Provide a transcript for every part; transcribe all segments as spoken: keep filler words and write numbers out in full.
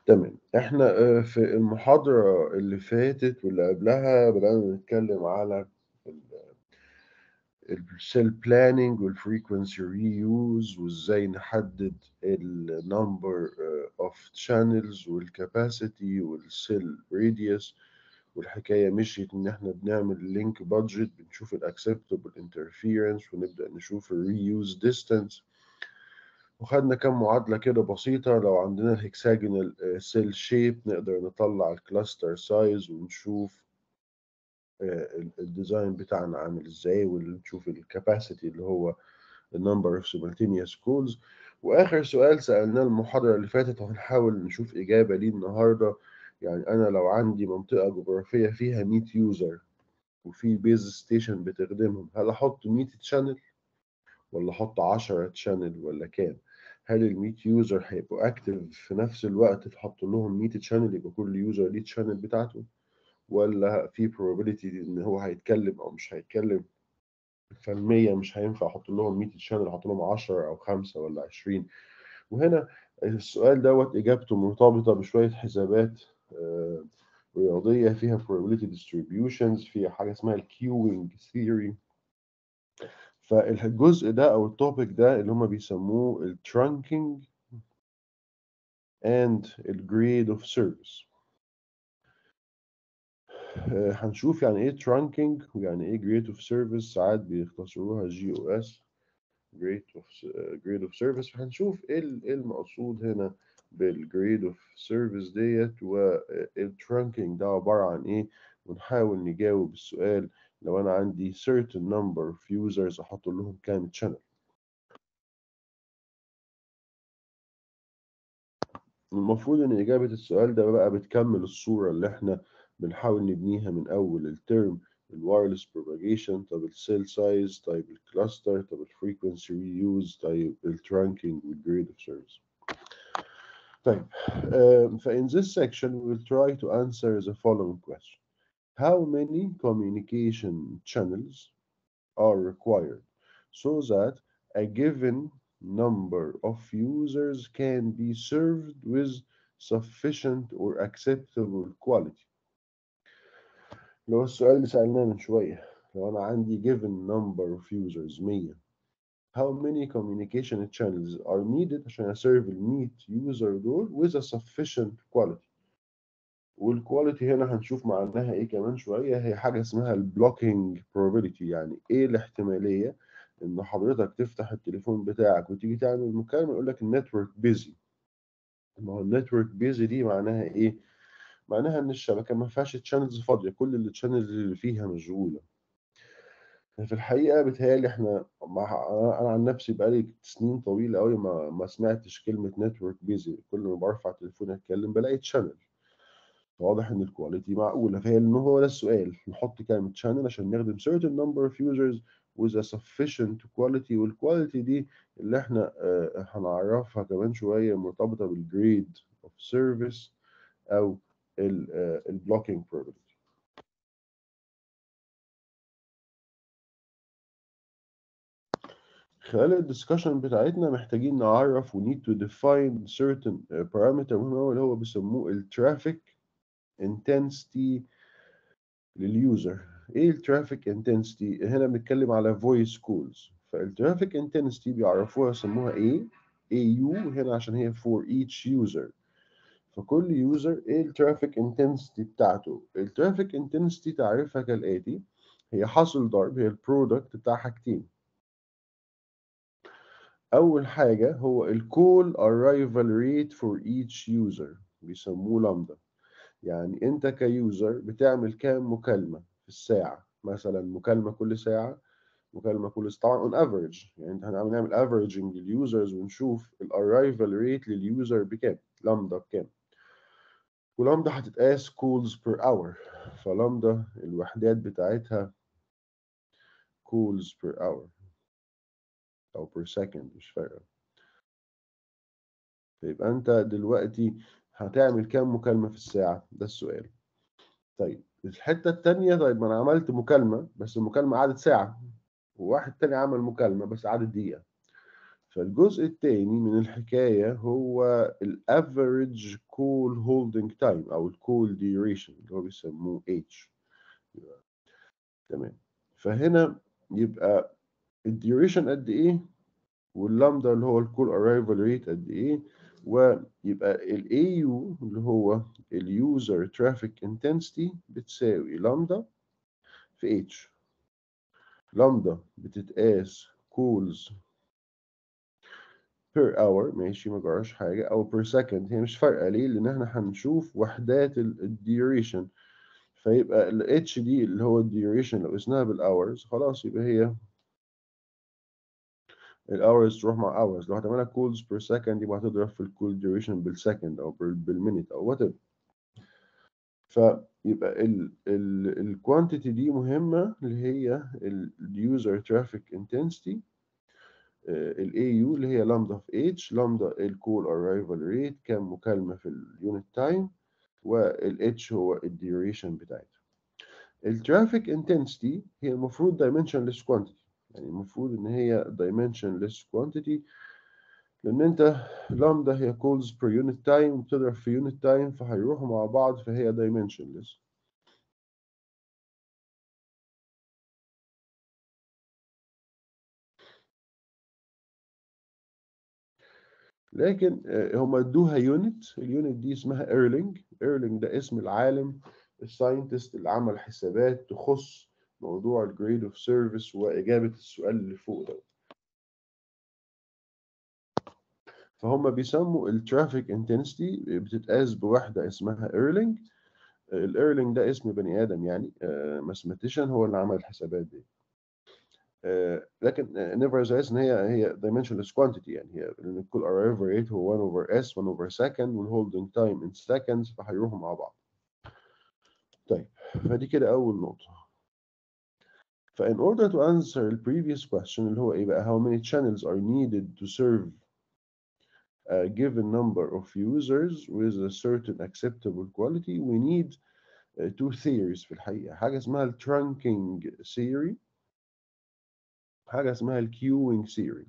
تمام. إحنا آآ في المحاضرة اللي فاتت واللي قبلها بدأنا نتكلم على ال الcell planning والfrequency reuse وإزاي نحدد الnumber آآ of channels والcapacity والcell radius، والحكاية مشيت إن إحنا بنعمل link budget، بنشوف الacceptable interference ونبدأ نشوف الreuse distance، وخدنا كام معادلة كده بسيطة. لو عندنا الhexagonal آآ cell shape نقدر نطلّع الcluster size ونشوف آآ ال الdesign بتاعنا عامل إزاي، ونشوف الcapacity اللي هو الnumber of simultaneous calls. وآخر سؤال سألناه المحاضرة اللي فاتت وهنحاول نشوف إجابة ليه النهارده، يعني أنا لو عندي منطقة جغرافية فيها مية user وفي base station بتخدمهم، هل أحط مية channel والّا أحط عشرة channel والّا كام؟ هل الmية user هيبقوا active في نفس الوقت فاحط لهم مية channel يبقى كل user ليه الchannel بتاعته، والّا في probability إن هو هيتكلم أو مش هيتكلم، فالمية مش هينفع أحط لهم مية channel أحط لهم عشرة أو خمسة والّا عشرين. وهنا السؤال دوّة إجابته مرتبطة بشوية حسابات آآ رياضية فيها probability distributions، فيها حاجة اسمها الqueuing theory. فالجزء ده أو الtopic ده اللي هم بيسموه الtrunking and الgrade of service. آآ هنشوف يعني إيه trunking ويعني إيه grade of service، ساعات بيختصروها جي أو إس grade of s grade of service. فهنشوف إيه ال إيه المقصود هنا بالgrade of service ديّة، والtrunking ده عبارة عن إيه، ونحاول نجاوب السؤال لو أنا عندي certain number of users أحط لهم كام channel. المفروض إن إجابة السؤال ده بقى بتكمل الصورة اللي إحنا بنحاول نبنيها من أول الترم الوايرلس propagation، طب الcell size، طيب الcluster، طب الfrequency reuse، طيب الtrunking والgrade of service. طيب um, فin this section we will try to answer the following question: how many communication channels are required so that a given number of users can be served with sufficient or acceptable quality. اللي هو السؤال اللي سألناه من شوية، لو أنا عندي given number of users مية، how many communication channels are needed عشان أسيرف ال مية user دول with a sufficient quality. والكواليتي هنا هنشوف معناها إيه كمان شوية، هي حاجة اسمها الblocking probability، يعني إيه الاحتمالية إن حضرتك تفتح التليفون بتاعك وتيجي تعمل مكالمة يقول لك الnetwork busy. ما هو الnetwork busy دي معناها إيه؟ معناها إن الشبكة ما فيهاش channels فاضية، كل الchannels اللي فيها مشغولة. في الحقيقة بيتهيأ لي إحنا مع أنا عن نفسي بقى لي سنين طويلة أوي ما ما سمعتش كلمة network busy، كل ما بارفع التليفون أتكلم بالاقي channel. واضح إن الكواليتي معقولة، فهي إن هو ده السؤال، نحط كام channel عشان نخدم certain number of users with a sufficient quality. والquality دي اللي إحنا آآ هنعرفها كمان شوية مرتبطة بالgrade of service أو ال آآ الblocking probability. خلال الدسكشن بتاعتنا محتاجين نعرف we need to define certain parameter مهم أوي اللي هو بيسموه الtraffic intensity لليوزر. إيه الtraffic intensity؟ هنا بنتكلم على voice calls، فالtraffic intensity بيعرفوها يسموها إيه؟ إيه يو هنا عشان هي for each user. فكل يوزر إيه الtraffic intensity بتاعته؟ الtraffic intensity تعريفها كالآتي: هي حاصل ضرب، هي البرودكت بتاع حاجتين. أول حاجة هو الcall arrival rate for each user بيسموه لامدا، يعني أنت كيوزر بتعمل كام مكالمة في الساعة، مثلا مكالمة كل ساعة، مكالمة كل ساعة طبعا on average، يعني أنت هنعمل نعمل averaging لليوزرز ونشوف الarrival rate لليوزر بكام، لامدا بكام. ولامدا هتتقاس calls per hour، فلامدا الوحدات بتاعتها calls per hour أو per second مش فارقة. فيبقى أنت دلوقتي هتعمل كام مكالمة في الساعة؟ ده السؤال. طيب الحتة التانية، طيب ما أنا عملت مكالمة بس المكالمة قعدت ساعة، وواحد تاني عمل مكالمة بس قعدت دقيقة، فالجزء التاني من الحكاية هو الافريج كول هولدنج تايم أو الكول duration اللي هو بيسموه H. تمام. فهنا يبقى الduration قد إيه واللامدا اللي هو الكول arrival rate قد إيه، ويبقى ال إيه يو اللي هو اليوزر ترافيك انتنسيتي بتساوي لامدا في H. لامدا بتتقاس كولز per hour، ماشي ما جراش حاجة، أو per second، هي مش فارقة ليه؟ لأن احنا هنشوف وحدات ال duration، فيبقى ال H دي اللي هو ال duration لو قسناها بالhours خلاص يبقى هي الhours تروح مع hours، لو هتعملها calls per second يبقى هتضرب في ال call duration بالسكند أو بال- بالمينت أو whatever. فيبقى ال ال ال quantity دي مهمة اللي هي ال user traffic intensity، ال إيه يو اللي هي لامدا في H، لامدا الكول arrival rate كام مكالمة في اليونت تايم، وال H هو الديوريشن بتاعتها. الترافيك انتنسيتي هي المفروض dimensionless quantity، يعني المفروض ان هي dimensionless quantity لان انت لامدا هي calls per unit time وبتضرب في unit time فهيروحوا مع بعض فهي dimensionless. لكن هم ادوها يونت، اليونت دي اسمها ايرلينج. ايرلينج ده اسم العالم الساينتست اللي عمل حسابات تخص موضوع الجريد اوف سيرفيس واجابه السؤال اللي فوق ده. فهم بيسموا الترافيك انتنسيتي بتتقاس بوحده اسمها ايرلينج. الايرلينج ده اسم بني ادم يعني ماثيماتيشن هو اللي عمل الحسابات دي. آه، لكن nevertheless ان هي هي dimensionless quantity، يعني هي لان كل arrival rate هو one over s one over second والholding time in seconds فهيروحوا مع بعض. طيب فدي كده اول نقطة. فin order to answer the previous question اللي هو ايه بقى how many channels are needed to serve a given number of users with a certain acceptable quality we need uh, two theories في الحقيقة، حاجة اسمها ال trunking theory، حاجة اسمها ال queuing theory.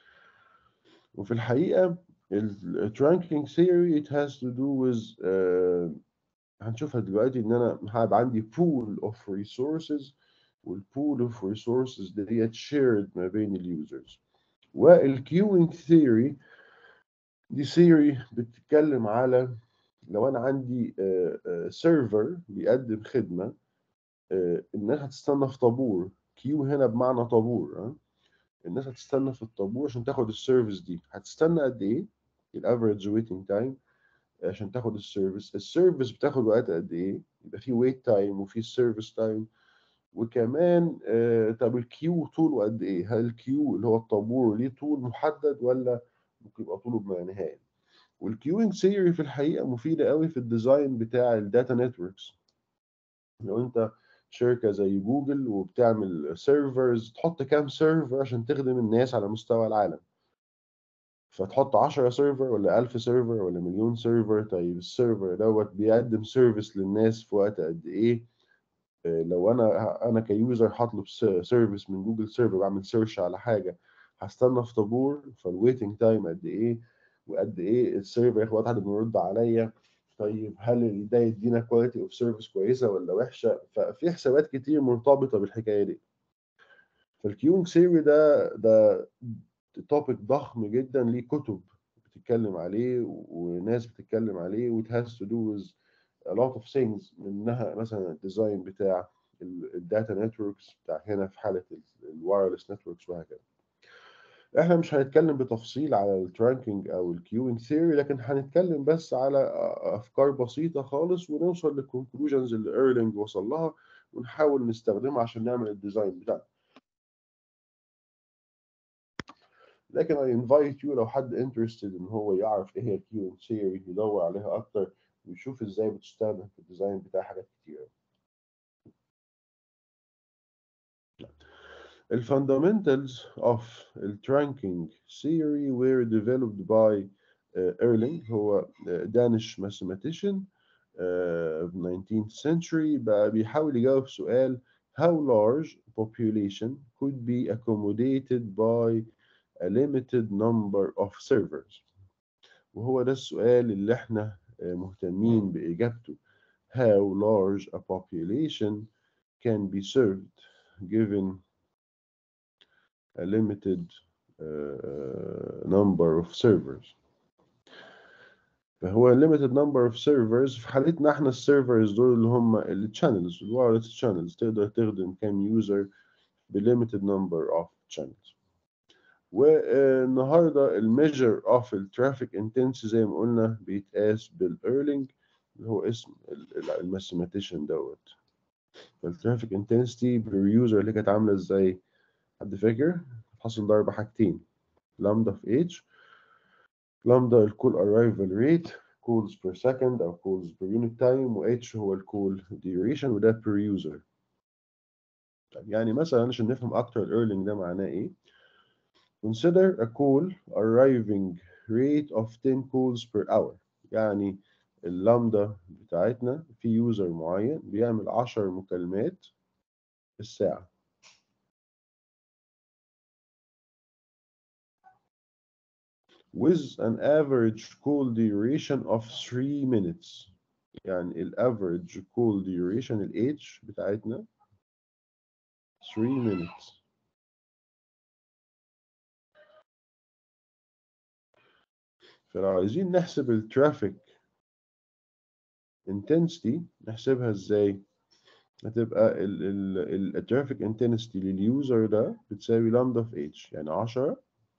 وفي الحقيقة ال trunking theory it has to do with uh, هنشوفها دلوقتي ان انا هيبقى عندي pool of resources والpool of resources ديت shared ما بين اليوزرز. والqueuing theory دي theory بتتكلم على لو انا عندي سيرفر بيقدم خدمة الناس هتستنى في طابور، كيو هنا بمعنى طابور، ها الناس هتستنى في الطابور عشان تاخد السيرفيس دي، هتستنى قد ايه؟ الافريج ويتنج تايم عشان تاخد السيرفيس، السيرفيس بتاخد وقت قد ايه؟ يبقى في ويت تايم وفي سيرفيس تايم، وكمان آه طب الكيو طوله قد ايه؟ هل الكيو اللي هو الطابور ليه طول محدد ولا ممكن يبقى طوله بما نهاية؟ والكيوينج ثيوري في الحقيقة مفيدة قوي في الديزاين بتاع الداتا نتوركس. لو انت شركة زي جوجل وبتعمل سيرفرز، تحط كام سيرفر عشان تخدم الناس على مستوى العالم؟ فتحط عشرة سيرفر ولا ألف سيرفر ولا مليون سيرفر؟ طيب السيرفر دوت بيقدم سيرفيس للناس في وقت قد ايه؟ آه، لو انا انا كيوزر هطلب سيرفيس من جوجل سيرفر بعمل سيرش على حاجه، هستنى في طابور، فالويتنج تايم قد ايه؟ وقد ايه السيرفر ياخد وقت لحد ما يرد عليا؟ طيب هل ده يدينا كواليتي اوف سيرفيس كويسه ولا وحشه؟ ففي حسابات كتير مرتبطه بالحكايه دي. فالكيونج ثيوري ده ده توبيك ضخم جدا، ليه كتب بتتكلم عليه وناس بتتكلم عليه و it has to do with a lot of things، منها مثلا الديزاين بتاع الداتا نتوركس بتاع هنا في حالة الوايرلس نتوركس وهكذا. احنا مش هنتكلم بتفصيل على الترانكينج او الكيوينج ثيوري، لكن هنتكلم بس على افكار بسيطة خالص ونوصل للكونكلوجنز اللي ايرلينج وصل لها ونحاول نستخدمها عشان نعمل الديزاين بتاعنا. لكن I invite you لو حد interested ان هو يعرف ايه هي الكيوينج ثيوري يدور عليها اكتر ويشوف ازاي بتستخدم في الديزاين بتاع حاجات كتير. The fundamentals of the trunking theory were developed by uh, Erling هو uh, Danish mathematician uh, of nineteenth century. بقى بيحاول يجاوب سؤال how large population could be accommodated by a limited number of servers. وهو ده السؤال اللي احنا مهتمين بإجابته. How large a population can be served given a limited uh, number of servers. فهو limited number of servers في حالتنا احنا السيرفرز دول اللي هم الشانلز الوايرلس شانلز تقدر تخدم كام يوزر ب limited number of channels. والنهارده الميجر اوف الترافيك انتنسي زي ما قلنا بيتقاس بالايرلينج اللي هو اسم الماثيماتيشن دوت. فالترافيك انتنسيتي بير يوزر اللي كانت عامله ازاي؟ حد فاكر؟ حصل ضرب حاجتين، لامدا في اتش، لامدا الكول ارايفل ريت calls per second او calls per unit time، و h هو الكول duration وده per user. يعني مثلا عشان نفهم اكتر الايرلينج ده معناه ايه، consider a call arriving rate of ten calls per hour. يعني اللامدا بتاعتنا في يوزر معين بيعمل عشر مكالمات في الساعة. with an average call duration of three minutes. يعني ال average call duration ال H بتاعتنا three minutes. فلو عايزين نحسب الترافيك intensity نحسبها ازاي؟ هتبقى الترافيك intensity لليوزر ده بتساوي لامدا في H، يعني عشرة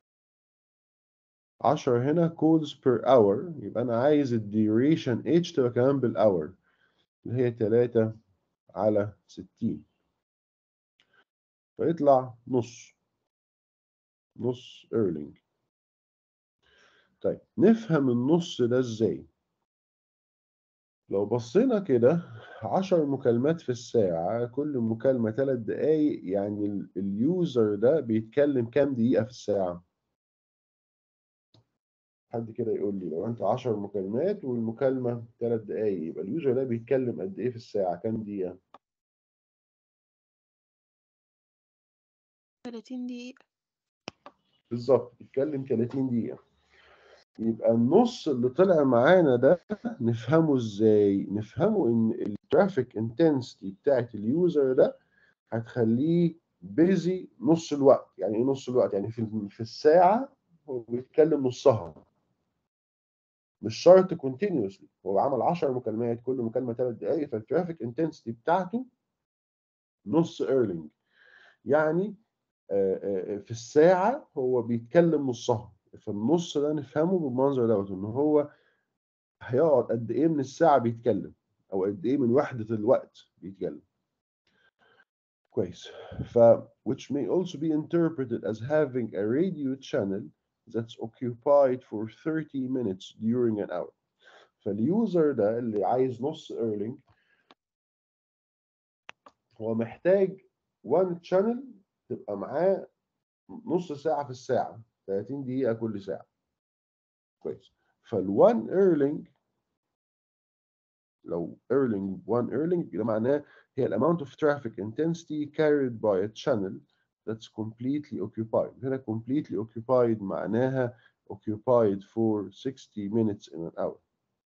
عشرة هنا calls per hour، يبقى أنا عايز الديوريشن H تبقى كمان بالhour اللي هي تلاتة على ستين، فيطلع نص نص ايرلينج. طيب نفهم النص ده ازاي؟ لو بصينا كده عشر مكالمات في الساعة، كل مكالمة تلات دقايق، يعني اليوزر ده بيتكلم كام دقيقة في الساعة؟ حد كده يقول لي، لو انت عشر مكالمات والمكالمة تلات دقايق يبقى اليوزر ده بيتكلم قد ايه في الساعة؟ كام دقيقة؟ تلاتين دقيقة. بالظبط بيتكلم تلاتين دقيقة. يبقى النص اللي طلع معانا ده نفهمه ازاي؟ نفهمه ان الترافيك انتنسيتي بتاعت اليوزر ده هتخليه بيزي نص الوقت. يعني ايه نص الوقت؟ يعني في في الساعة هو بيتكلم نصها، مش شرط كونتينيوسلي. هو عمل عشر مكالمات كل مكالمة ثلاث دقايق، فالترافيك انتنسيتي بتاعته نص ايرلينج. يعني في الساعة هو بيتكلم نصها. فالنص ده نفهمه بالمنظر دوت، ان هو هيقعد قد ايه من الساعة بيتكلم، او قد ايه من وحدة الوقت بيتكلم. كويس. ف which may also be interpreted as having a radio channel that's occupied for thirty minutes during an hour. فاليوزر ده اللي عايز نص ايرلينج هو محتاج one channel تبقى معاه نص ساعة في الساعة، تلاتين دقيقة كل ساعة. كويس. فالone earning لو earning one earning ده معناه هي الامount of traffic intensity carried by a channel that's completely occupied. هنا completely occupied معناها occupied for sixty minutes in an hour.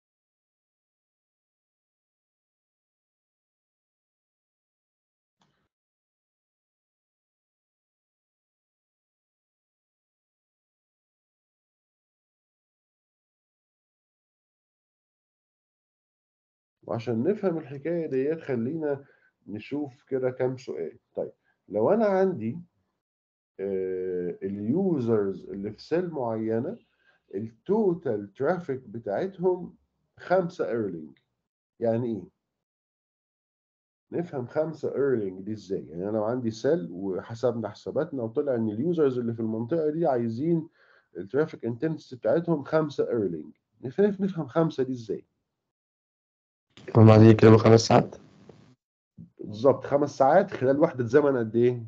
وعشان نفهم الحكاية ديت خلينا نشوف كده كام سؤال. طيب لو أنا عندي اليوزرز اللي في سيل معينة التوتال ترافيك بتاعتهم خمسة ايرلينج، يعني ايه؟ نفهم خمسة ايرلينج دي ازاي؟ يعني انا لو عندي سيل وحسبنا حساباتنا وطلع ان اليوزرز اللي في المنطقة دي عايزين الترافيك انتنسيتي بتاعتهم خمسة ايرلينج، نفهم خمسة دي ازاي؟ وما دي كده خمس ساعات بالظبط خمس ساعات خلال وحدة زمن قد ايه؟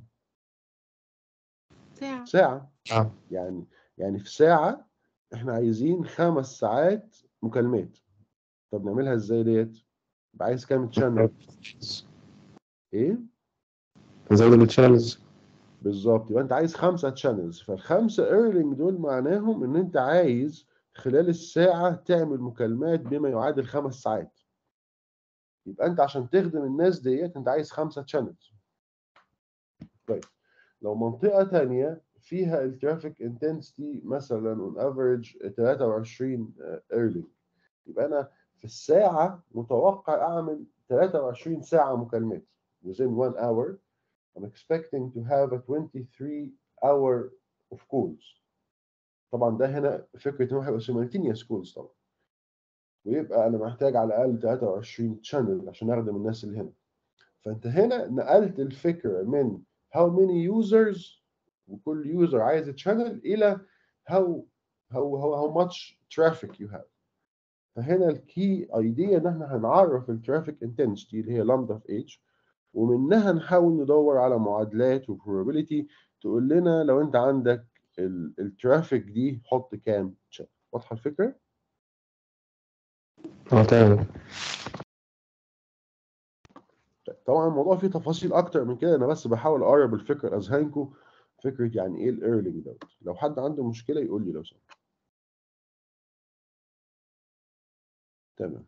ساعة. ساعة. آه. يعني يعني في ساعة احنا عايزين خمس ساعات مكالمات. طب نعملها ازاي ديت؟ عايز كام تشانل؟ ايه؟ نزود التشانلز. بالظبط، يبقى انت عايز خمسه تشانلز، فالخمسه ايرلينج دول معناهم ان انت عايز خلال الساعه تعمل مكالمات بما يعادل خمس ساعات. يبقى انت عشان تخدم الناس ديت انت عايز خمسه تشانلز. طيب لو منطقه ثانيه فيها الترافيك انتنسيتي مثلا اون افريج ثلاثة وعشرين ايرلينج، يبقى انا في الساعه متوقع اعمل ثلاثة وعشرين ساعه مكالمات. within one hour I'm expecting to have a twenty-three hour of calls. طبعا ده هنا فكره انه هيبقى simultaneous calls طبعا، ويبقى انا محتاج على الاقل ثلاثة وعشرين channel عشان اخدم الناس اللي هنا. فانت هنا نقلت الفكره من how many users وكل يوزر عايز channel الى how how how, how much traffic you have. فهنا الكي ايديا ان احنا هنعرف الترافيك انتنسيتي اللي هي لامدا في اتش، ومنها نحاول ندور على معادلات وبروبابيلتي تقول لنا لو انت عندك الترافيك دي حط كام شانل. واضحه الفكره؟ اه تمام. طبعا الموضوع فيه تفاصيل اكتر من كده، انا بس بحاول اقرب الفكره لاذهانكم، فكره يعني ايه الايرلينج دوت. لو حد عنده مشكله يقول لي لو سمحت. تمام.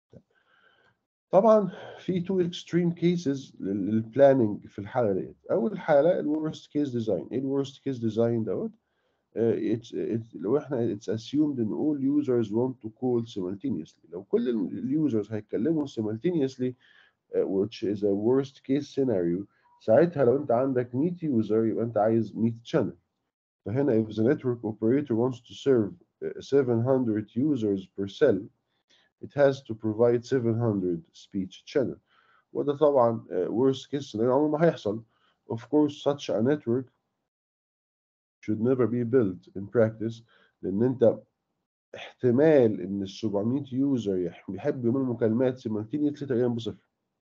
طبعا في تو اكستريم كيسز للبلاننج في الحاله ديت. اول حاله الورست كيس ديزاين. ايه الورست كيس ديزاين دوت؟ it's, it's لو احنا it's assumed ان all users want to call simultaneously. لو كل اليوزرز هيتكلموا simultaneously uh, which is a worst case scenario، ساعتها لو انت عندك مية يوزر يبقى انت عايز مية channel. فهنا if the network operator wants to serve uh, seven hundred users per cell it has to provide seven hundred speech channel. وده طبعا uh, worst case scenario عمره ما هيحصل. Of course such a network should never be built in practice، لان انت احتمال ان ال سبعمية يوزر يحب يعملوا مكالمات سيمultaneously تقريبا بصفر.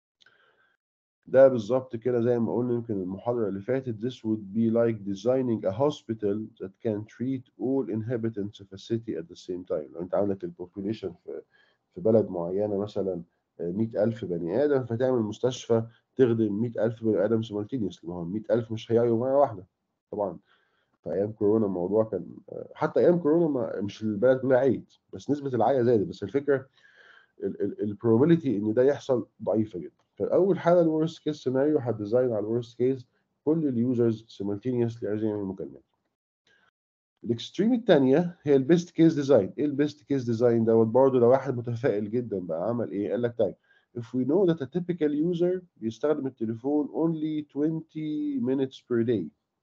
ده بالظبط كده زي ما قلنا يمكن المحاضرة اللي فاتت this would be like designing a hospital that can treat all inhabitants of a city at the same time. لو انت عندك البوبوليشن في في بلد معينة مثلا مية ألف بني آدم، فتعمل مستشفى تخدم مية ألف بني آدم simultaneously. ما هو مية ألف مش هيعيوا مرة واحدة طبعا. في ايام كورونا الموضوع كان، حتى ايام كورونا ما مش البلد كلها عيت، بس نسبه العيا زادت، بس الفكره البروبابيلتي ان ده يحصل ضعيفه جدا. فاول حاله الورست كيس سيناريو هتديزاين على الورست كيس كل اليوزرز سيمultaneously عايزين يعملوا مكالمات. الاكستريم الثانيه هي البيست كيس ديزاين. ايه البيست كيس ديزاين دوت؟ برضه لو واحد متفائل جدا بقى عمل ايه؟ قال لك طيب if we know that a typical user بيستخدم التليفون only twenty minutes per day،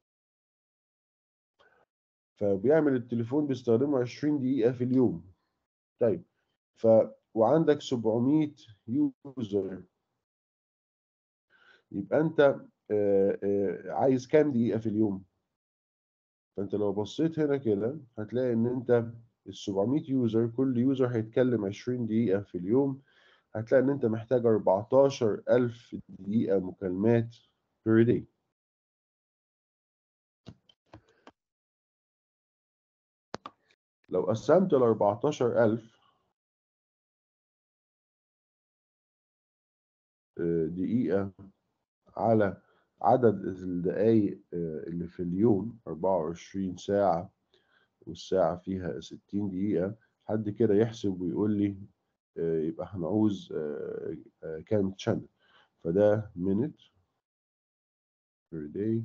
فبيعمل التليفون بيستخدمه عشرين دقيقة في اليوم. طيب ف وعندك سبعمية يوزر، يبقى انت آه، آه، عايز كام دقيقة في اليوم؟ فانت لو بصيت هنا كده هتلاقي ان انت ال سبعمية يوزر كل يوزر هيتكلم عشرين دقيقة في اليوم، هتلاقي ان انت محتاج أربعتاشر ألف دقيقة مكالمات per day. لو قسمت ال أربعتاشر ألف آه، دقيقة على عدد الدقايق اللي في اليوم أربعة وعشرين ساعة والساعة فيها ستين دقيقة، حد كده يحسب ويقول لي يبقى هنعوز كام تشانل. فده minute per day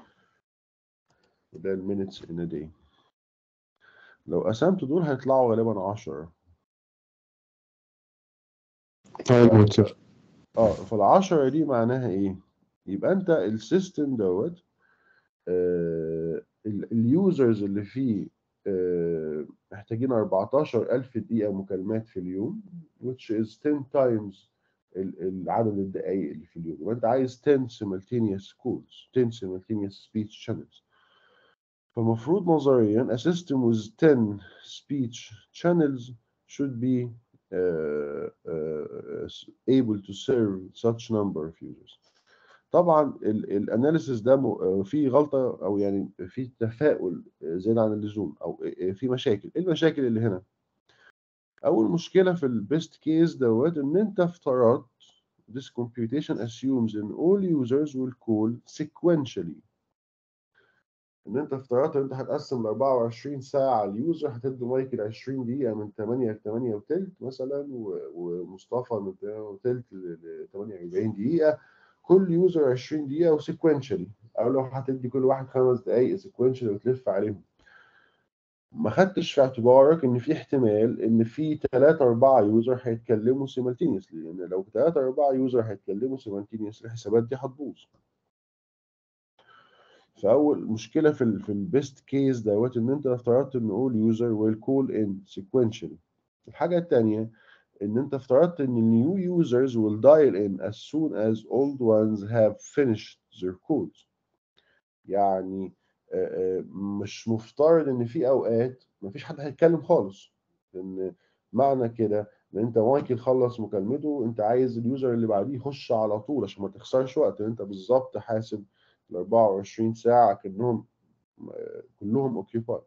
وده المينتس in a day. لو قسمت دول هيطلعوا غالبا عشرة. طيب اه فالعشرة دي معناها ايه؟ يبقى انت السيستم دوت آه اليوزرز اللي فيه آه محتاجين أربعتاشر ألف دقيقة مكالمات في اليوم which is ten times العدد الدقائق اللي في اليوم. يبقى انت عايز ten simultaneous calls ten simultaneous speech channels. فالمفروض نظريا a system with ten speech channels should be uh, uh, able to serve such number of users. طبعا الاناليسيس ده فيه غلطه او يعني في تفاؤل زياده عن اللزوم او في مشاكل. ايه المشاكل اللي هنا؟ اول مشكله في البيست كيس دوت ان انت افترضت this computation assumes ان all users will call sequentially. ان انت افترضت ان انت هتقسم ال أربعة وعشرين ساعه اليوزر، هتدي مايكل عشرين دقيقه من ثمانية ل ثمانية وثلث مثلا، ومصطفى من ثمانية وثلث ل ثمانية وأربعين دقيقه، كل يوزر عشرين دقيقه وسيكونشالي، او لو هتدي كل واحد خمس دقائق سيكونشالي وتلف عليهم. ما خدتش في اعتبارك ان في احتمال ان في ثلاثة أربعة يوزر هيتكلموا سيمالتينيوسلي، لان لو ثلاثة أربعة يوزر هيتكلموا سيمالتينيوسلي الحسابات دي هتبوظ. فاول مشكله في ال في البيست كيس دوت ان انت افترضت ان all user will call in sequentially. الحاجه الثانيه ان انت افترضت ان new users will dial in as soon as old ones have finished their calls. يعني مش مفترض ان في اوقات مفيش حد هيتكلم خالص، لان معنى كده ان انت مايكل خلص مكالمته، انت عايز اليوزر اللي بعديه يخش على طول عشان ما تخسرش وقت، انت بالظبط حاسب ال أربعة وعشرين ساعه كانهم كلهم occupied.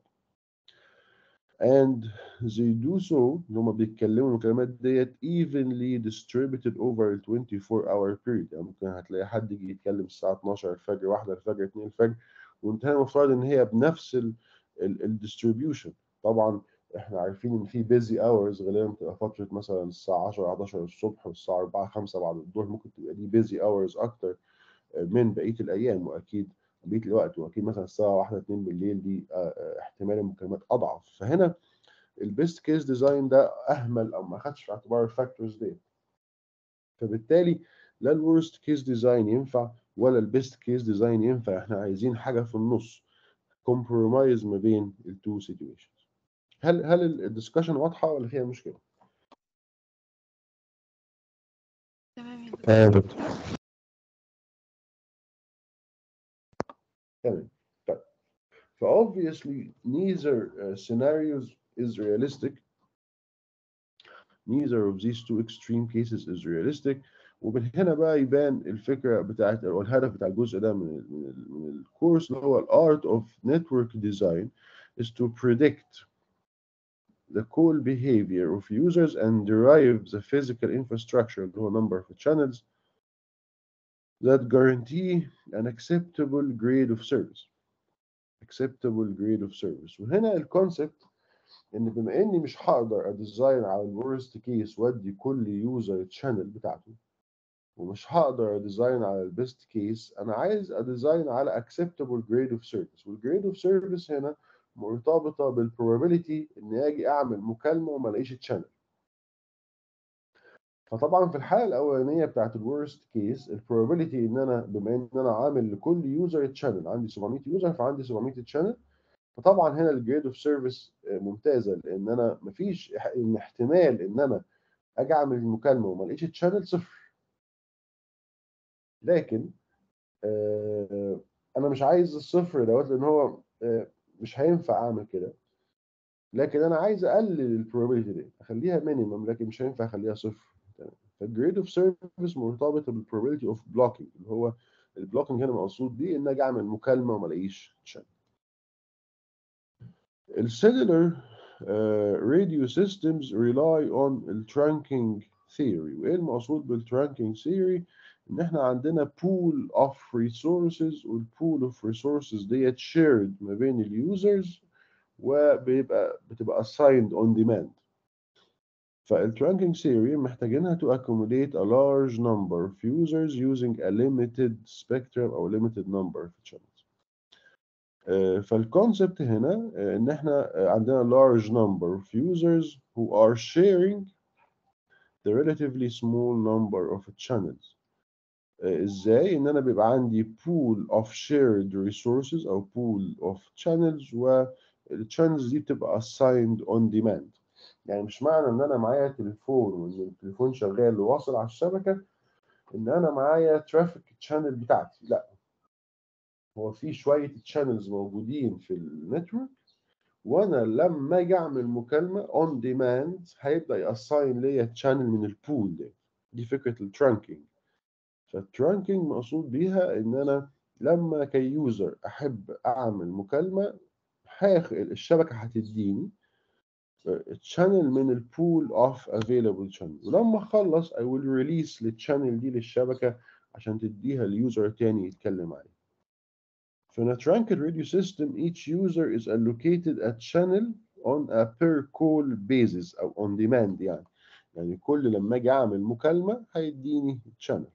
and they do so ان هم بيتكلموا المكالمات ديت evenly distributed over a twenty-four hour period. يعني ممكن هتلاقي حد يجي يتكلم الساعه اتناشر الفجر، واحدة الفجر، اتنين الفجر، وانت المفترض ان هي بنفس الديستريبيوشن. طبعا احنا عارفين ان في busy hours غالبا بتبقى فتره مثلا الساعه عشرة حداشر الصبح، والساعه أربعة خمسة بعد الظهر، ممكن تبقى دي busy hours اكتر من بقيه الايام، واكيد بقيه الوقت، واكيد مثلا الساعه واحدة اتنين بالليل دي احتمال المكالمات اضعف. فهنا البيست كيس ديزاين ده اهمل او ما خدش في اعتبار الفاكتورز دي، فبالتالي لا الورست كيس ديزاين ينفع ولا البيست كيس ديزاين ينفع. احنا عايزين حاجه في النص، كومبرومايز ما بين التو سيتويشنز. هل هل الدسكشن واضحه ولا فيها مشكله؟ تمام اه دكتور. تمام. طيب ف obviously neither uh, scenarios is realistic. Neither of these two extreme cases is realistic. ومن هنا بقى يبان الفكره بتاعت او الهدف بتاع الجزء ده من ال من ال من الكورس، اللي هو ال art of network design is to predict the call behavior of users and derive the physical infrastructure اللي هو number of channels that guarantee an acceptable grade of service. acceptable grade of service. وهنا الكونسبت ان بما اني مش هقدر اديزاين على الورست كيس وادي كل يوزر الشانل بتاعته، ومش هقدر اديزاين على البيست كيس، انا عايز اديزاين على acceptable grade of service. والجريد اوف سيرفيس هنا مرتبطه بالبروبابيلتي اني اجي اعمل مكالمه وما الاقيش الشانل. فطبعا في الحاله الاولانيه بتاعت الورست كيس، البروبابيلتي ان انا بما ان انا عامل لكل يوزر تشانل، عندي سبعمية يوزر فعندي سبعمية تشانل، فطبعا هنا الجريد اوف سيرفيس ممتازه، لان انا مفيش ان احتمال ان انا اجي اعمل المكالمه وما الاقيش الشانل صفر. لكن آه انا مش عايز الصفر دوت، لان هو آه مش هينفع اعمل كده. لكن انا عايز اقلل البروبابيلتي دي، اخليها مينيمم، لكن مش هينفع اخليها صفر. فالجريد اوف سيرفيس مرتبطه بالبروبابيلتي اوف بلوكينج، اللي هو البلوكينج هنا مقصود بيه ان اجي اعمل مكالمه وما الاقيش شانل. السيلولر راديو سيستمز rely on الترانكينج ثيوري. وايه المقصود بالترانكينج ثيوري؟ ان احنا عندنا pool of resources، والpool of resources ديت shared ما بين اليوزرز، وبيبقى بتبقى assigned on demand. فالترانكينج ثيوري محتاجينها to accommodate a large number of users using a limited spectrum او limited number of channels. فالكونسبت هنا ان احنا عندنا large number of users who are sharing the relatively small number of channels. ازاي؟ ان انا بيبقى عندي pool of shared resources او pool of channels، والchannels دي بتبقى assigned on demand. يعني مش معنى ان انا معايا تليفون وان التليفون شغال وواصل على الشبكه ان انا معايا ترافيك تشانل بتاعتي، لا، هو في شويه تشانلز موجودين في النتورك، وانا لما اجي اعمل مكالمه اون ديماند هيبدا ياساين ليا تشانل من البول ده. دي فكره الترانكينج. فالترانكينج مقصود بيها ان انا لما كيوزر احب اعمل مكالمه، هاخد الشبكه هتديني تشانل من البول اوف افيلابل شانل، ولما اخلص I will release للشانل دي للشبكه عشان تديها ليوزر تاني يتكلم عليه. In a trunked radio system, each user is allocated a channel on a per call basis أو on demand يعني. يعني كل لما أجي أعمل مكالمة هيديني channel.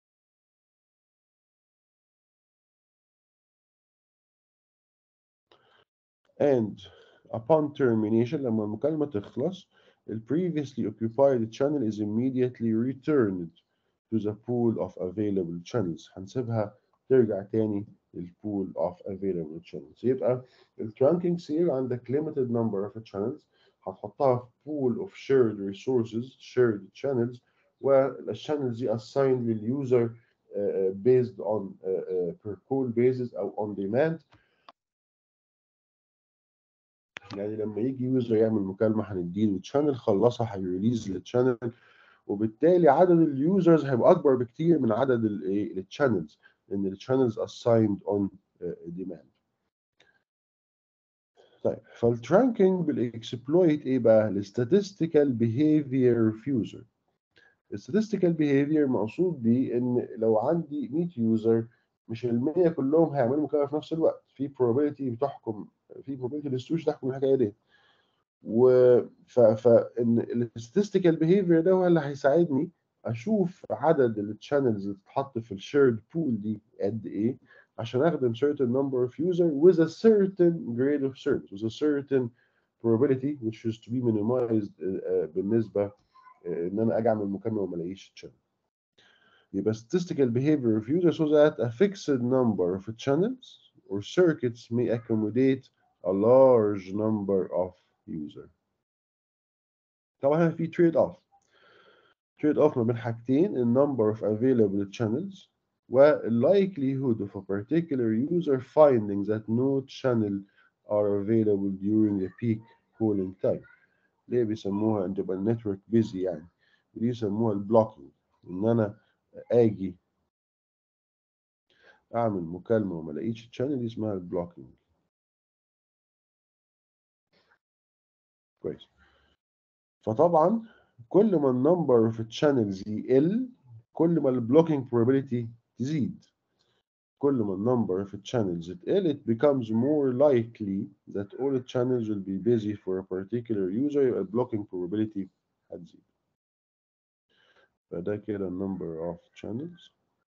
And upon termination لما المكالمة تخلص the previously occupied channel is immediately returned to the pool of available channels. هنسيبها ترجع تاني للpool of available channels. يبقى الترانكينج سير عندك limited number of channels هتحطها في pool of shared resources shared channels والchannels دي assigned للuser uh, based on uh, uh, per call basis أو on demand. يعني لما يجي يوزر يعمل مكالمة هنديله تشانل خلصها هيريليز للتشانل وبالتالي عدد اليوزرز هيبقى أكبر بكتير من عدد التشانلز لأن التشانلز assigned on demand. طيب فالترانكينج بالاكسبلويت إيه بقى؟ الستاتستيكال بيهيفير فيوزر. الستاتستيكال بيهيفير مقصود بيه إن لو عندي مية يوزر مش ال مية كلهم هيعملوا مكالمة في نفس الوقت، في probability بتحكم في probability distribution تحكم الحكاية دي. و ف فان الستاتستيكال بيهيفير ده هو اللي هيساعدني اشوف عدد التشانلز اللي بتتحط في الشيرد بول دي قد ايه عشان اخدم certain number of user with a certain grade of service with a certain probability which is to be minimized uh, بالنسبه uh, ان انا اجي اعمل مكالمه وما الاقيش تشانل. يبقى statistical behavior of users so that a fixed number of channels or circuits may accommodate a large number of users. طبعا في trade off trade off ما بين حاجتين ال number of available channels وال likelihood of a particular user finding that no channel are available during the peak calling time. ليه بيسموها ان تبقى النتورك بيزي يعني ودي يسموها البلوكينج ان انا اجي اعمل مكالمه وما الاقيش الشانل دي اسمها البلوكينج. كويس. فطبعا كل ما النمبر اوف channels يقل كل ما البلوكينج probability تزيد. كل ما النمبر اوف channels تقل it becomes more likely that all the channels will be busy for a particular user يبقى البلوكينج probability هتزيد. فده كده number of channels.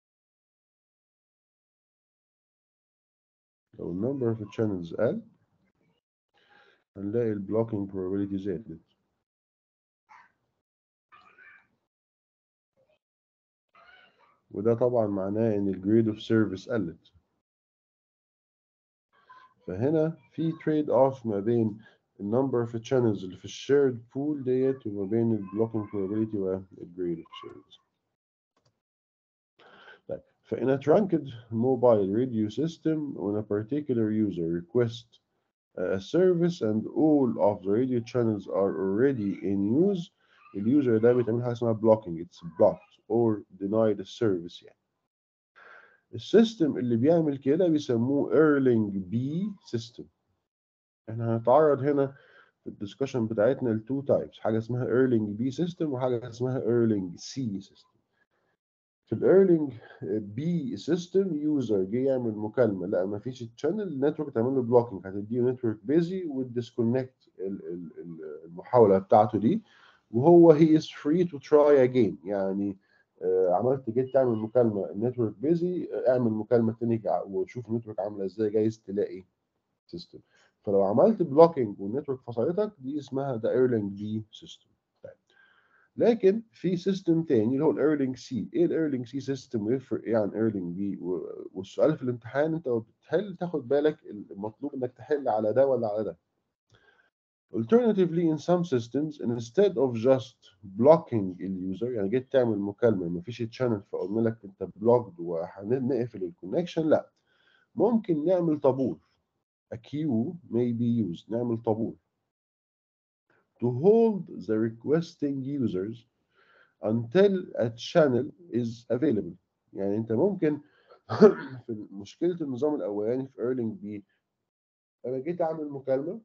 لو النمبر اوف channels قل هنلاقي البلوكينج probability زادت. وده طبعا معناه ان الجريد اوف سيرفيس قلت. فهنا في تريد اوف ما بين النمبر اوف channels اللي في الشيرد بول ديت وما بين البلوكينج probability والجريد اوف سيرفيس. طيب فإن a trunked mobile radio system when a particular user requests a service and all of the radio channels are already in use اليوزر ده بيتعمل حاجة اسمها blocking it's blocked or denied the service يعني. السيستم اللي بيعمل كده بيسموه ايرلينج بي سيستم. احنا هنتعرض هنا في الدسكشن بتاعتنا لتو تايبس حاجه اسمها ايرلينج بي سيستم وحاجه اسمها ايرلينج سي سيستم. في الايرلينج بي سيستم يوزر جه يعمل مكالمه لا ما فيش تشانل النتورك تعمل له بلوكينج هتديه نتورك بيزي وتديسكونكت المحاوله بتاعته دي وهو هي از فري تو تراي اجين يعني آه عملت جيت تعمل مكالمه النتورك بيزي اعمل مكالمه تاني وشوف النتورك عامله ازاي جايز تلاقي سيستم. فلو عملت بلوكينج والنتورك فصلتك دي اسمها ده ايرلينج بي سيستم. لكن في سيستم تاني اللي هو الايرلينج سي. ايه الايرلينج سي سيستم ويفرق ايه عن ايرلينج بي؟ والسؤال في الامتحان انت بتحل تاخد بالك المطلوب انك تحل على ده ولا على ده. Alternatively in some systems instead of just blocking اليوزر يعني جيت تعمل مكالمه مفيش تشانل فقلنا لك انت بلوكد وهنقفل الكونكشن لا ممكن نعمل طابور. A queue may be used نعمل طابور to hold the requesting users until a channel is available. يعني انت ممكن في مشكله النظام الاولاني في ايرلينج بي انا جيت اعمل مكالمه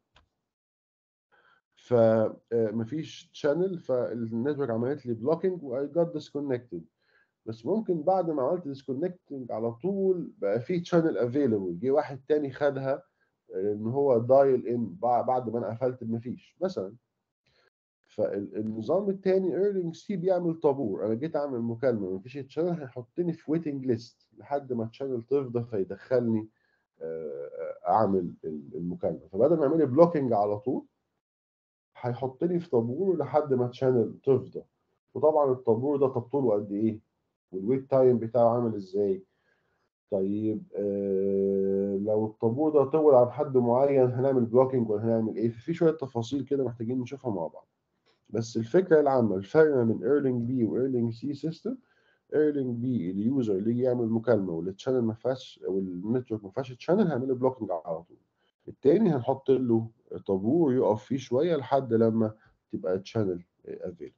فمفيش channel فالنتورك عملت لي blocking و I got disconnected بس ممكن بعد ما عملت ديسكونكتنج على طول بقى في channel available، جه واحد تاني خدها ان هو دايل ان بعد ما انا قفلت مفيش مثلا. فالنظام التاني ايرلينج سي بيعمل طابور، انا جيت اعمل مكالمه مفيش تشانل هيحطني في ويتنج ليست لحد ما التشانل تفضى فيدخلني اعمل المكالمه. فبدل ما يعمل لي بلوكينج على طول هيحطني في طابور لحد ما التشانل تفضى. وطبعا الطابور ده طب طوله قد ايه والويت تايم بتاعه عامل ازاي. طيب آه لو الطابور ده طول عن حد معين هنعمل بلوكينج ولا هنعمل ايه؟ في شويه تفاصيل كده محتاجين نشوفها مع بعض. بس الفكره العامه الفرق بين ايرلينج بي وايرلينج سي سيستم، ايرلينج بي اليوزر اللي يجي يعمل مكالمه والتشانل ما فيهاش او النتورك ما فيهاش تشانل هنعمل بلوكينج على طول. التاني هنحط له طابور يقف فيه شويه لحد لما تبقى التشانل افيلبل.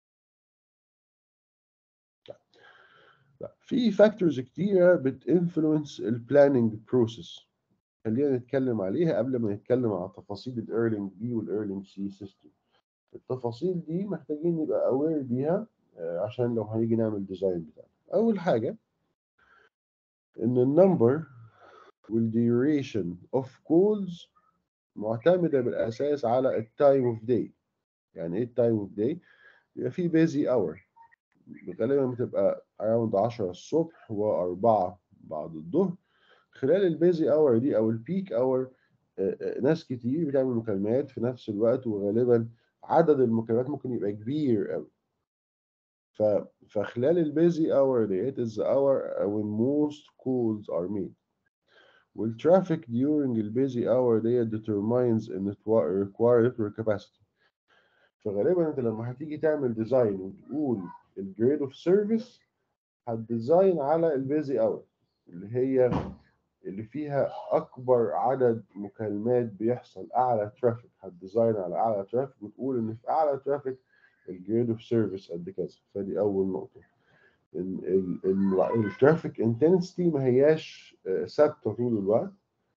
في فاكتورز كتيره بتانفلونس البلاننج بروسيس، خلينا نتكلم عليها قبل ما نتكلم على تفاصيل الايرلينج بي والايرلينج سي سيستم. التفاصيل دي محتاجين نبقى اوير بيها عشان لو هنيجي نعمل ديزاين بتاعنا. اول حاجه ان النمبر والديوريشن اوف كولز معتمده بالاساس على التايم اوف داي. يعني ايه التايم اوف داي؟ يبقى في بيزي اور غالبا بتبقى اراوند عشرة الصبح و4 بعد الظهر. خلال البيزي اور دي او البيك اور ناس كتير بتعمل مكالمات في نفس الوقت، وغالبا عدد المكالمات ممكن يبقى كبير قوي. فخلال البيزي اور ديت is the hour when most calls are made. والtraffic during البيزي اور ديت determines ان required network capacity. فغالبا انت لما هتيجي تعمل ديزاين وتقول الجريد اوف سيرفيس هتديزاين على البيزي اور اللي هي اللي فيها اكبر عدد مكالمات بيحصل، اعلى ترافيك هتديزاين على اعلى ترافيك وتقول ان في اعلى ترافيك الجريد اوف سيرفيس قد كذا. فدي اول نقطه. الترافيك انتنسيتي ما هياش ثابته طول الوقت،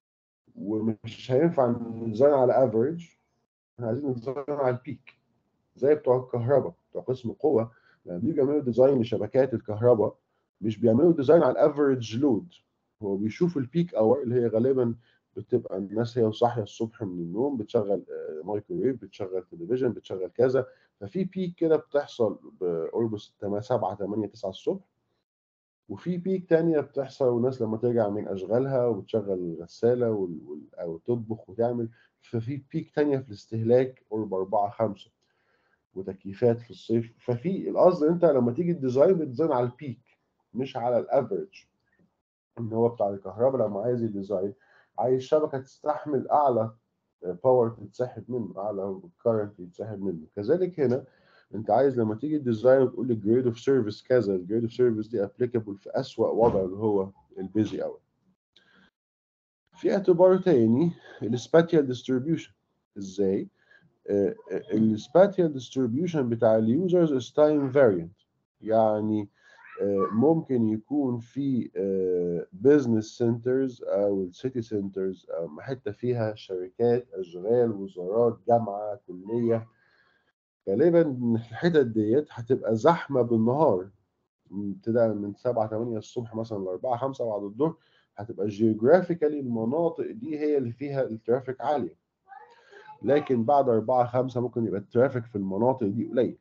ومش هينفع نديزاين على افريج، احنا عايزين نديزاين على البيك زي بتوع الكهرباء بتوع قسم قوه لما يعني بييجوا يعملوا ديزاين لشبكات الكهرباء مش بيعملوا ديزاين على الافريج لود، هو بيشوف البيك اور اللي هي غالبا بتبقى الناس هي صاحيه الصبح من النوم بتشغل مايكروويف بتشغل تلفزيون بتشغل كذا، ففي بيك كده بتحصل بقرب سبعة تمانية تسعة الصبح، وفي بيك تانية بتحصل والناس لما ترجع من اشغالها وبتشغل الغساله وال... او تطبخ وتعمل، ففي بيك تانية في الاستهلاك قرب أربعة خمسة وتكييفات في الصيف. ففي القصد انت لما تيجي الديزاين بتديزاين على البيك مش على الافريج. ان هو بتاع الكهرباء لما عايز يديزاين عايز شبكه تستحمل اعلى باور تتسحب منه، اعلى كارنت يتسحب منه. كذلك هنا انت عايز لما تيجي الديزاين وتقول لي الجريد اوف سيرفيس كذا، الجريد اوف سيرفيس دي ابليكابل في اسوأ وضع اللي هو البيزي اور. في اعتبار تاني السباتيال ديستريبيوشن. ازاي؟ السباتيال ديستريبيوشن بتاع اليوزرز از تايم فاريانت، يعني ممكن يكون في بزنس سنترز او السيتي سنترز او حته فيها شركات اشغال وزارات جامعه كليه، غالبا الحتت ديت هتبقى زحمه بالنهار ابتداء من سبعة تمانية الصبح مثلا ل أربعة خمسة بعد الظهر، هتبقى جيوغرافيكالي المناطق دي هي اللي فيها الترافيك عاليه. لكن بعد أربعة خمسة ممكن يبقى الترافيك في المناطق دي قليل.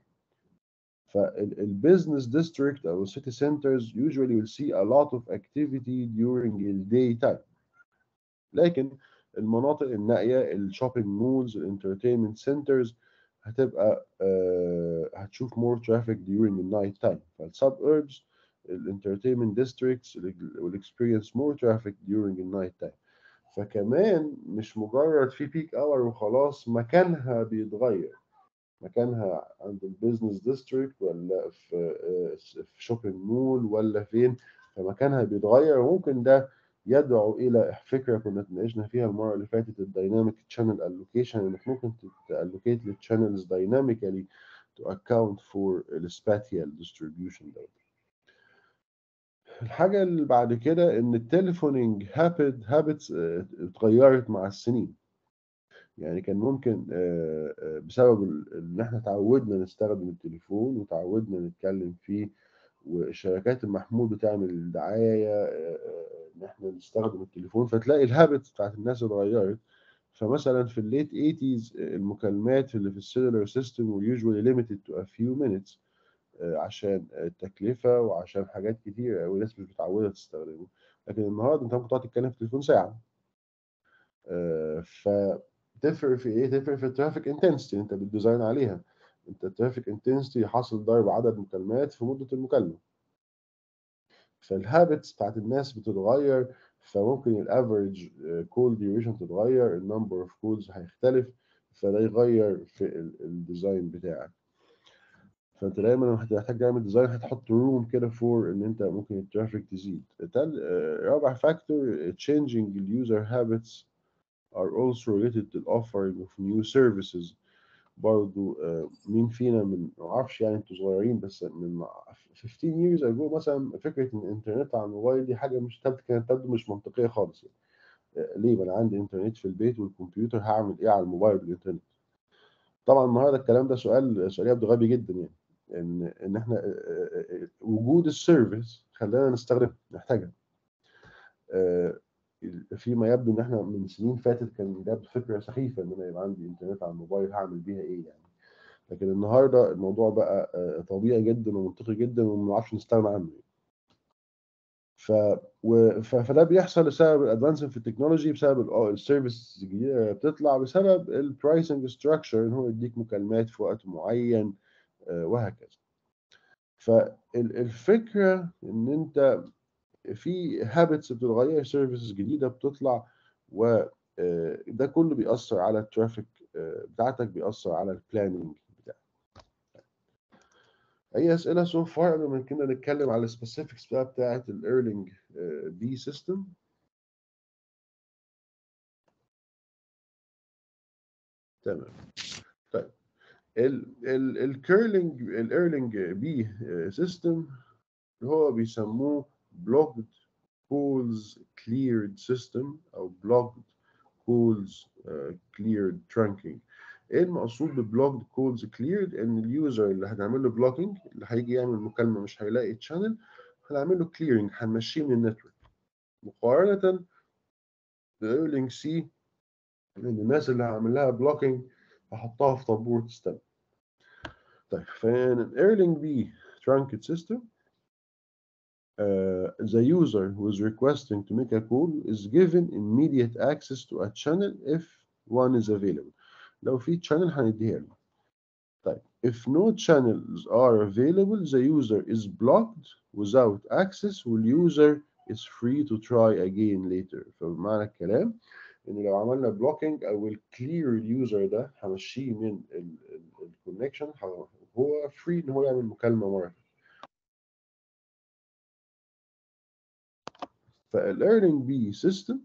فالبيزنس ديستريكت او city centers usually will see a lot of activity during the daytime. لكن المناطق النائية الشوبينج مولز الانترتينمنت سنترز هتبقى uh, هتشوف more traffic during the night time. فالسبurbs الانترتينمنت ديستريكتس will experience more traffic during the night time. فكمان مش مجرد في بيك اور وخلاص، مكانها بيتغير، مكانها عند البيزنس ديستريكت ولا في في شوبينج مول ولا فين، فمكانها بيتغير. وممكن ده يدعو الى فكره كنا اتناقشنا فيها المره اللي فاتت الدايناميك تشانل الوكيشن، انك ممكن تالوكيت للشانلز دايناميكالي to account for السباتيال ديستريبيوشن ده. الحاجه اللي بعد كده ان التليفونينج هابت هابتس اتغيرت مع السنين. يعني كان ممكن بسبب ان احنا تعودنا نستخدم التليفون وتعودنا نتكلم فيه وشركات المحمول بتعمل دعاية إن إحنا نستخدم التليفون، فتلاقي الهابتس بتاعت الناس اتغيرت. فمثلا في الليت eighties المكالمات اللي في السيلولار سيستم were usually limited to a few minutes عشان التكلفة وعشان حاجات كتير والناس مش متعودة تستخدمه. لكن النهارده أنت ممكن تقعد تتكلم في التليفون ساعة. فتفرق في إيه؟ تفرق في الترافيك انتنسيتي أنت بتديزاين عليها. أنت الترافيك انتنسيتي حاصل ضرب عدد مكالمات في مدة المكالمة. فالهابتس بتاعت الناس بتتغير، فممكن الافريج كول ديوريشن تتغير، النمبر اوف كولز هيختلف، فده يغير في الديزاين بتاعك. فانت دايما لما هتحتاج تعمل ديزاين هتحط روم كده فور ان انت ممكن الترافيك تزيد. رابع فاكتور changing user habits are also related to the offering of new services. برضو مين فينا من ما اعرفش يعني انتوا صغيرين بس من خمستاشر years ago مثلا فكره ان الانترنت على الموبايل دي حاجه مش تبدو كانت تبدو مش منطقيه خالص يعني. ليه؟ ما انا عندي انترنت في البيت والكمبيوتر، هعمل ايه على الموبايل بالانترنت؟ طبعا النهارده الكلام ده سؤال سؤال يبدو غبي جدا يعني ان ان احنا وجود السيرفيس خلانا نستخدمها نحتاجها. فيما يبدو ان احنا من سنين فاتت كان ده فكره سخيفه ان انا يبقى عندي انترنت على الموبايل هعمل بيها ايه يعني. لكن النهارده الموضوع بقى طبيعي جدا ومنطقي جدا وما بنعرفش نستغنى عنه. ف... و... ف... فده بيحصل بسبب الادفانس في التكنولوجي، بسبب السيرفيس الجديده بتطلع، بسبب البرايسنج ستراكشر ان هو يديك مكالمات في وقت معين وهكذا. فالفكره ان انت في هابتس بتتغير، سيرفيسز جديده بتطلع، وده كله بيأثر على الترافيك بتاعتك، بيأثر على البلاننج بتاعك. اي اسئله سو فار قبل ما كنا نتكلم على السبيسيفيكس بقى بتاعه الايرلينج بي سيستم؟ تمام. طيب الكيرلينج الايرلينج بي سيستم هو بيسموه بلوكد كولز كليرد سيستم او بلوكد كولز كليرد ترانكينج. ايه المقصود ببلوكد كولز كليرد؟ ان اليوزر اللي هنعمل له بلوكينج، اللي هيجي يعمل مكالمه مش هيلاقي تشانل، هنعمل له كليرنج، هنمشيه من النتورك، مقارنه بايرلينج سي ان الناس اللي هعمل لها بلوكينج هحطها في طابور تستنى. طيب فين الايرلينج بي truncate system uh, the user who is requesting to make a call is given immediate access to a channel if one is available. لو في channel هنديها له. طيب if no channels are available the user is blocked without access والuser is free to try again later. فبمعنى الكلام ان لو عملنا بلوكينج او الكلير اليوزر ده همشيه من الكونكشن، هو فري ان هو يعمل مكالمه مره. فالايرلينج بي سيستم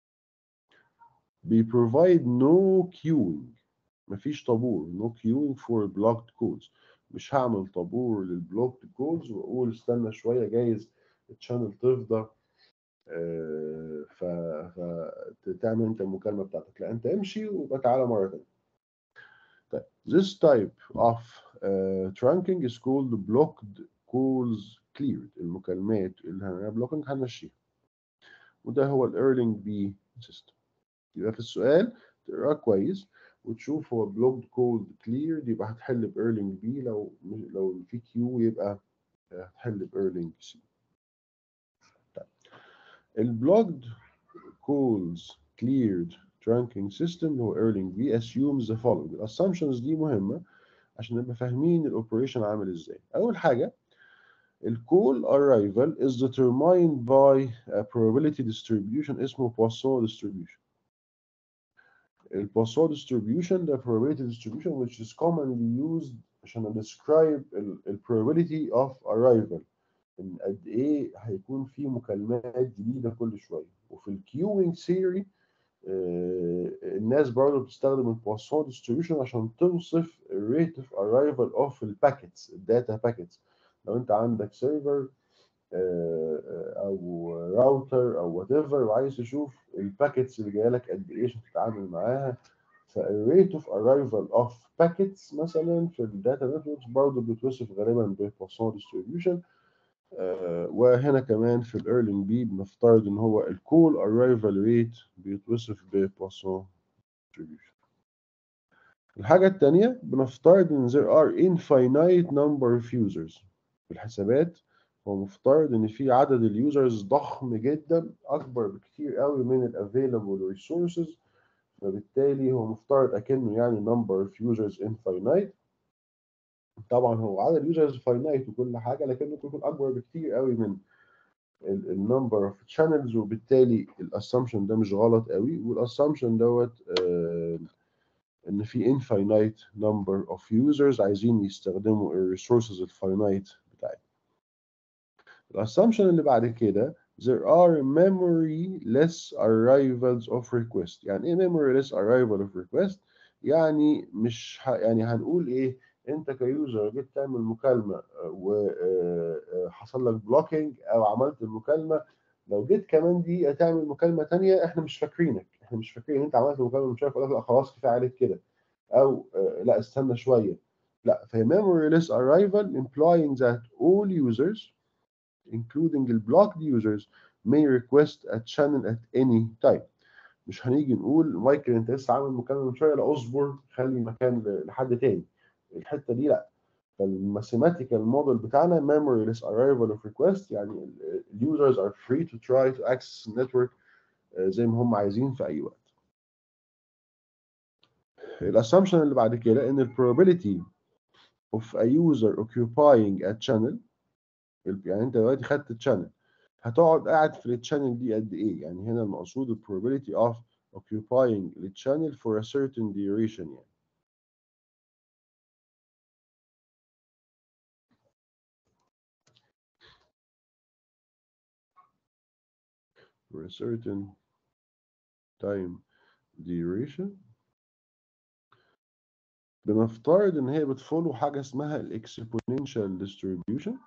بيبروفايد نو كيوينج، مفيش طابور، نو كيوينج فور بلوكد كولز. مش هعمل طابور للبلوكد كولز واقول استنى شويه جايز الشانل تفضى ف... فتعمل انت المكالمه بتاعتك. لا، انت امشي وبقى تعالى مره ثانيه. طيب this type of uh, trunking is called blocked calls cleared. المكالمات اللي هنعملها بلوكينج هنمشيها، وده هو الايرلينج بي سيستم. يبقى في السؤال تقراه كويس وتشوف هو blocked called cleared يبقى هتحل بايرلينج بي، لو لو في كيو يبقى هتحل بايرلينج سي. طيب البلوكد calls cleared trunking system اللي هو ايرلينج بي assumes the following. الاسامبشنز دي مهمه عشان نبقى فاهمين الاوبريشن عامل ازاي. اول حاجه الكول arrival is determined by a probability distribution اسمه Poisson distribution. ال Poisson distribution ده probability distribution which is commonly used عشان describe ال probability of arrival، ان قد ايه هيكون في مكالمات جديده كل شويه. وفي الكيوينج ثيوري الناس برضه بتستخدم البواسون ديستريبيوشن عشان توصف الريت اوف ارايفل اوف الباكيتس، الداتا باكيتس. لو انت عندك سيرفر او راوتر او وات ايفر وعايز تشوف الباكيتس اللي جايه لك قد ايه عشان تتعامل معاها، فالريت اوف ارايفل اوف باكيتس مثلا في الداتا نتوركس برضه بتوصف غالبا بالبواسون ديستريبيوشن. آه وهنا كمان في الايرلينج بي بنفترض ان هو الكول ارايفال ريت بيتوصف ببواسون ديستريبيوشن. الحاجة التانية بنفترض ان there are infinite number of users. في الحسابات هو مفترض ان في عدد اليوزرز ضخم جدا اكبر بكتير قوي من الافيلابل ريسورسز، فبالتالي هو مفترض اكنه يعني number of users infinite. طبعا هو عدد اليوزرز finite وكل حاجه، لكنه يكون اكبر بكتير قوي من النمبر اوف channels، وبالتالي الاسامبشن ده مش غلط قوي، والاسامبشن دوت آه ان في infinite number of users عايزين يستخدموا الريسورسز الفاينايت بتاعتهم. الاسامبشن اللي بعد كده there are memory less arrivals of request. يعني ايه memory less arrival of request؟ يعني مش ه... يعني هنقول ايه، انت كيوزر جيت تعمل مكالمه وحصل لك بلوكينج او عملت المكالمه، لو جيت كمان دقيقه تعمل مكالمه ثانيه احنا مش فاكرينك، احنا مش فاكرين ان انت عملت مكالمه، مش عارف اقول لك لا خلاص كفايه عليك كده، او لا استنى شويه. لا، فهي memory less arrival implying that all users including the blocked users may request a channel at any time. مش هنيجي نقول مايكل انت لسه عامل مكالمه من شويه، لا اصبر خلي مكان لحد تاني. الحته دي لا. فالماثيماتيكال موديل بتاعنا memory less arrival of request، يعني اليوزرز are free to try to access the network زي ما هم عايزين في اي وقت. الاسامبشن اللي بعد كده ان ال probability of a user occupying a channel، يعني انت دلوقتي خدت الشانل، هتقعد قاعد في التشانل دي قد ايه؟ يعني هنا المقصود ال probability of occupying the channel for a certain duration، يعني for a certain time duration. بنفترض ان هي بتفولو حاجه اسمها الاكسبوننشال ديستريبيوشن،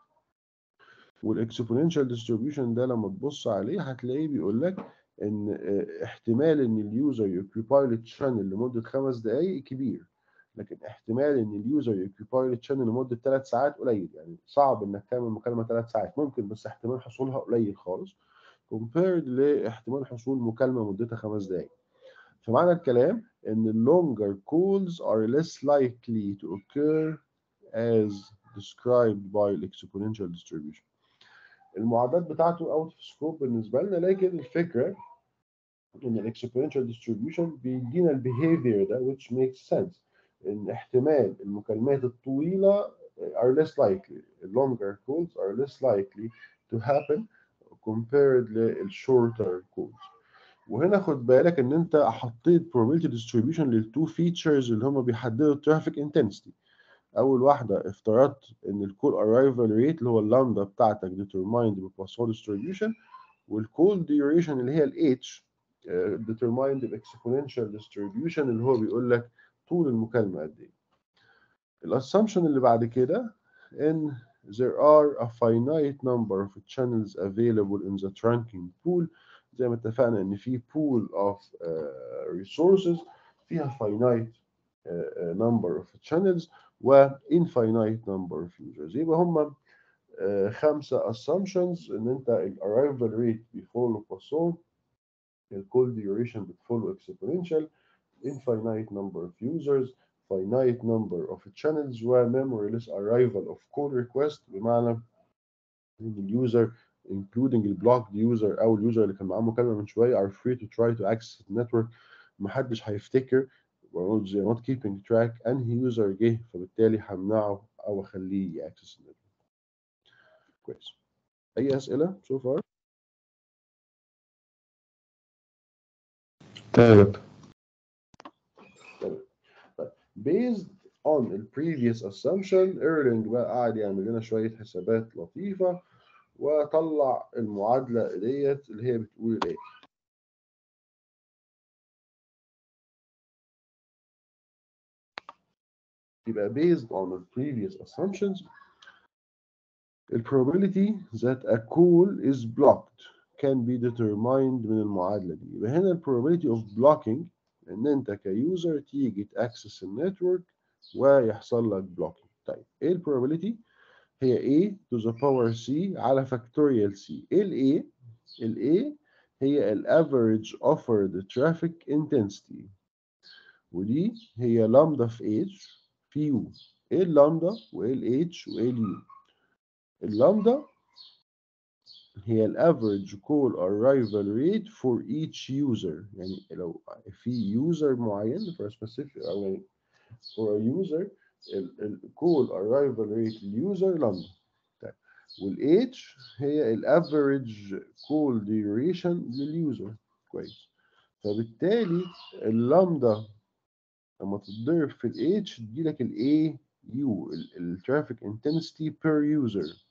والاكسبوننشال ديستريبيوشن ده لما تبص عليه هتلاقيه بيقول لك ان احتمال ان اليوزر يوكيباي الشانل لمده خمس دقائق كبير، لكن احتمال ان اليوزر يوكيباي الشانل لمده ثلاث ساعات قليل. يعني صعب انك تعمل مكالمه ثلاث ساعات، ممكن بس احتمال حصولها قليل خالص compared لاحتمال حصول مكالمه مدتها خمس دقائق. فمعنى الكلام ان longer calls are less likely to occur as described by the exponential distribution. المعادلات بتاعته اوت اوف سكوب بالنسبه لنا، لكن الفكره ان الاكسبوننشال ديستريبيوشن بيدينا البيهيفير ده which makes sense، ان احتمال المكالمات الطويله are less likely، longer calls are less likely to happen compared للshorter calls. وهنا خد بالك ان انت حطيت probability distribution للتو فيتشرز اللي هم بيحددوا الترافيك انتنسيتي. اول واحده افترضت ان الكول ارايفل ريت اللي هو اللامدا بتاعتك determined ببواسون distribution، والكول ديوريشن اللي هي الاتش determined باكسبوننشال distribution اللي هو بيقول لك طول المكالمه قد ايه. الاسامبشن اللي بعد كده ان there are a finite number of channels available in the trunking pool. زي ما اتفقنا ان في pool of uh, resources فيها finite uh, number of channels و infinite number of users. يبقى هم uh, خمسة assumptions، ان انت ال arrival rate بيفولو بواسون، ال call duration بتفولو exponential، infinite number of users، finite number of channels، و memoryless arrival of call request، بمعنى ان اليوزر including the blocked user او اليوزر اللي كان معاه مكالمه من شويه are free to try to access the network. محدش هيفتكر not keeping track انهي يوزر جه، فبالتالي همنعه او اخليه ياكسس النتورك. كويس. اي اسئله so far؟ طيب based on the previous assumption ايرلينج بقى قاعد يعمل لنا شويه حسابات لطيفه وطلع المعادله ديت اللي هي بتقول ايه. يبقى based on the previous assumptions the probability that a call is blocked can be determined من المعادله دي. يبقى هنا ال probability of blocking ان انت كيوزر تيجي تاكسس النتورك ويحصل لك blocking. طيب ايه ال probability؟ هي A to the power C على factorial C. ايه ال A؟ ال A هي ال average offered traffic intensity، ودي هي لامدا في H في U. ايه اللامدا وايه ال H وايه ال U؟ اللامدا هي ال average call arrival rate for each user، يعني لو في user معين for a specific أو يعني for a user ال ال call arrival rate للuser لامدا. طيب وال H هي ال average call duration للuser. كويس. فبالتالي اللامدا لما تتضرب في ال H تديلك ال A U ال traffic intensity per user.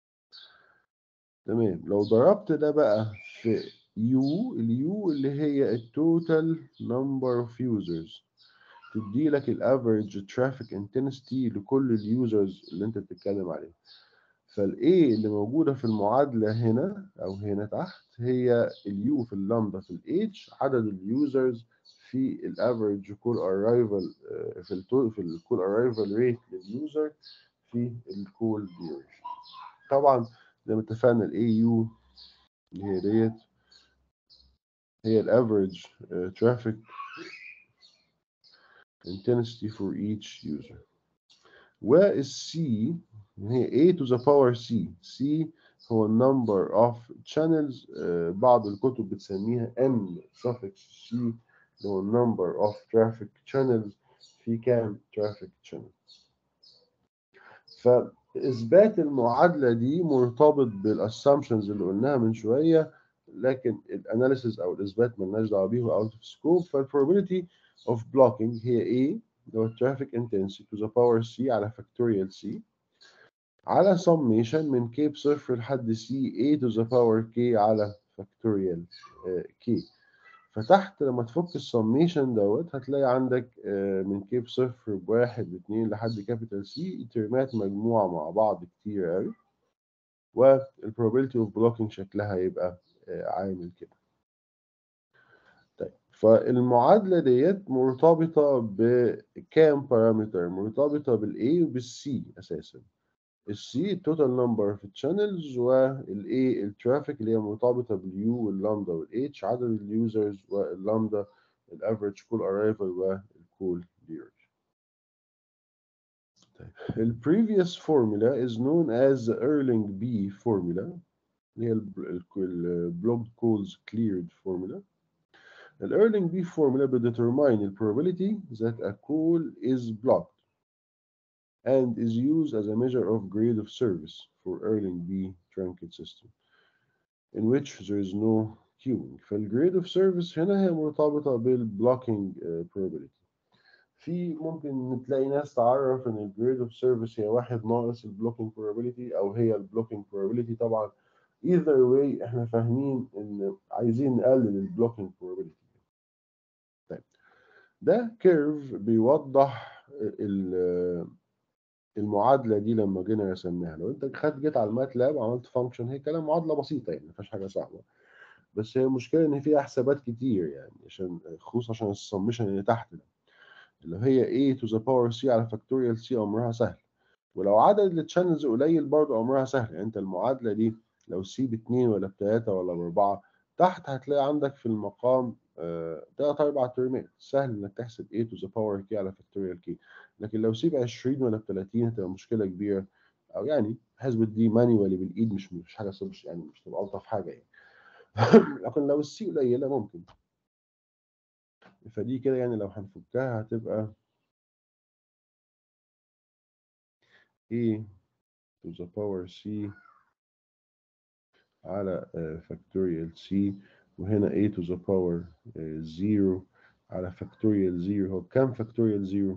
تمام. لو ضربت ده بقى في U، اليو اللي هي التوتال نمبر اوف يوزرز تدي لك الافريج ترافيك انتنسيتي لكل اليوزرز اللي انت بتتكلم عليه. فالاي اللي موجوده في المعادله هنا او هنا تحت هي اليو في اللامدا في الاتش عدد اليوزرز في الافريج كول ارايفل في ال في الكول ارايفل ريت لليوزر في الكول ديوريشن. طبعا زي ما اتفقنا الاي يو اللي هي ديت هي الافريج ترافيك intensity for each user. والسي هي A to the power C. C هو number of channels. uh, بعض الكتب بتسميها M suffix C اللي هو number of traffic channels في كام traffic channel. فإثبات المعادلة دي مرتبط بالassumptions اللي قلناها من شوية، لكن الاناليسيس او الاثبات مالناش دعوه بيه اوت اوف سكوب. فالprobability of blocking هي A اللي هو traffic intensity to the power C على factorial C على summation من k بصفر لحد C A to the power K على factorial K. فتحت لما تفك السميشن دوت هتلاقي عندك من k بصفر بواحد باتنين لحد كابيتال C ترمات مجموعة مع بعض كتير قوي، والprobability of blocking شكلها هيبقى عامل كده. طيب فالمعادلة ديت مرتبطة بكام بارامتر؟ مرتبطة بالاي وبالسي اساسا. السي التوتال نمبر في الشانلز، والاي الترافيك اللي هي مرتبطة باليو واللامدا والاتش عدد اليوزرز، واللامدا الافريج كول ارايفل والكول ديوريشن. طيب ال previous formula is known as the Erlang-B formula اللي هي ال blocked calls cleared formula. The Erlang-B formula will determine the probability that a call is blocked and is used as a measure of grade of service for Erlang-B truncated system in which there is no queuing. فالgrade of service هنا هي مرتبطة بالblocking uh, probability. في ممكن تلاقي ناس تعرف ان الجريد اوف سيرفيس هي واحد ناقص البلوكينج probability او هي البلوكينج probability. طبعا either way احنا فاهمين ان عايزين نقلل البلوكينج probability. طيب ده كيرف بيوضح المعادله دي لما جينا رسمناها. لو انت خدت جيت على الماتلاب وعملت فانكشن، هي كلام معادله بسيطه يعني ما فيهاش حاجه صعبه، بس هي المشكله ان فيها حسابات كتير يعني عشان خصوصا عشان السمشن اللي تحت ده اللي هي A to the power C على factorial C امرها سهل، ولو عدد التشانلز قليل برضه امرها سهل. يعني انت المعادله دي لو C باتنين ولا بتلاته ولا باربعه تحت هتلاقي عندك في المقام آه تلات اربع ترمات، سهل انك تحسب A to the power K على factorial K. لكن لو C ب عشرين ولا ب تلاتين هتبقى مشكله كبيره، او يعني حسبة دي مانيوالي بالايد مش مش حاجه مش يعني مش تبقى الطف حاجه يعني. لكن لو السي قليله ممكن. فدي كده يعني لو هنفكها هتبقى A to the power C على factorial C، وهنا A to the power zero على factorial zero. هو كام factorial zero؟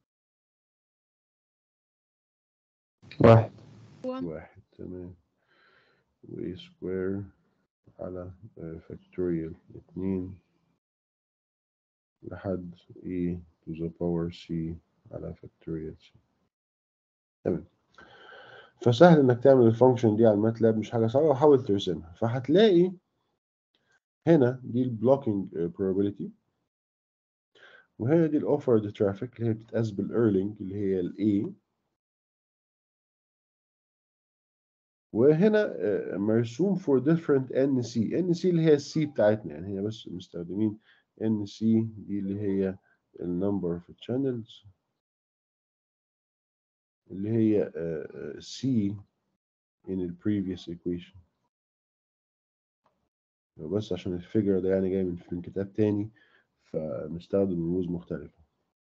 واحد. واحد. تمام. و A square على factorial اتنين لحد A to the power C على factorial C. تمام. فسهل انك تعمل الفانكشن دي على الماتلاب، مش حاجه صعبه، وحاول ترسمها. فهتلاقي هنا دي البلوكينج probability، وهنا دي الاوفرد ترافيك اللي هي بتتقاس بالايرلينج اللي هي الاي، وهنا مرسوم for different ان سي. ان سي اللي هي السي بتاعتنا، يعني هي بس مستخدمين ان سي دي اللي هي النمبر في الشانلز اللي هي سي in the previous equation. بس عشان الفيجر ده يعني جاي من من كتاب تاني فنستخدم رموز مختلفة.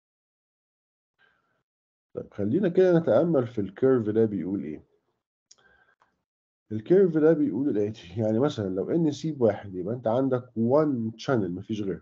طيب خلينا كده نتأمل في الكيرف ده بيقول ايه. الكيرف ده بيقول الاتي، يعني مثلا لو ان سي بواحد يبقى انت عندك one channel مفيش غيره.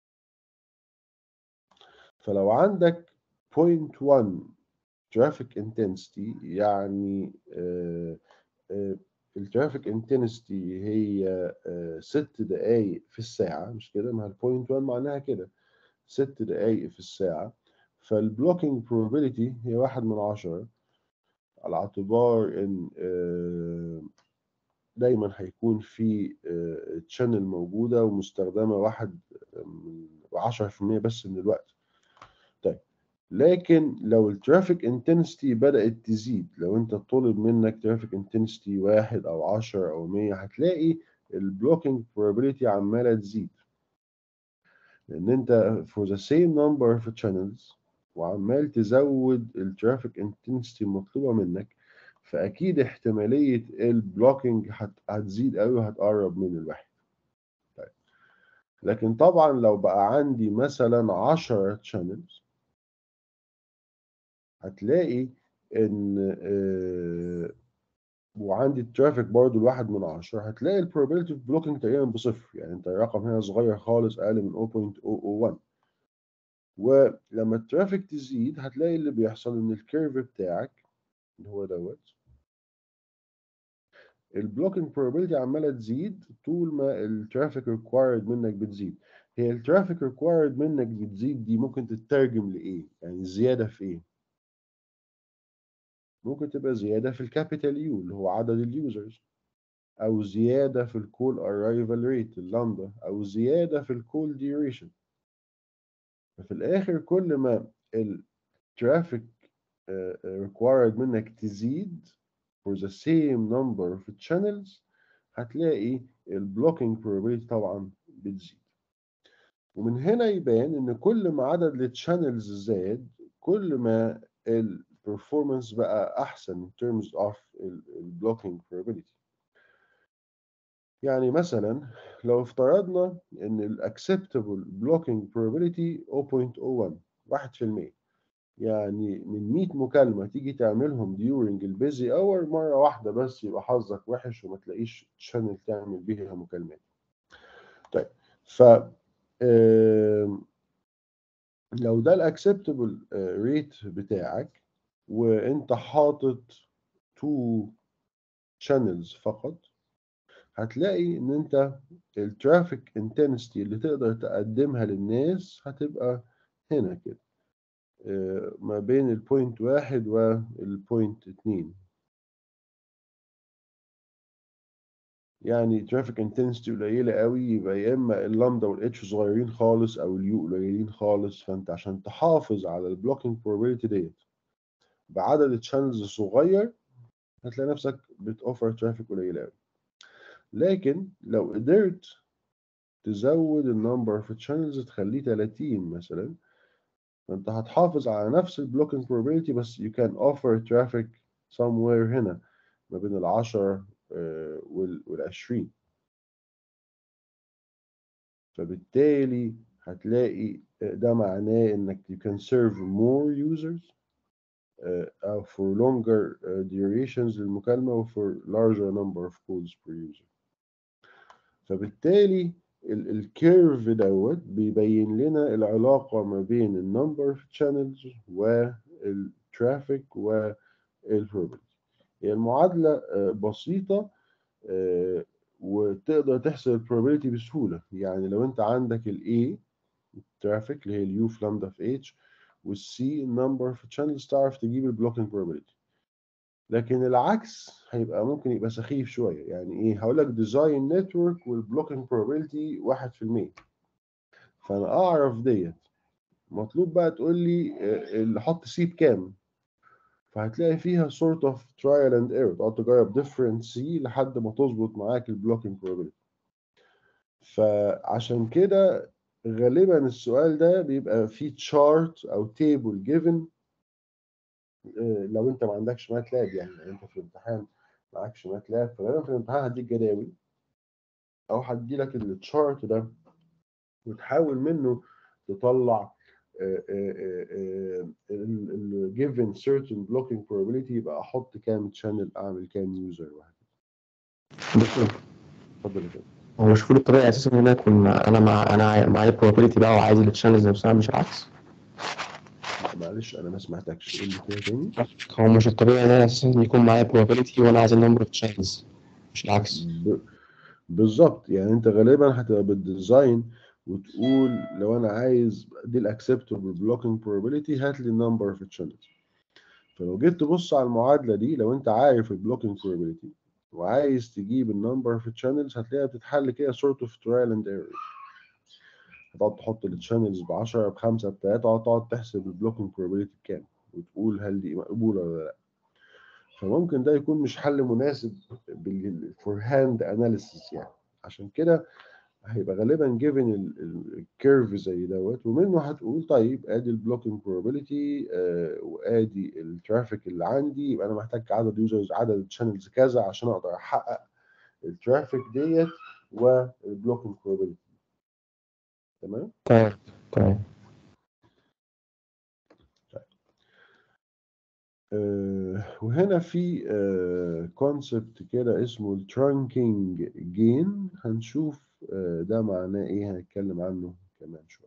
فلو عندك point one traffic intensity يعني آه آه الترافيك انتنستي هي آه ست دقايق في الساعة، مش كده؟ ما البوينت واحد معناها كده ست دقايق في الساعة. فالبلوكينج probability هي واحد من عشرة، على اعتبار ان آه دايما هيكون في تشانل موجودة ومستخدمة واحد من عشرة في المية بس من الوقت. طيب لكن لو الترافيك انتنستي بدأت تزيد، لو انت طلب منك ترافيك انتنستي واحد او عشرة او مية، هتلاقي البلوكينج probability عمالة تزيد، لان انت for the same number of channels وعمال تزود الترافيك انتنستي المطلوبة منك، فأكيد احتمالية البلوكينج هتزيد قوي وهتقرب من الواحد. طيب لكن طبعا لو بقى عندي مثلا عشرة channels هتلاقي ان آه وعندي الترافيك برضو الواحد من عشرة، هتلاقي البروبابيلتي اوف بلوكينج تقريبا بصفر، يعني انت الرقم هنا صغير خالص اقل من صفر فاصلة صفر صفر واحد. ولما الترافيك تزيد هتلاقي اللي بيحصل ان الكيرف بتاعك اللي هو دوت البلوكينج probability عماله تزيد طول ما الترافيك ريكوايرد منك بتزيد. هي الترافيك ريكوايرد منك بتزيد دي ممكن تترجم لايه؟ يعني زياده في ايه؟ ممكن تبقى زياده في الكابيتال يو اللي هو عدد اليوزرز، او زياده في الكول ارايفل ريت اللامدا، او زياده في الكول ديوريشن. ففي الاخر كل ما الترافيك ريكوايرد منك تزيد for the same number of channels هتلاقي البلوكينج probability طبعا بتزيد. ومن هنا يبان ان كل ما عدد التشانلز زاد كل ما البرفورمانس بقى احسن in terms of البلوكينج probability. يعني مثلا لو افترضنا ان الاكسبتبل بلوكينج probability صفر فاصلة صفر واحد واحد في المية، يعني من مية مكالمة تيجي تعملهم during البيزي اور مرة واحدة بس يبقى حظك وحش وما تلاقيش شانل تعمل بيها مكالمات. طيب ف لو ده الاكسبتبل ريت بتاعك وانت حاطط تو شانلز فقط، هتلاقي ان انت الترافيك انتنستي اللي تقدر تقدمها للناس هتبقى هنا كده ما بين البوينت واحد والبوينت اتنين. يعني ترافيك انتنستي قليلة قوي يبقى يا اما اللامدا والاتش صغيرين خالص او اليو قليلين خالص. فانت عشان تحافظ على البلوكينج probability ديت بعدد الشانلز صغير هتلاقي نفسك بتوفر ترافيك قليل قوي. لكن لو قدرت تزود النمبر في الشانلز تخليه تلاتين مثلا، فانت هتحافظ على نفس البلوكينج probability بس you can offer traffic somewhere هنا ما بين العشرة والعشرين. فبالتالي هتلاقي ده معناه انك you can serve more users أو for longer durations للمكالمة و for larger number of calls per user. فبالتالي الكيرف دوت بيبين لنا العلاقة ما بين النمبر of channels والترافيك والبروبابيلتي. هي المعادلة بسيطة وتقدر تحسب البروبابيلتي بسهولة. يعني لو انت عندك ال A الترافيك اللي هي اليو في لامدا في H والسي النمبر في channels تعرف تجيب البلوكينج probability. لكن العكس هيبقى ممكن يبقى سخيف شويه. يعني ايه؟ هقول لك ديزاين نتورك والبلوكينج probability واحد في المية، فانا اعرف ديت. مطلوب بقى تقول لي اللي حط سي بكام. فهتلاقي فيها sort of trial and error، تقعد تجرب different C لحد ما تظبط معاك البلوكينج probability. فعشان كده غالبا السؤال ده بيبقى فيه chart أو table given لو أنت ما عندكش ماتلاب، يعني لو أنت في الامتحان معكش ماتلاب فغالبا في الامتحان هديك جداول أو هديلك التشارت ده وتحاول منه تطلع ال given certain blocking probability، يبقى احط كام channel، اعمل كام يوزر وهكذا. دكتور اتفضل يا فندم. هو مش كل الطريقة أساسا إن أنا أكون أنا مع أنا معايا probability بقى وعايز التشانلز نفسها مش العكس؟ معلش انا ما سمعتكش، قول لي كده تاني. هو مش الطبيعي إن أنا أساسا يكون معايا probability وأنا عايز النمبر اوف تشانلز مش العكس؟ ب... بالظبط، يعني انت غالبا هتبقى بالديزاين وتقول لو انا عايز دي الاكسبتبل بلوكينج probability هات لي النمبر اوف channels. فلو جيت تبص على المعادله دي، لو انت عارف البلوكينج probability وعايز تجيب النمبر اوف channels هتلاقيها بتتحل كده sort of trial and error. هتقعد تحط التشانلز ب عشرة ب خمسة ب ثلاثة وتقعد تحسب البلوكينج probability بكام وتقول هل دي مقبوله ولا لا. فممكن ده يكون مش حل مناسب فور هاند اناليسيس يعني. عشان كده هيبقى غالبا جيفن الكيرف زي دوت ومنه هتقول طيب ادي البلوكينج probability آه وادي الترافيك اللي عندي، يبقى انا محتاج عدد يوزرز عدد الشانلز كذا عشان اقدر احقق الترافيك ديت والبلوكينج probability. تمام؟ تمام تمام. آه وهنا في كونسبت آه كده اسمه الترانكينج جين، هنشوف آه ده معناه ايه، هنتكلم عنه كمان شويه.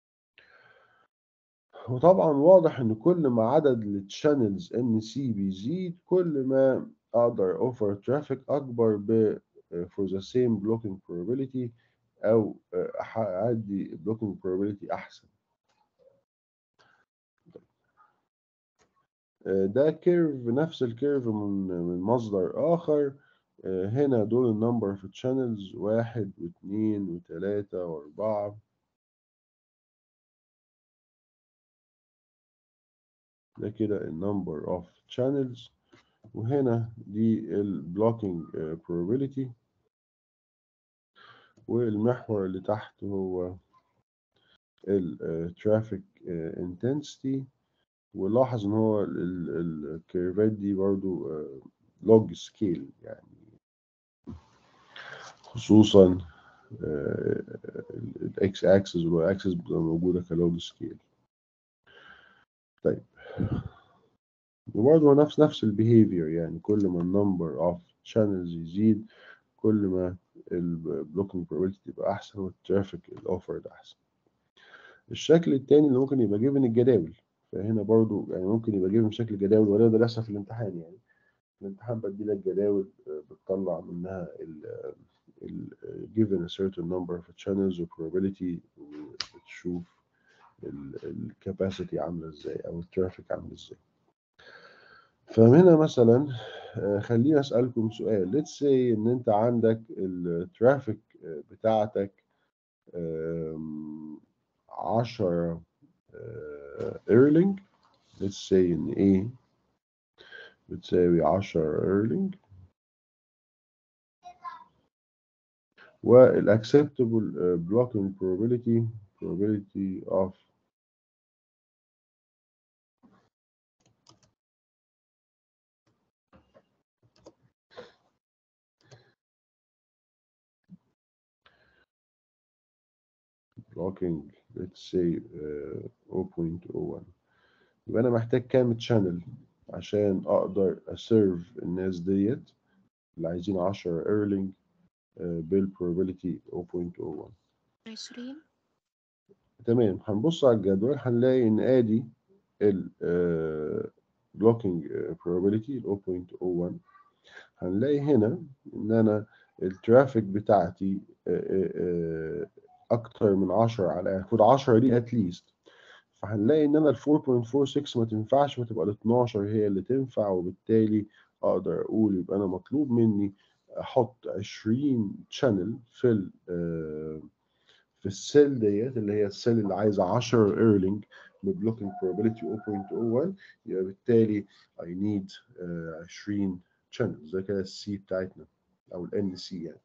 وطبعا واضح ان كل ما عدد التشانلز ان سي بيزيد كل ما اقدر اوفر ترافيك اكبر ب for the same blocking probability او اعدي blocking probability احسن. ده كيرف نفس الكيرف من من مصدر اخر. هنا دول النمبر في تشانلز واحد واثنين وثلاثة واربعة. ده كده النمبر اوف channels وهنا دي البلوكينج probability والمحور اللي تحت هو الترافيك intensity. ولاحظ ان هو الكيرفات دي برضو لوج سكيل يعني، خصوصا الاكس اكسس والواي اكسس بتبقى موجوده كلوج سكيل. طيب وبرضه نفس نفس البيهيفير، يعني كل ما النمبر اوف شانلز يزيد كل ما البلوكينج probability تبقى احسن والترافيك الاوفرد احسن. الشكل التاني اللي ممكن يبقى جيفن الجداول، فهنا برضو يعني ممكن يبقى جيفن شكل جداول ولا درسها في الامتحان. يعني في الامتحان بدي لك جداول بتطلع منها ال given a certain number of channels و probability وبتشوف ال capacity عامله ازاي او الترافيك عامل ازاي. فهنا مثلا خليني اسالكم سؤال. let's say ان انت عندك الترافيك بتاعتك عشرة ايرلينج. let's say ان A بتساوي عشرة ايرلينج والacceptable blocking probability probability of blocking let's say uh, zero point zero one. يبقى انا محتاج كام تشانل عشان اقدر اسيرف الناس ديت اللي عايزين عشرة ايرلينج بالبروبابيلتي zero point zero one. عشرين. تمام. هنبص على الجدول هنلاقي ان ادي ال blocking probability zero point zero one. هنلاقي هنا ان انا الترافيك بتاعتي اكتر من عشرة، على المفروض عشرة دي اتليست. فهنلاقي ان انا ال four point four six ما تنفعش فتبقى ال اتناشر هي اللي تنفع، وبالتالي اقدر اقول يبقى انا مطلوب مني احط عشرين channel في ال في السيل ديت اللي هي السيل اللي عايزه عشرة ايرلينج ببلوكينج probability صفر فاصلة صفر واحد، يبقى بالتالي I need uh, عشرين channels زي كده السي بتاعتنا او الان سي يعني.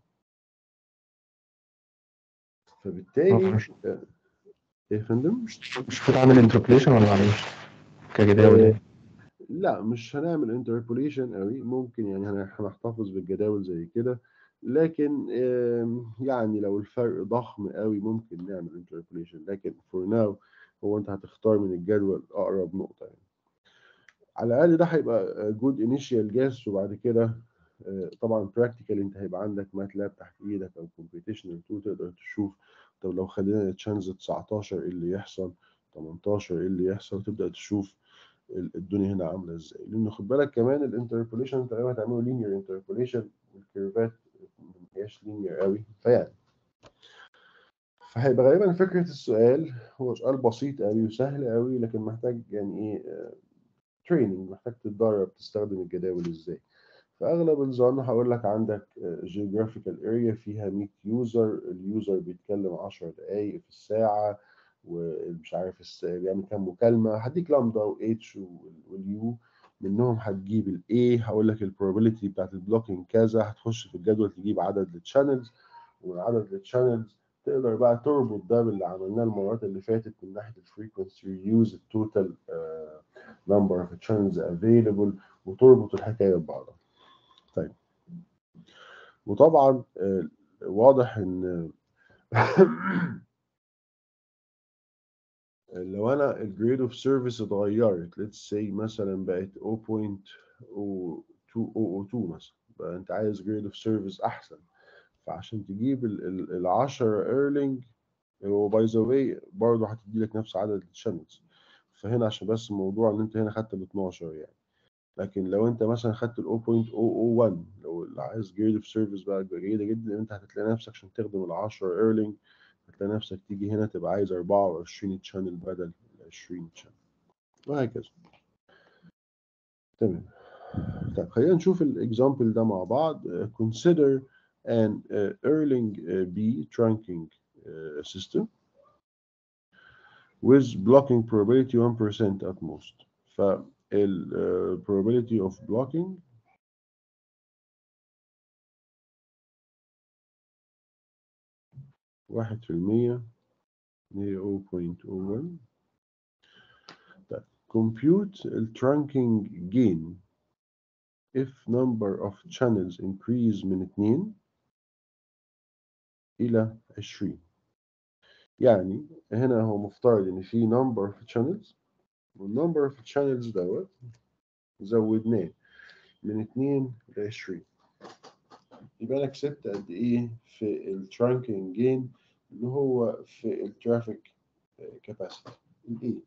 فبالتالي مش آه، ايه يا فندم؟ مش بتعمل انتربوليشن ولا معلش كجداول آه يعني؟ لا مش هنعمل انتربوليشن قوي، ممكن يعني هن- هنحتفظ بالجداول زي كده، لكن آم، يعني لو الفرق ضخم قوي ممكن نعمل انتربوليشن، لكن فور ناو هو انت هتختار من الجدول اقرب نقطة يعني. على الاقل ده هيبقى جود انيشال جاس، وبعد كده آه، طبعا براكتيكال انت هيبقى عندك ماتلاب تحت ايدك او كومبيتيشنال تول تقدر تشوف طب لو خلينا تشانز تسعتاشر ايه اللي يحصل، تمنتاشر ايه اللي يحصل، وتبدا تشوف ال- الدنيا هنا عامله ازاي. لان خد بالك كمان الانتربوليشن انت لما هتعمله لينير انتربوليشن الكيرفات ما هياش لينير قوي، فيعني فهيبقى غالبا فكره السؤال هو سؤال بسيط قوي وسهل قوي، لكن محتاج يعني ايه تريننج، محتاج تتدرب تستخدم الجداول ازاي. فاغلب الظن هقول لك عندك جيوغرافيكال اريا فيها مية يوزر، اليوزر بيتكلم عشر دقائق في الساعه ومش عارف الس- بيعمل كام مكالمه، هديك لامدا واتش واليو، منهم هتجيب الاي، هقول لك البروبابيلتي بتاعت البلوكينج كذا، هتخش في الجدول تجيب عدد التشانلز، ومن عدد التشانلز تقدر بقى تربط ده باللي عملناه المرات اللي فاتت من ناحيه الفريكونسي ريوز التوتال نمبر اوف تشانلز افيلبل، وتربط الحكايه ببعضها. طيب وطبعا آه، واضح ان لو انا الجريد اوف سيرفيس اتغيرت ليتس سي مثلا بقت صفر فاصلة صفر اتنين مثلا، بقى انت عايز جريد اوف سيرفيس احسن، فعشان تجيب ال عشرة ايرلينج وباي ذا واي برضه هتدي لك نفس عدد الشانلز، فهنا عشان بس الموضوع ان انت هنا خدت ال اتناشر يعني. لكن لو انت مثلا خدت ال صفر فاصلة صفر صفر واحد لو اللي عايز جريد اوف سيرفيس بقى جيده جدا، انت هتلاقي نفسك عشان تخدم ال عشرة ايرلينج هتلاقي نفسك تيجي هنا تبقى عايز اربعة وعشرين تشانل بدل عشرين تشانل، وهكذا. تمام. طيب خلينا نشوف الاكزامبل ده مع بعض. Uh, consider an uh, Erlang uh, B trunking uh, system with blocking probability one percent at most. فال uh, probability of blocking واحد في المية هي صفر فاصلة صفر واحد. طيب compute ال trunking gain if number of channels increase من اتنين إلى عشرين. يعني هنا هو مفترض إن في number of channels، والنمبر of channels دوت زودناه من اتنين ل عشرين، يبقى أنا كسبت قد إيه في ال trunking gain اللي هو في ال traffic capacity ال A.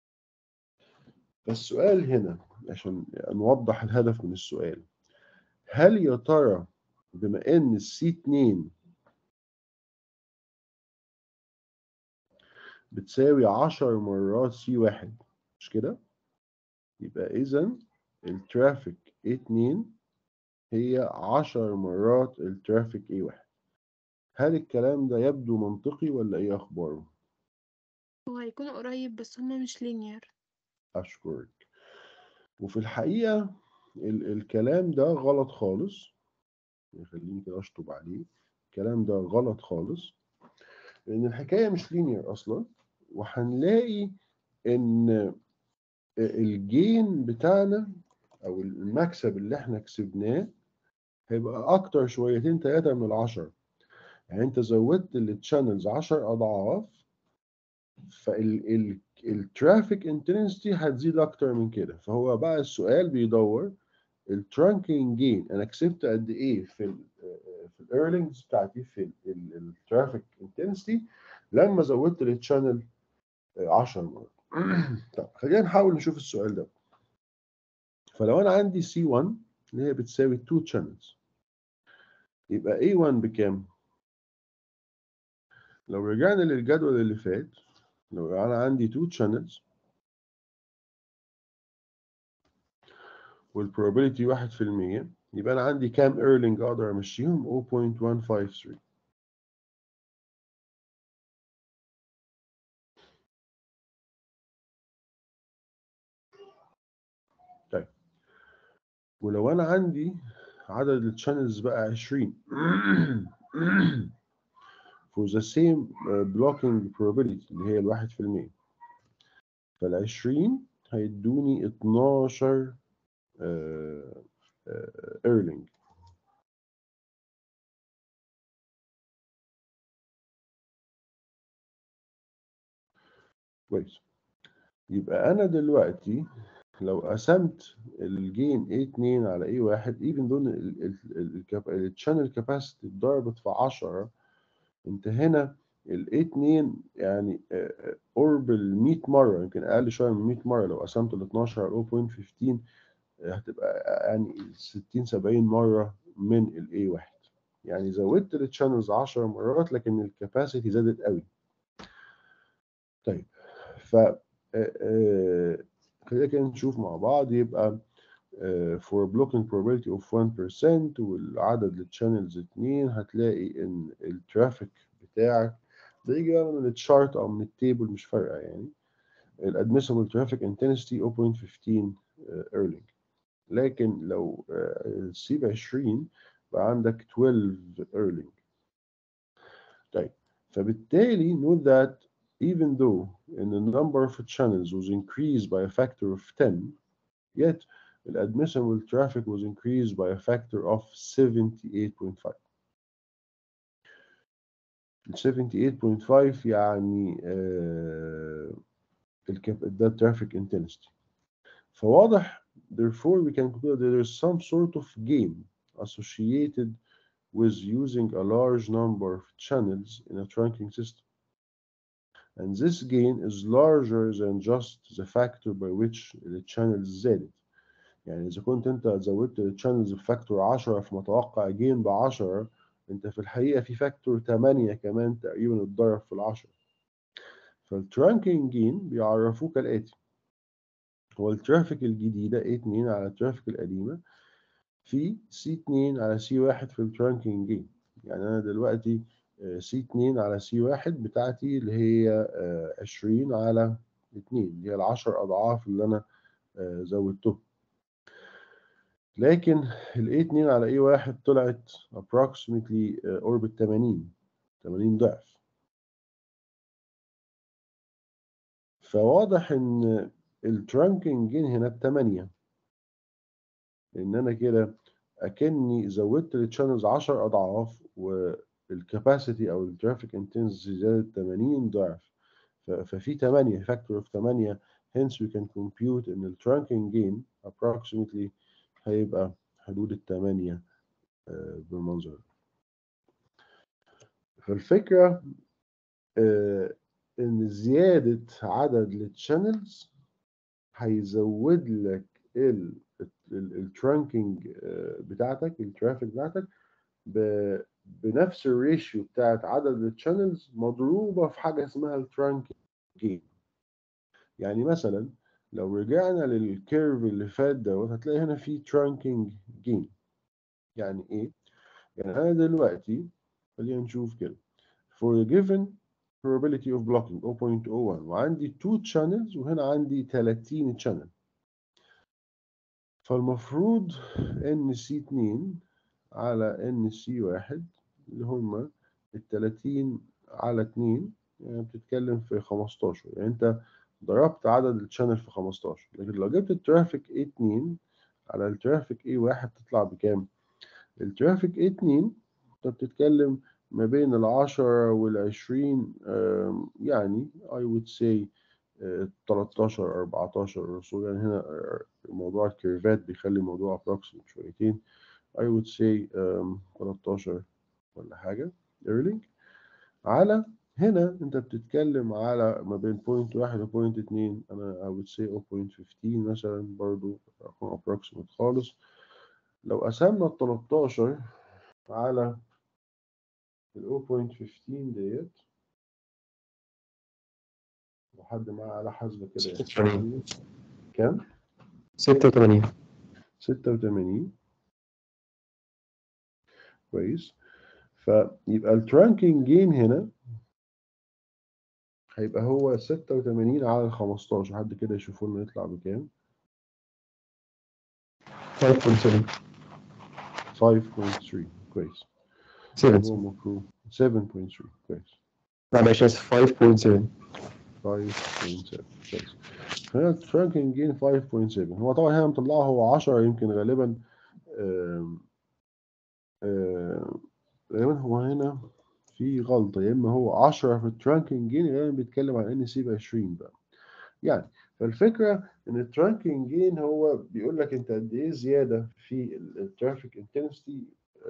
فالسؤال هنا عشان نوضح الهدف من السؤال، هل يا ترى بما ان السي اتنين بتساوي عشر مرات سي واحد مش كده، يبقى اذا الترافيك اي اتنين هي عشر مرات الترافيك اي واحد. هل الكلام ده يبدو منطقي ولا ايه اخباره؟ هو هيكون قريب بس هما مش لينير. اشكرك. وفي الحقيقة ال الكلام ده غلط خالص، خليني كده اشطب عليه، الكلام ده غلط خالص، لان الحكاية مش لينير اصلا، وهنلاقي ان الجين بتاعنا او المكسب اللي احنا كسبناه هيبقى اكتر شويتين تلاتة من العشرة. يعني انت زودت التشانلز عشر اضعاف، فالترافيك انتنسيتي هتزيد اكتر من كده. فهو بقى السؤال بيدور الترانكينج جين انا كسبت قد ايه في ال في الايرلينجز بتاعتي في الترافيك انتنسيتي لما زودت التشانل عشر مرات. طب خلينا نحاول نشوف السؤال ده. فلو انا عندي سي واحد اللي هي بتساوي اتنين channels، يبقى إيه واحد بكام؟ لو رجعنا للجدول اللي فات، لو انا عندي اتنين channels والprobability واحد في المية، يبقى انا عندي كام ايرلينج اقدر امشيهم؟ صفر فاصلة واحد خمسة تلاتة. ولو انا عندي عدد الشانلز بقى عشرين for the same blocking probability اللي هي الواحد في المية، فالعشرين هيدوني اتناشر ايرلينج. كويس. يبقى انا دلوقتي لو قسمت الجين إيه اتنين على إيه واحد even though الشانل كاباسيتي اتضربت في عشرة، انت هنا ال إيه اتنين يعني قرب ال مية مره، يمكن اقل شويه من مية مره. لو قسمت ال اتناشر على صفر فاصلة خمستاشر هتبقى يعني ستين سبعين مره من ال إيه واحد. يعني زودت التشانلز عشر مرات لكن الكاباسيتي زادت قوي. طيب ف خلينا كده نشوف مع بعض. يبقى uh, for blocking probability of one percent والعدد للchannels اتنين، هتلاقي ان الترافيك بتاعك ده يجي بقى من التشارت او من التيبل، مش فارقه يعني. الادميسبل traffic intensity صفر فاصلة خمستاشر ايرلينج. لكن لو السي ب عشرين بقى عندك اتناشر ايرلينج. طيب فبالتالي note that even though in the number of channels was increased by a factor of ten, yet the admissible traffic was increased by a factor of seventy-eight point five. seventy-eight point five يعني آه ده traffic intensity. فواضح therefore we can conclude that there is some sort of gain associated with using a large number of channels in a trunking system. And this gain is larger than just the factor by which the channels زادت. يعني إذا كنت أنت زودت الشانلز بفاكتور عشرة فمتوقع جين ب عشرة، أنت في الحقيقة في فاكتور تمانية كمان تقريبا اتضرب في العشرة. فالترانكينج جين بيعرفوه كالآتي: هو الترافيك الجديدة إيه اتنين على الترافيك القديمة في سي اتنين على سي واحد في الترانكينج جين. يعني أنا دلوقتي سي اتنين على سي واحد بتاعتي اللي هي عشرين على اتنين، اللي هي العشر أضعاف اللي أنا زودته. لكن ال إيه اتنين على إيه واحد طلعت approximately قرب ال تمانين تمانين ضعف. فواضح إن الترانكينج جين هنا بتمانية، لأن أنا كده أكني زودت التشانلز عشر أضعاف والكاباسيتي أو الترافيك انتنسيتي زادت تمانين ضعف. ففي تمانية factor of تمانية. hence we can compute إن الترانكينج جين approximately هيبقى حدود التمانية بالمنظر ده. فالفكرة آه إن زيادة عدد التشانلز هيزود لك الترانكينج بتاعتك، الترافيك بتاعتك بنفس الريشيو بتاعت عدد التشانلز مضروبة في حاجة اسمها الترانكينج جين. يعني مثلا لو رجعنا للكيرف اللي فات دوت هتلاقي هنا في ترانكينج جين. يعني ايه؟ يعني انا دلوقتي خلينا نشوف كده for a given probability of blocking صفر فاصلة صفر واحد وعندي اتنين channels وهنا عندي تلاتين channel. فالمفروض ان سي اتنين على ان سي واحد اللي هما التلاتين على اتنين، يعني بتتكلم في خمستاشر. يعني انت ضربت عدد الشانل في خمستاشر. لكن لو جبت الترافيك إيه اتنين على الترافيك إيه واحد تطلع بكام؟ الترافيك إيه اتنين انت بتتكلم ما بين العشرة والعشرين، يعني I would say تلاتاشر اربعتاشر رسول. يعني هنا موضوع الكيرفات بيخلي الموضوع approximate شويتين. I would say تلاتاشر ولا حاجة ايرلينج. على هنا انت بتتكلم على ما بين بوينت واحد وبوينت اتنين، انا I would say صفر فاصلة خمستاشر مثلا، برضو رقم approximate خالص. لو قسمنا ال تلاتاشر على ال صفر فاصلة خمستاشر ديت لحد ما على حسبة كده ستة وتمانين. يعني كام؟ ستة وتمانين. ستة وتمانين. كويس. فيبقى الترانكينج جين هنا هيبقى هو ستة وتمانين على خمستاشر. حد كده يشوفوا لنا يطلع بكام؟ خمسة فاصلة سبعة. خمسة فاصلة ثلاثة كويس. سبعة. هو المفروض سبعة فاصلة ثلاثة كويس. لا ماشي آسف خمسة فاصلة سبعة. خمسة فاصلة سبعة كويس. هنا الترانكينج جين خمسة فاصلة سبعة. هو طبعا هنا مطلعه هو عشرة يمكن غالبا آم آم غالبا هو هنا في غلطة، يا إما هو عشرة في الترانكينج جين غالبا بيتكلم عن إن سي ب عشرين بقى. يعني فالفكرة إن الترانكينج جين هو بيقول لك أنت قد إيه زيادة في الترافيك انتنسيتي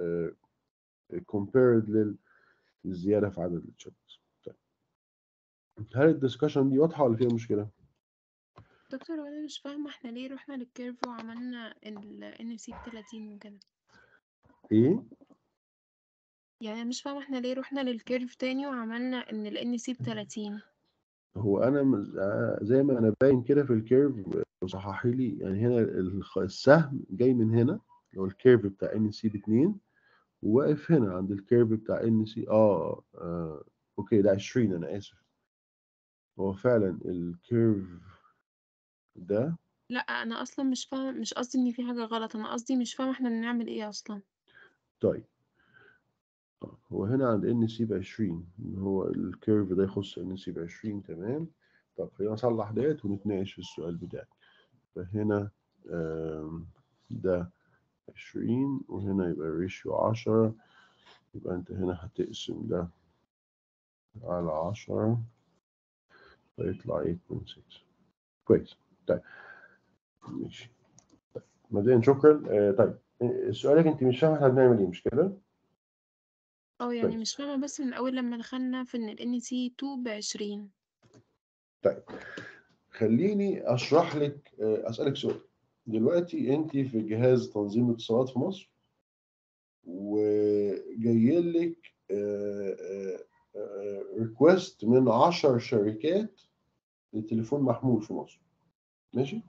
compared للزيادة في عدد الشانلز. طيب هل الدسكشن دي واضحة ولا فيها مشكلة؟ دكتور وانا مش فاهمة احنا ليه رحنا للكيرف وعملنا ال ان سي بتلاتين وكده. إيه؟ يعني أنا مش فاهمة احنا ليه رحنا للكيرف تاني وعملنا ان ال ان سي بتلاتين. هو أنا م- آه، زي ما أنا باين كده في الكيرف، صححي لي يعني هنا الخ- السهم جاي من هنا اللي هو الكيرف بتاع ان سي باتنين، وواقف هنا عند الكيرف بتاع ان سي آه, اه اوكي ده عشرين، انا اسف. هو فعلا الكيرف ده. لا انا اصلا مش فاهمة، مش قصدي ان في حاجة غلط، انا قصدي مش فاهمة احنا بنعمل ايه اصلا. طيب آه، هو هنا عند ان سي ب عشرين، هو الكيرف ده يخص ان سي ب عشرين تمام. طب خلينا نصلح ديت ونتناقش في السؤال بتاعك. فهنا آم، ده عشرين وهنا يبقى الريشيو عشرة، يبقى انت هنا هتقسم ده على عشرة فيطلع ثمانية فاصلة ستة. كويس. طيب ماشي. مبدئيا شكرا. آه طيب آه، سؤالك انت مش فاهمه احنا بنعمل ايه مش كده؟ اه يعني كويس. مش فاهمة، بس من اول لما دخلنا في ان ال ان سي اتنين بعشرين. طيب خليني اشرح لك. آه، اسالك سؤال. دلوقتي انت في جهاز تنظيم الاتصالات في مصر، وجاي لك ريكوست من عشر شركات لتليفون محمول في مصر. ماشي.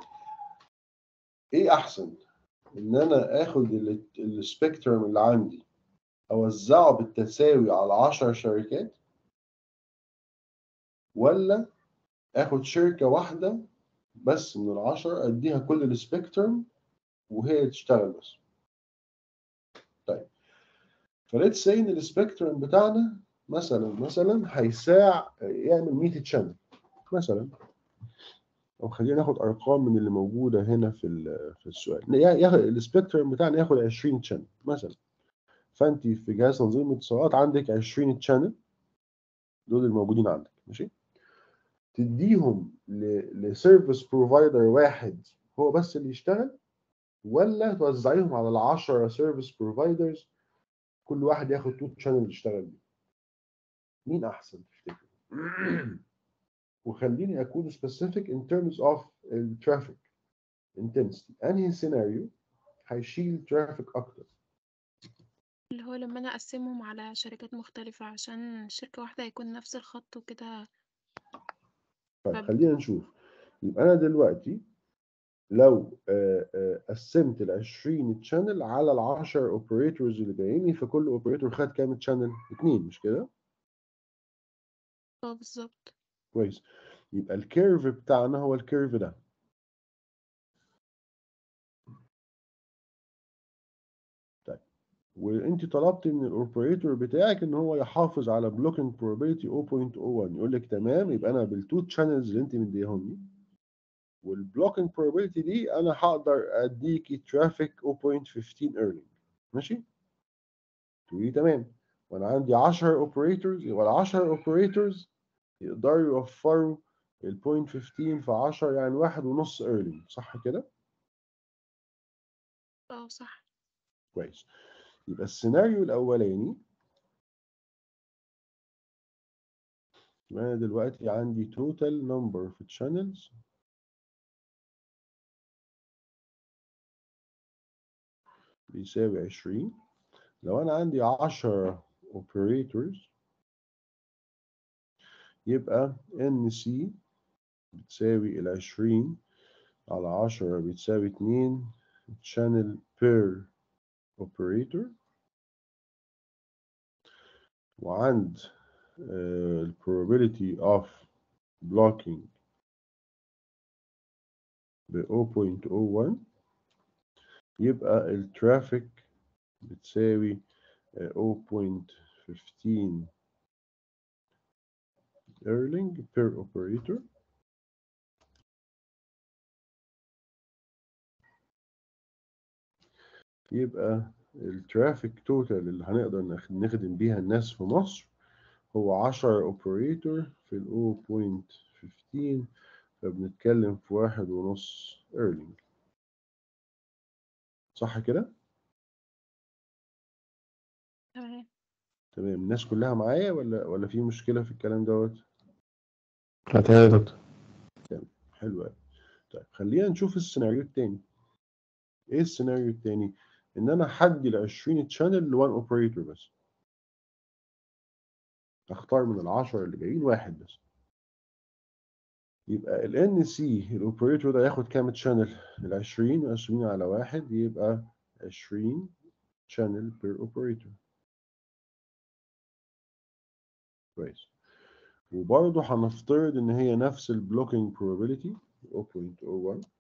ايه احسن، ان انا اخد السبيكترم اللي عندي اوزعه بالتساوي على عشر شركات، ولا اخد شركة واحدة بس من العشرة اديها كل السبيكترم وهي تشتغل بس؟ طيب فليتس سي ان السبيكترم بتاعنا مثلا مثلا هيساع يعمل مية تشانل مثلا، او خلينا ناخد ارقام من اللي موجوده هنا في في السؤال. ياخد السبيكترم بتاعنا ياخد عشرين تشانل مثلا. فانت في جهاز تنظيم الاتصالات عندك عشرين تشانل، دول الموجودين عندك ماشي. تديهم لسيرفيس بروفايدر واحد هو بس اللي يشتغل، ولا توزعيهم على العشرة سيرفيس بروفايدرز كل واحد ياخد تو تشانل يشتغل بيه؟ مين احسن تفتكر؟ وخليني اكون specific in terms of الترافيك intensity. انهي سيناريو هيشيل ترافيك اكتر؟ اللي هو لما انا اقسمهم على شركات مختلفة عشان شركة واحدة يكون نفس الخط وكده. طيب فب... خلينا نشوف. يبقى انا دلوقتي لو آه، آه، قسمت ال عشرين تشانل على ال عشرة اوبريتورز اللي جايين لي، فكل اوبريتور خد كام تشانل؟ اتنين مش كده؟ اه بالظبط. كويس. يبقى الكيرف بتاعنا هو الكيرف ده. طيب وانت طلبت من الاوبريتور بتاعك ان هو يحافظ على بلوكينج probability صفر فاصلة صفر واحد، يقول لك تمام يبقى انا بالتو تشانلز اللي انت مديهم لي والبلوكينج probability دي انا هقدر اديكي ترافيك صفر فاصلة خمستاشر ايرلينج. ماشي؟ تقولي تمام، وانا عندي عشرة اوبريتورز، يبقى ال عشرة اوبريتورز يقدروا يوفروا ال صفر فاصلة خمستاشر في عشرة يعني واحد ونص ايرلينج، صح كده؟ اه صح. كويس. يبقى السيناريو الاولاني، يبقى انا دلوقتي عندي توتال نمبر في الشانلز بيساوي عشرين. لو انا عندي عشرة اوبريتورز يبقى ان سي بتساوي ال عشرين على عشرة بتساوي اتنين channel per operator. وعند uh, the probability of blocking ب صفر فاصلة صفر واحد، يبقى الترافيك بتساوي zero point one five Erlang per operator يبقى الترافيك توتال اللي هنقدر نخدم بيها الناس في مصر هو عشرة اوبريتور في ال zero point one five، فبنتكلم في واحد ونص Erlang. صح كده؟ تمام. تمام، الناس كلها معايا ولا ولا في مشكلة في الكلام دوت؟ لا تمام يا دكتور. تمام، حلو قوي. طيب خلينا نشوف السيناريو التاني. ايه السيناريو التاني؟ ان انا هدي ال عشرين تشانل لوان اوبريتور بس. اختار من ال عشرة اللي جايين واحد بس. يبقى ال ان سي الاوبريتور ده ياخد كام تشانل؟ ال عشرين مقسومين على واحد يبقى عشرين channel per operator. كويس. وبرضه هنفترض ان هي نفس البلوكينج probability zero point zero one.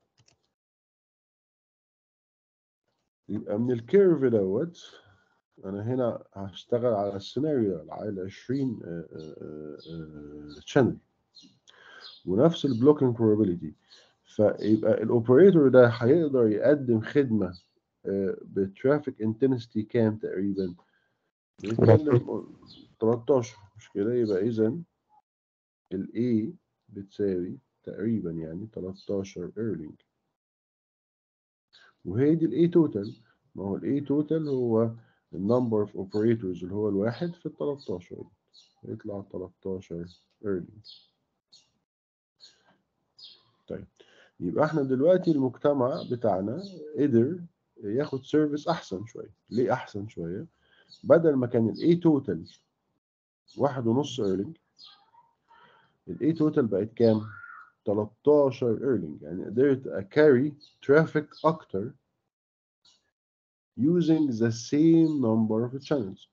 يبقى من الكيرف دوت انا هنا هشتغل على السيناريو على عشرين channel ونفس البلوكينج probability، فيبقى الاوبريتور ده هيقدر يقدم خدمه بترافيك انتنسيتي كام تقريبا؟ بنتكلم تلتاشر، مش كده؟ يبقى اذا ال A بتساوي تقريبا يعني تلتاشر Erlang، وهي دي ال A total. ما هو ال A total هو ال number of operators اللي هو الواحد في ال تلتاشر، يطلع تلتاشر Erlang. طيب يبقى احنا دلوقتي المجتمع بتاعنا قدر ياخد سيرفيس احسن شويه. ليه احسن شويه؟ بدل ما كان ال A total واحد ونص Erlang، ال A total بقت كام؟ تلتاشر Erlang. يعني قدرت اكاري ترافيك اكتر using the same number of channels.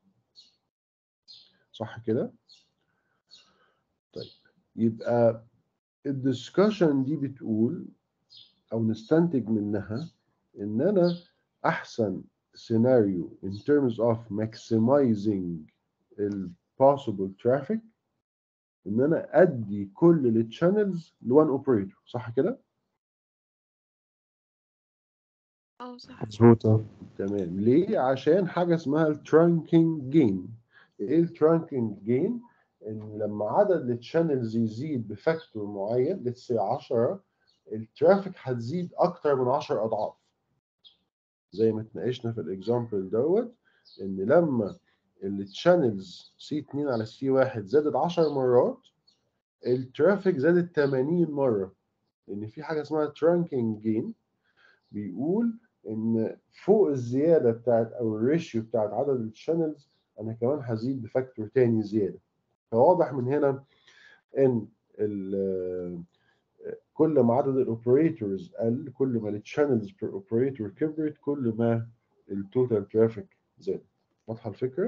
صح كده؟ طيب يبقى الدسكشن دي بتقول او نستنتج منها ان انا احسن سيناريو in terms of maximizing ال possible traffic ان انا ادي كل التشانلز لوان اوبريتور. صح كده؟ اه صح. مظبوط اه. تمام. ليه؟ عشان حاجه اسمها الترانكينج جين. ايه الترانكينج جين؟ ان لما عدد التشانلز يزيد بفاكتور معين، لتس عشرة، الترافيك هتزيد اكتر من عشر اضعاف. زي ما اتناقشنا في الاكزامبل دوت، ان لما التشانلز سي اتنين على سي واحد زادت عشر مرات، الترافيك زادت تمانين مره. لان في حاجه اسمها ترانكينج جين بيقول ان فوق الزياده بتاعت او الريشيو بتاعت عدد الشانلز انا كمان هزيد بفاكتور تاني زياده. فواضح من هنا ان كل ما عدد الاوبريتورز قل، كل ما الشانلز بير اوبريتور كبرت، كل ما التوتال ترافيك زاد. واضحه الفكره؟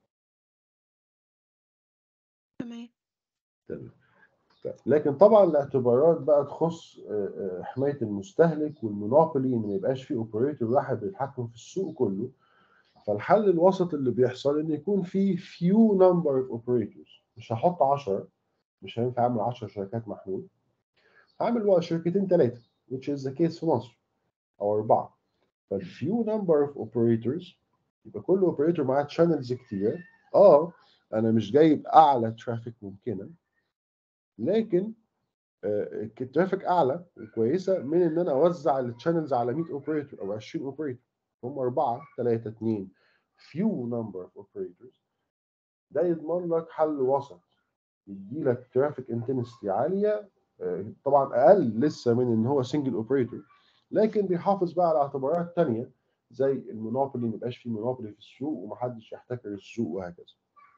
تمام. تمام. لكن طبعا الاعتبارات بقى تخص حمايه المستهلك والمونوبولي، ان ما يبقاش في اوبريتور واحد بيتحكم في السوق كله. فالحل الوسط اللي بيحصل ان يكون في few number of operators. مش هحط عشرة، مش هينفع اعمل عشر شركات محمول، هعمل بقى شركتين ثلاثه which is the case في مصر، او اربعه. فالفيو number of operators يبقى كل اوبريتور معاه channels كتير. اه انا مش جايب اعلى ترافيك ممكنه، لكن الترافيك اعلى وكويسه من ان انا اوزع التشانلز على مية اوبريتور او عشرين اوبريتور. هم اربعه ثلاثه اتنين few number of operators. ده يضمن لك حل وسط يدي لك ترافيك انتنسيتي عاليه، طبعا اقل لسه من ان هو سنجل اوبريتور، لكن بيحافظ بقى على اعتبارات ثانيه زي المونوبولي، ما يبقاش في مونوبولي في السوق ومحدش يحتكر السوق وهكذا.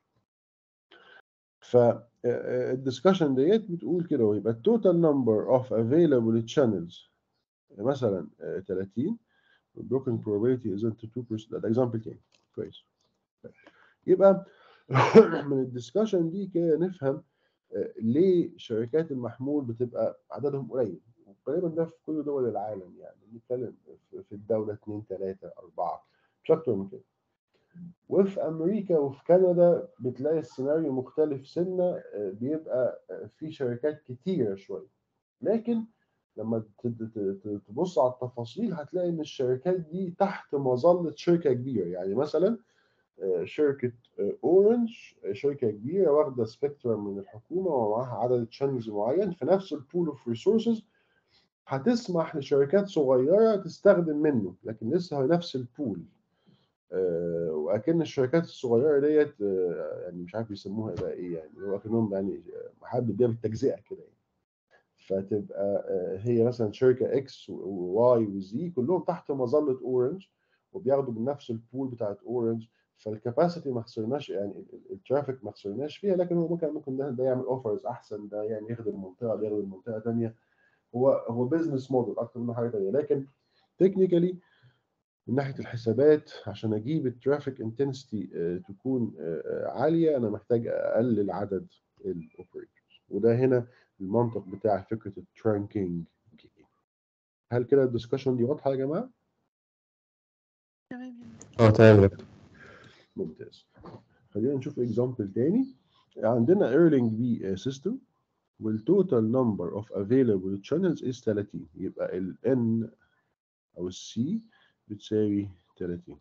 فالدسكشن ديت بتقول كده، ويبقى التوتال نمبر اوف افيلابل تشانلز مثلا ثلاثين، البروكن probability is into two percent. ده اكزامبل تاني. كويس. يبقى من الدسكشن دي كده نفهم ليه شركات المحمول بتبقى عددهم قليل، غالبا ده في كل دول العالم، يعني بنتكلم في الدولة اتنين تلاتة أربعة مش أكتر من كده. وفي أمريكا وفي كندا بتلاقي السيناريو مختلف سنة، بيبقى في شركات كتيرة شوية، لكن لما تبص على التفاصيل هتلاقي إن الشركات دي تحت مظلة شركة كبيرة. يعني مثلا شركة أورنج شركة كبيرة واخدة سبيكترم من الحكومة ومعاها عدد تشانلز معين في نفس البول اوف ريسورسز، هتسمح لشركات صغيرة تستخدم منه، لكن لسه هو نفس البول. آه واكن الشركات الصغيره ديت آه يعني مش عارف يسموها بقى ايه، يعني هو اكنهم يعني حد بيعمل تجزئه كده يعني. فتبقى آه هي مثلا شركه اكس وواي وزي كلهم تحت مظله اورنج وبياخدوا من نفس البول بتاعت اورنج، فالكاباسيتي ما خسرناش، يعني الترافيك ما خسرناش فيها، لكن هو ممكن ممكن ده, ده يعمل اوفرز احسن، ده يعني يخدم منطقه ده يخدم منطقه ثانيه. هو هو بزنس موديل اكتر من حاجه ثانيه، لكن تكنيكالي من ناحيه الحسابات عشان اجيب الترافيك انتنسيتي تكون uh, عاليه انا محتاج اقلل عدد الاوبريتورز، وده هنا المنطق بتاع فكره الترانكينج. هل كده الدسكشن دي واضحه يا جماعه؟ تمام. اه تمام. ممتاز. خلينا نشوف اكزامبل تاني. عندنا ايرلينج بي سيستم والتوتال نمبر اوف افيلبل channels is ثلاثين، يبقى ال N او ال C بتساوي ثلاثين،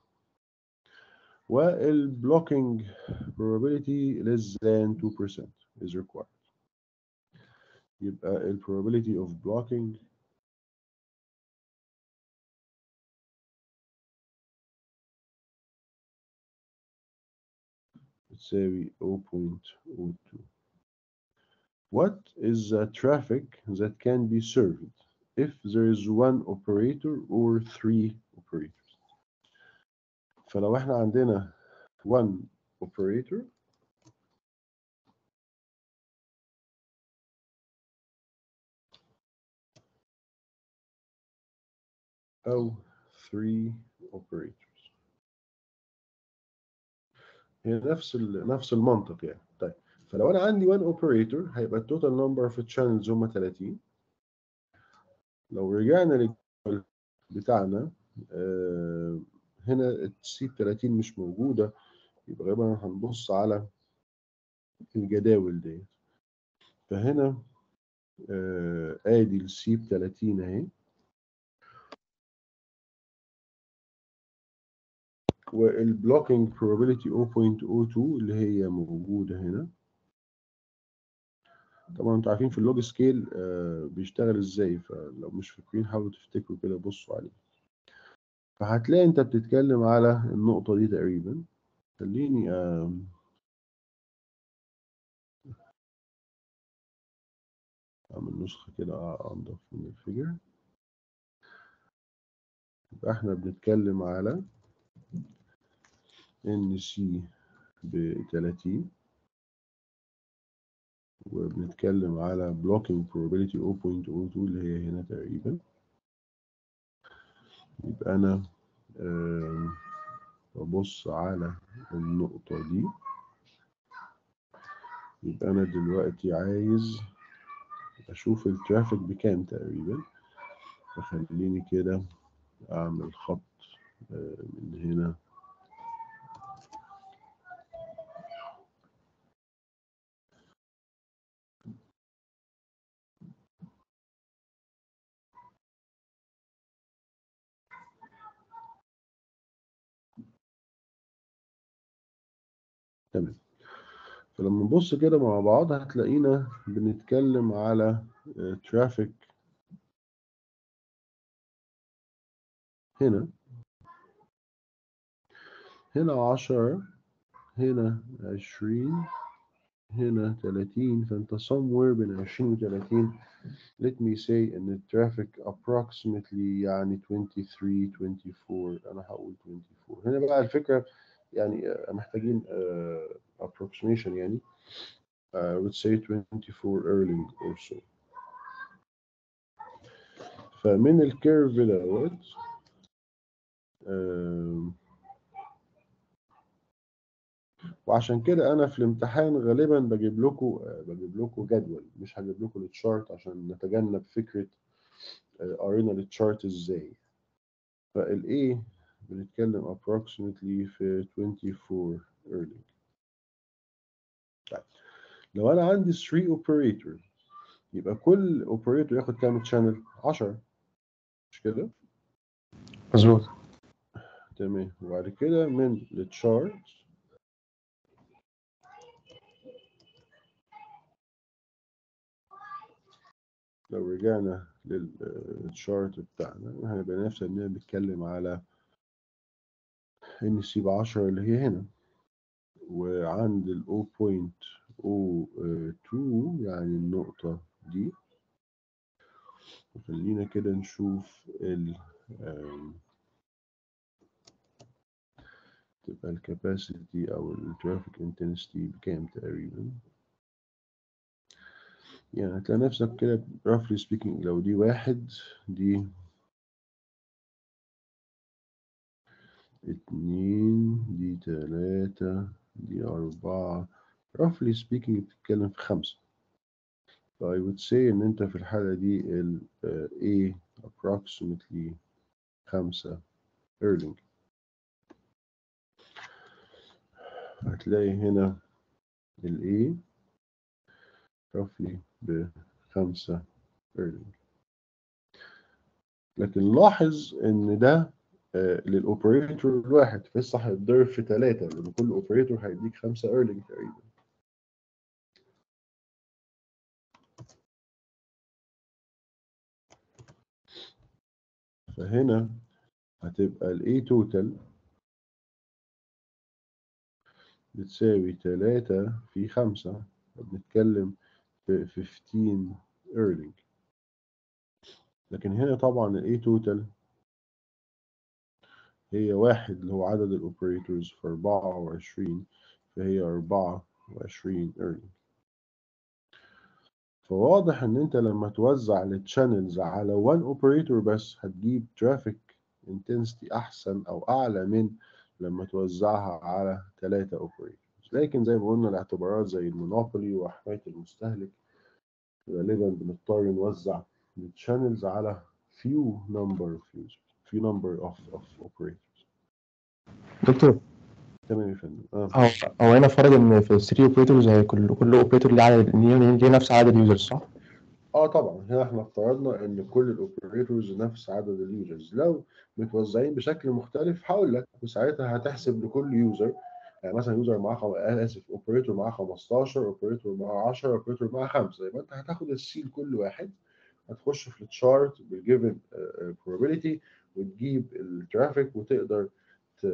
وال blocking probability less than two percent is required. يبقى ال probability of blocking بتساوي zero point zero two. What is the traffic that can be served if there is one operator or three operators? فلو احنا عندنا one operator أو three operators، هي نفس نفس المنطق يعني. طيب فلو أنا عندي one operator هيبقى التوتال نمبر في الشانلز هما ثلاثين. لو رجعنا لل بتاعنا آه هنا السي ثلاثين مش موجودة، يبقى غالبا هنبص على الجداول ديت. فهنا آه ادي السي ثلاثين اهي، والبلوكينج probability zero point zero two اللي هي موجودة هنا. طبعا انتوا عارفين في اللوج سكيل آه بيشتغل ازاي، فلو مش فاكرين حاولوا تفتكروا كده بصوا عليه. فهتلاقي انت بتتكلم على النقطة دي تقريبا. خليني آه اعمل نسخة كده انضف من الفيجر. يبقى احنا بنتكلم على ان سي ب ثلاثين، وبنتكلم على blocking probability zero point zero two اللي هي هنا تقريبا. يبقى انا آه ببص على النقطة دي، يبقى أنا دلوقتي عايز أشوف الترافيك بكام تقريبا. فخليني كده أعمل خط من هنا تمام. فلما نبص كده مع بعض هتلاقينا بنتكلم على ترافيك هنا هنا عشرة، هنا عشرين، هنا ثلاثين. فأنت somewhere بين عشرين و ثلاثين. let me say إن الترافيك approximately يعني twenty-three twenty-four. أنا هقول twenty-four. هنا بقى الفكرة يعني محتاجين uh, approximation يعني uh, let's say twenty-four Erlang or so. فمن الكيرف دوت uh, وعشان كده انا في الامتحان غالبا بجيب لكم بجيب لكم جدول، مش هجيب لكم التشارت عشان نتجنب فكره قرينا التشارت ازاي. فال A بنتكلم approximately في twenty-four earning. طيب لو انا عندي three operators يبقى كل operator ياخد كام channel؟ عشرة، مش كده؟ مظبوط. تمام. وبعد كده من التشارت لو رجعنا للشارت بتاعنا هنبقى نفس اننا بنتكلم على ان سي بعشرة اللي هي هنا، وعند ال zero point zero two يعني النقطة دي. خلينا كده نشوف ال تبقى الكاباسيتي او الترافيك انتنسيتي بكام تقريبا. يعني هتلاقي نفسك كده roughly speaking لو دي واحد، دي اتنين، دي تلاتة، دي أربعة، roughly speaking بتتكلم في خمسة. ف I would say إن أنت في الحالة دي ال A approximately خمسة earning. هتلاقي هنا ال A roughly بخمسة earning. لكن لاحظ إن ده للأوبريتور الواحد، فالصح هيتضرب في تلاتة لأن كل أوبريتور هيديك خمسة earning تقريبا. فهنا هتبقى ال A total بتساوي تلاتة في خمسة، بنتكلم في fifteen earning. لكن هنا طبعا ال A total هي واحد اللي هو عدد الأوبريتورز في أربعة وعشرين، فهي أربعة وعشرين earning. فواضح إن أنت لما توزع التشانلز على one operator بس هتجيب traffic intensity أحسن أو أعلى من لما توزعها على ثلاثة operators. لكن زي ما قلنا الاعتبارات زي المونوبولي وحماية المستهلك غالبا بنضطر نوزع التشانلز على few number of users few number of, of operators. دكتور تمام يا فندم. اه هو هو هنا فرض ان في الثري اوبريتورز هي كل كل اوبريتور ليه عدد ليه ليه نفس عدد اليوزرز صح؟ اه طبعا هنا احنا افترضنا ان كل الاوبريتورز نفس عدد اليوزرز. لو متوزعين بشكل مختلف هقول لك، وساعتها هتحسب لكل يوزر، يعني مثلا يوزر معاه خم... اسف اوبريتور معاه خمستاشر، اوبريتور معاه عشرة، اوبريتور معاه خمسة، يبقى انت هتاخد السي لكل واحد، هتخش في التشارت بالجيفن probability وتجيب الترافيك وتقدر ت...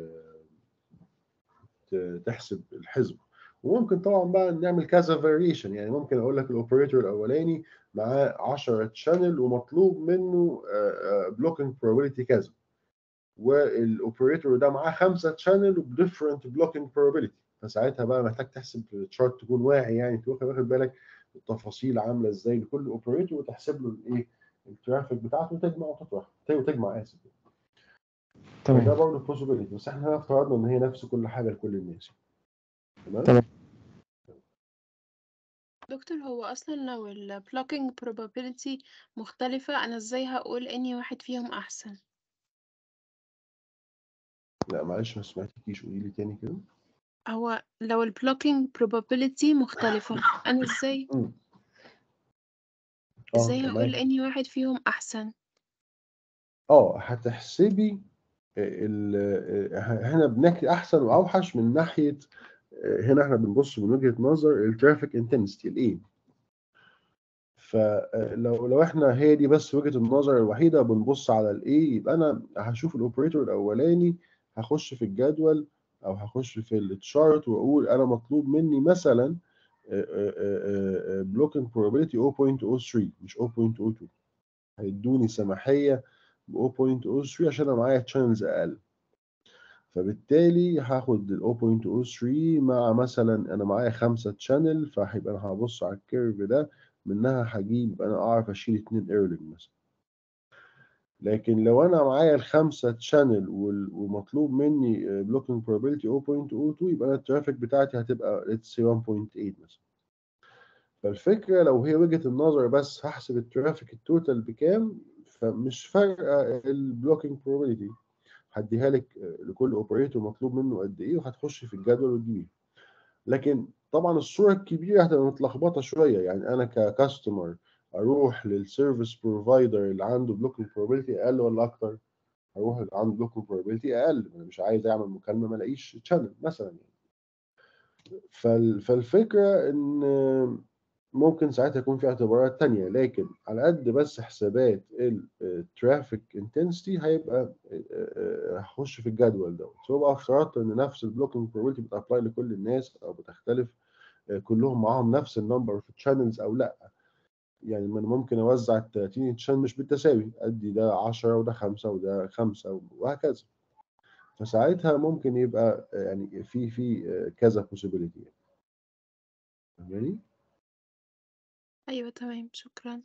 ت... تحسب الحسبة. وممكن طبعا بقى نعمل كذا فاريشن، يعني ممكن اقول لك الاوبريتور الاولاني معاه عشرة تشانل ومطلوب منه بلوكينج probability كذا، والاوبريتور ده معاه خمسة تشانل وبديفرنت بلوكينج probability، فساعتها بقى محتاج تحسب التشارت تكون واعي، يعني تبقى واخد بالك التفاصيل عامله ازاي لكل اوبريتور وتحسب له الايه الترافيك بتاعته وتجمع وتطرح وتجمع اسف. تمام فده برضه possibility، بس احنا افترضنا ان هي نفس كل حاجه لكل الناس. تمام. تمام. دكتور هو أصلا لو ال blocking probability مختلفة أنا ازاي هقول أنهي واحد فيهم أحسن؟ لا معلش ما سمعتكيش، قولي لي تاني كده. هو لو ال blocking probability مختلفة أنا ازاي امم اه ازاي هقول معاك. أنهي واحد فيهم أحسن؟ اه هتحسبي ال هنا بنحكي احسن واوحش من ناحيه، هنا احنا بنبص من وجهه نظر الترافيك انتنسيتي الايه. فلو لو احنا هي دي بس وجهه النظر الوحيده بنبص على الايه، يبقى انا هشوف الاوبريتور الاولاني، هخش في الجدول او هخش في التشارت واقول انا مطلوب مني مثلا بلوكينج probability zero point zero three مش zero point zero two، هيدوني سماحيه ب zero point zero three عشان انا معايا تشانلز اقل. فبالتالي هاخد ال zero point zero three مع مثلا انا معايا خمسة تشانل، فهيبقى انا هبص على الكيرف ده منها هجيب انا اعرف اشيل اتنين ايرلينج مثلا. لكن لو انا معايا الخمسة تشانل ومطلوب مني بلوكينج probability zero point zero two يبقى انا الترافيك بتاعتي هتبقى let's say one point eight مثلا. فالفكرة لو هي وجهة النظر بس هحسب الترافيك التوتال بكام، فمش فارقة البلوكينج probability، هديها لك لكل اوبريتور مطلوب منه قد ايه وهتخش في الجدول وتجيبيه. لكن طبعا الصورة الكبيرة هتبقى متلخبطة شوية، يعني أنا ككاستمر أروح للسيرفيس بروفايدر اللي عنده بلوكينج probability أقل ولا أكتر؟ هروح اللي عنده بلوكينج probability أقل، أنا مش عايز أعمل مكالمة ما ألاقيش تشانل مثلا يعني. فال... فالفكرة إن ممكن ساعتها يكون في اعتبارات تانية، لكن على قد بس حسابات الترافيك انتنسيتي هيبقى هخش في الجدول دوت. سواء بقى افترضت ان نفس البلوكينج probability بتابلاي لكل الناس او بتختلف كلهم معاهم نفس النمبر في الشانلز او لا، يعني من ممكن اوزع ال ثلاثين شانل مش بالتساوي، ادي ده عشرة وده خمسة وده خمسة وهكذا. فساعتها ممكن يبقى يعني في في كذا possibility يعني. فاهماني؟ أيوه تمام، شكرا.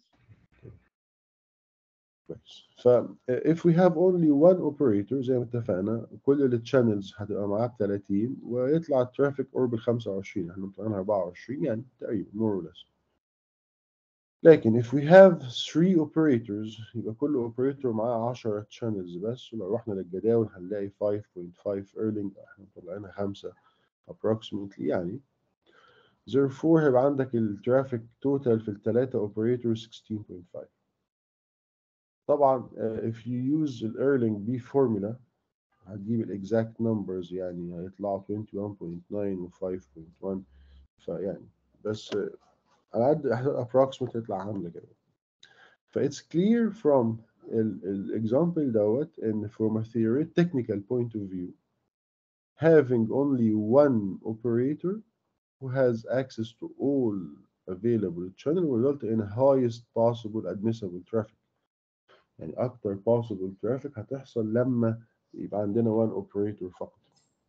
كويس. ف if we have only one operator زي ما اتفقنا كل التشانلز هتبقى معاه ب ثلاثين ويطلع الترافيك قرب ال خمسة وعشرين، احنا مطلعينها أربعة وعشرين يعني تقريبا more or less. لكن if we have three operators يبقى كل operator معاه عشرة channels بس، ولو رحنا للجداول هنلاقي خمسة فاصلة خمسة earning، احنا مطلعينها خمسة approximately يعني. therefore هيبقى عندك الترافيك توتال في الثلاثة operators ستاشر فاصلة خمسة. طبعا uh, if you use ال Erlang B formula هتجيب الاكزاكت نمبرز، يعني هيطلعوا واحد وعشرين فاصلة تسعة و خمسة فاصلة واحد، فيعني بس على قد approximate تطلع عامله كده. ف it's clear from الاكزامبل دوت ان from a theoretic technical point of view having only one operator who has access to all available channel will result in highest possible admissible traffic. يعني اكتر possible traffic هتحصل لما يبقى عندنا one operator فقط.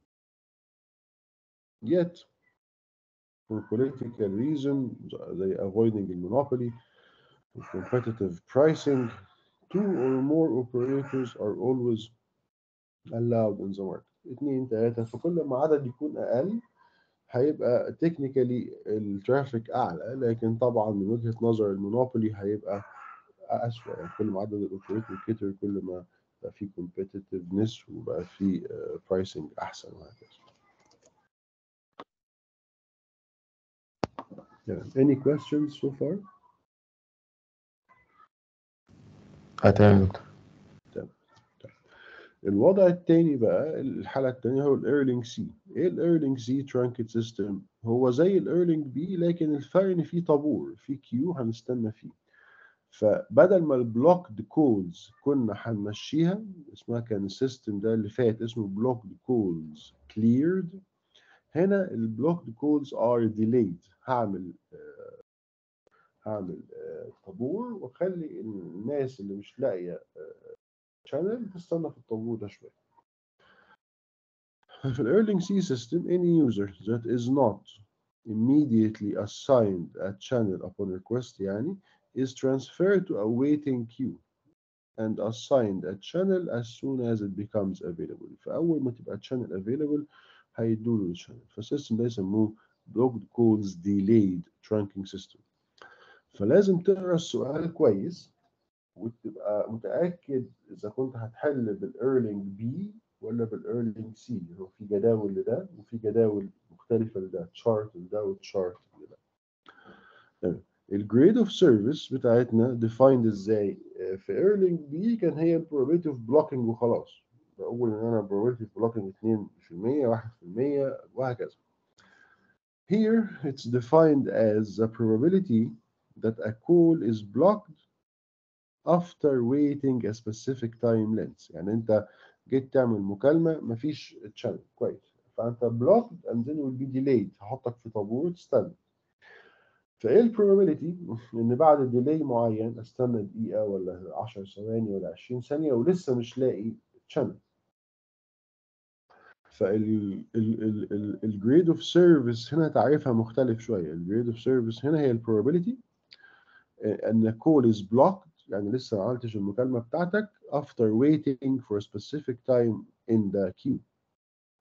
Yet for political reasons زي avoiding المونوبولي competitive pricing two or more operators are always allowed in the market. اتنين تلاتة، فكل ما عدد يكون أقل هيبقى technically الترافيك أعلى، لكن طبعا من وجهة نظر المونوبولي هيبقى أسوأ، يعني كل ما عدد الأوبريتور كتر كل ما بقى في competitiveness وبقى في uh, pricing أحسن وهكذا. Yeah. Any questions so far? اه تمام يا دكتور. تمام. الوضع التاني بقى، الحالة التانية هو الايرلينج سي. ايه الايرلينج سي ترانكت سيستم؟ هو زي الايرلينج بي لكن الفرق ان فيه طابور، فيه كيو هنستنى فيه. فبدل ما البلوكد كولز كنا هنمشيها، اسمها كان السيستم ده اللي فات اسمه بلوكد كولز كليرد، هنا البلوكد كولز ار ديليد. هعمل آه هعمل آه طابور واخلي الناس اللي مش لاقيه شانل تستنى في الطابور ده شويه. في ال Erlang C system, any user that is not immediately assigned a channel upon request يعني is transferred to a waiting queue and assigned a channel as soon as it becomes available. فأول ما تبقى channel available هيدوله الchannel. فالسيستم ده يسموه blocked calls delayed trunking system. فلازم تقرا السؤال كويس وتبقى متأكد إذا كنت هتحل بالإيرلينج بي ولا بالإيرلينج سي. هو في جداول لده وفي جداول مختلفة لده، تشارت لده وتشارت لده. تمام. الجريد اوف سيرفيس بتاعتنا ديفايند ازاي؟ في ايرلينج بي كان هي probability of blocking وخلاص، بقول ان انا probability of blocking اتنين بالمية واحد بالمية وهكذا. Here it's defined as the probability that a call is blocked after waiting a specific time length. يعني انت جيت تعمل مكالمة مفيش تشانل كويس، فانت blocked and then will be delayed، هحطك في طابور تستنى. فايه البروبابيلتي ان بعد ديلي معين استنى دقيقة ولا عشر ثواني ولا عشرين ثانية ولسه مش لاقي تشانل. فال الجريد اوف سيرفيس هنا تعريفها مختلف شوية. الجريد اوف سيرفيس هنا هي البروبابيلتي ان كول از بلوكد، يعني لسه ما عملتش المكالمة بتاعتك after waiting for a specific time in the queue.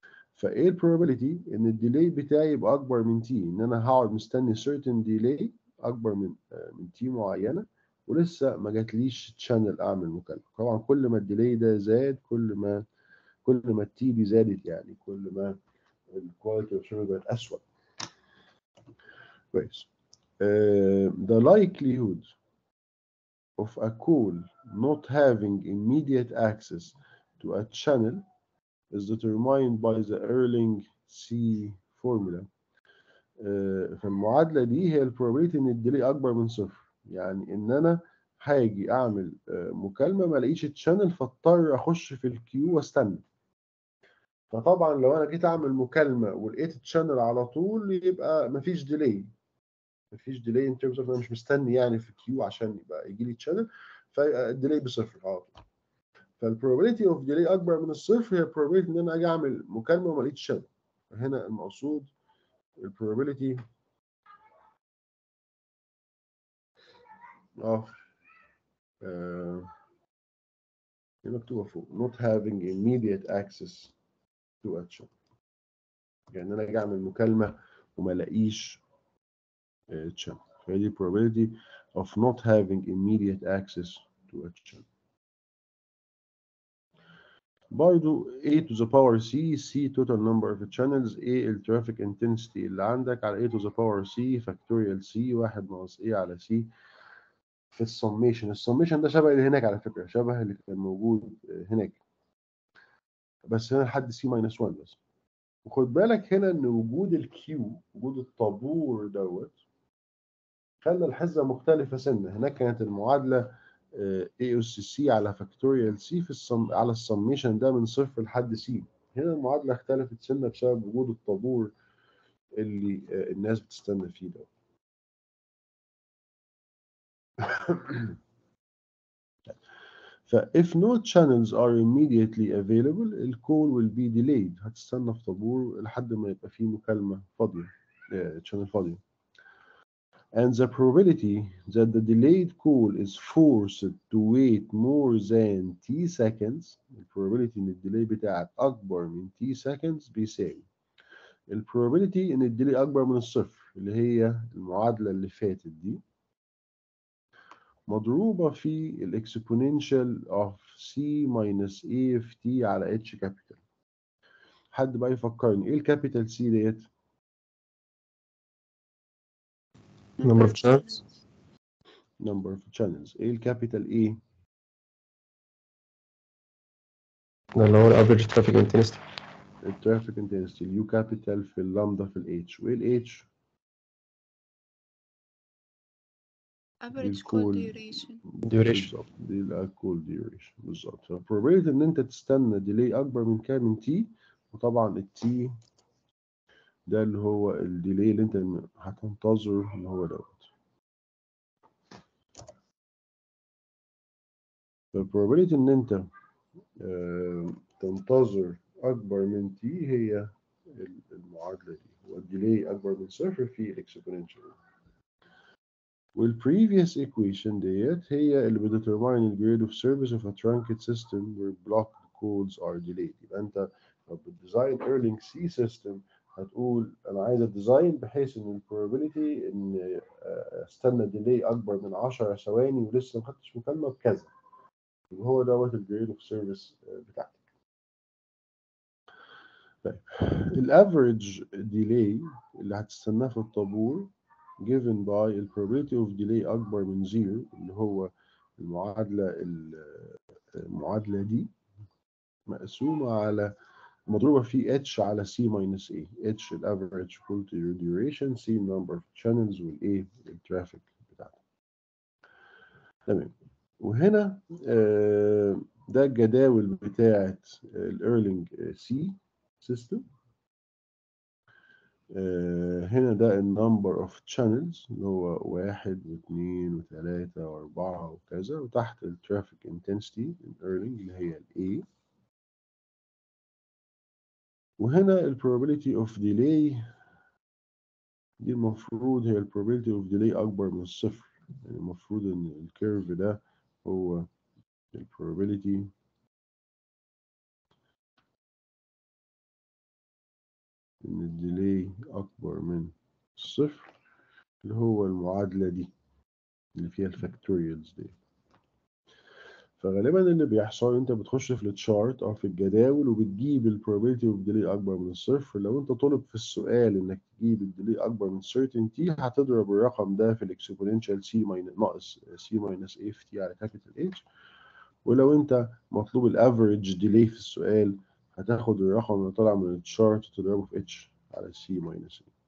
فايه البروبابيلتي ان الديلي بتاعي يبقى اكبر من تي، ان انا هقعد مستني certain delay اكبر من من تي معينه ولسه ما جاتليش تشانل اعمل مكالمه. طبعا كل ما الديلي ده زاد كل ما كل ما التي دي زادت، يعني كل ما الكواليتي اوف سيرفيس بقت اسوء. كويس. Uh, the likelihood of a call not having immediate access to a channel is determined by the Erlang C formula. Uh, فالمعادلة دي هي البروبابيلتي ان الديلي اكبر من صفر، يعني ان انا هاجي اعمل uh, مكالمة ما الاقيش التشانل فاضطر اخش في الكيو واستنى. فطبعا لو انا جيت اعمل مكالمة ولقيت التشانل على طول يبقى مفيش ديلي، مفيش ديلي ان ترمز اوف انا مش مستني يعني في كيو عشان يبقى يجي لي تشانل، فالديلي بصفر على طول. فالبروبابيلتي اوف ديلي اكبر من الصفر هي البروبابيلتي ان انا اجي اعمل مكالمه وما لقيتش تشانل. فهنا المقصود البروبابيلتي اوف هي مكتوبه فوق not having immediate access to a channel، يعني انا اجي اعمل مكالمه وما الاقيش تشانل، فهي دي probability of not having immediate access to a channel. برضو A to the power C، C total number of channels، A الترافيك intensity اللي عندك على A to the power C factorial C واحد ناقص A على C في السميشن. السميشن ده شبه اللي هناك على فكرة، شبه اللي كان موجود هناك، بس هنا لحد C minus واحد بس. وخد بالك هنا ان وجود الكيو، وجود الطابور دوت خلى الحزة مختلفة سنة. هناك كانت المعادلة A أس C على فاكتوريال C في السم على السميشن ده من صفر لحد C. هنا المعادلة اختلفت سنة بسبب وجود الطابور اللي الناس بتستنى فيه ده. ف if no channels are immediately available the call will be delayed. هتستنى في طابور لحد ما يبقى فيه مكالمة فاضية، channel فاضية. And the probability that the delayed call is forced to wait more than t seconds، البروبابيلتي ان الديلي بتاعك اكبر من t seconds بيساوي البروبابيلتي ان الديلي اكبر من الصفر اللي هي المعادلة اللي فاتت دي مضروبة في الاكسبوننشال of c minus a في t على h كابيتال. حد بقى يفكرني ايه الكابيتال c ديت؟ number of channels. number of channels. ايه الكابيتال a؟ ده اللي هو الافريج ترافيك انتنستي. الترافيك انتنسيتي، اليو كابيتال في اللامدا في الاتش. وايه الاتش؟ average call duration. duration. بالظبط، دي الكول ديوريشن بالظبط. فالبروبابيلتي ان انت تستنى ديلي اكبر من كام؟ من تي. وطبعا التي ده اللي هو الديلي اللي انت هتنتظره اللي هو دوت. فالبروبابيلتي ان انت آه تنتظر اكبر من تي هي المعادله دي، والديلي اكبر من صفر في الاكسبوننشال. والprevious equation ديت هي اللي بتdetermine the grade of service of a truncated system where blocked calls are delayed. يبقى انت لو بتديزاين Erlang C system هتقول انا عايز الديزاين بحيث ان البروبابيلتي ان استنى ديلي اكبر من عشر ثواني ولسه ما خدتش مكالمه بكذا، يبقى هو دوت الجريد اوف سيرفيس بتاعتك. طيب الافريج ديلي اللي هتستناه في الطابور given by the probability of delay أكبر من زيرو اللي هو المعادلة المعادلة دي مقسومة على مضروبة في h على c minus a. h ال average call duration، c number of channels، وال a الترافيك بتاعتك. تمام. وهنا ده الجداول بتاعة الإيرلينج سي سيستم. هنا ده النمبر اوف channels اللي هو واحد واثنين وثلاثة وأربعة وكذا، وتحت الترافيك انتنسيتي الإيرلينج اللي هي ال A. وهنا ال probability of delay دي المفروض هي ال probability of delay أكبر من الصفر، يعني المفروض إن الكيرف ده هو ال probability إن الديلي أكبر من الصفر. اللي هو المعادلة دي اللي فيها الفاكتوريالز دي. فغالبا اللي بيحصل انت بتخش في التشارت او في الجداول وبتجيب البروبابيلتي اوف ديلي اكبر من الصفر. لو انت طالب في السؤال انك تجيب الديلي اكبر من certainty هتضرب الرقم ده في الاكسبوننشال سي ناقص سي ماينس اي في تي على كابيتال اتش. ولو انت مطلوب الافريج ديلي في السؤال هتاخد الرقم اللي طالع من التشارت تضربه في اتش على سي ماينس اي.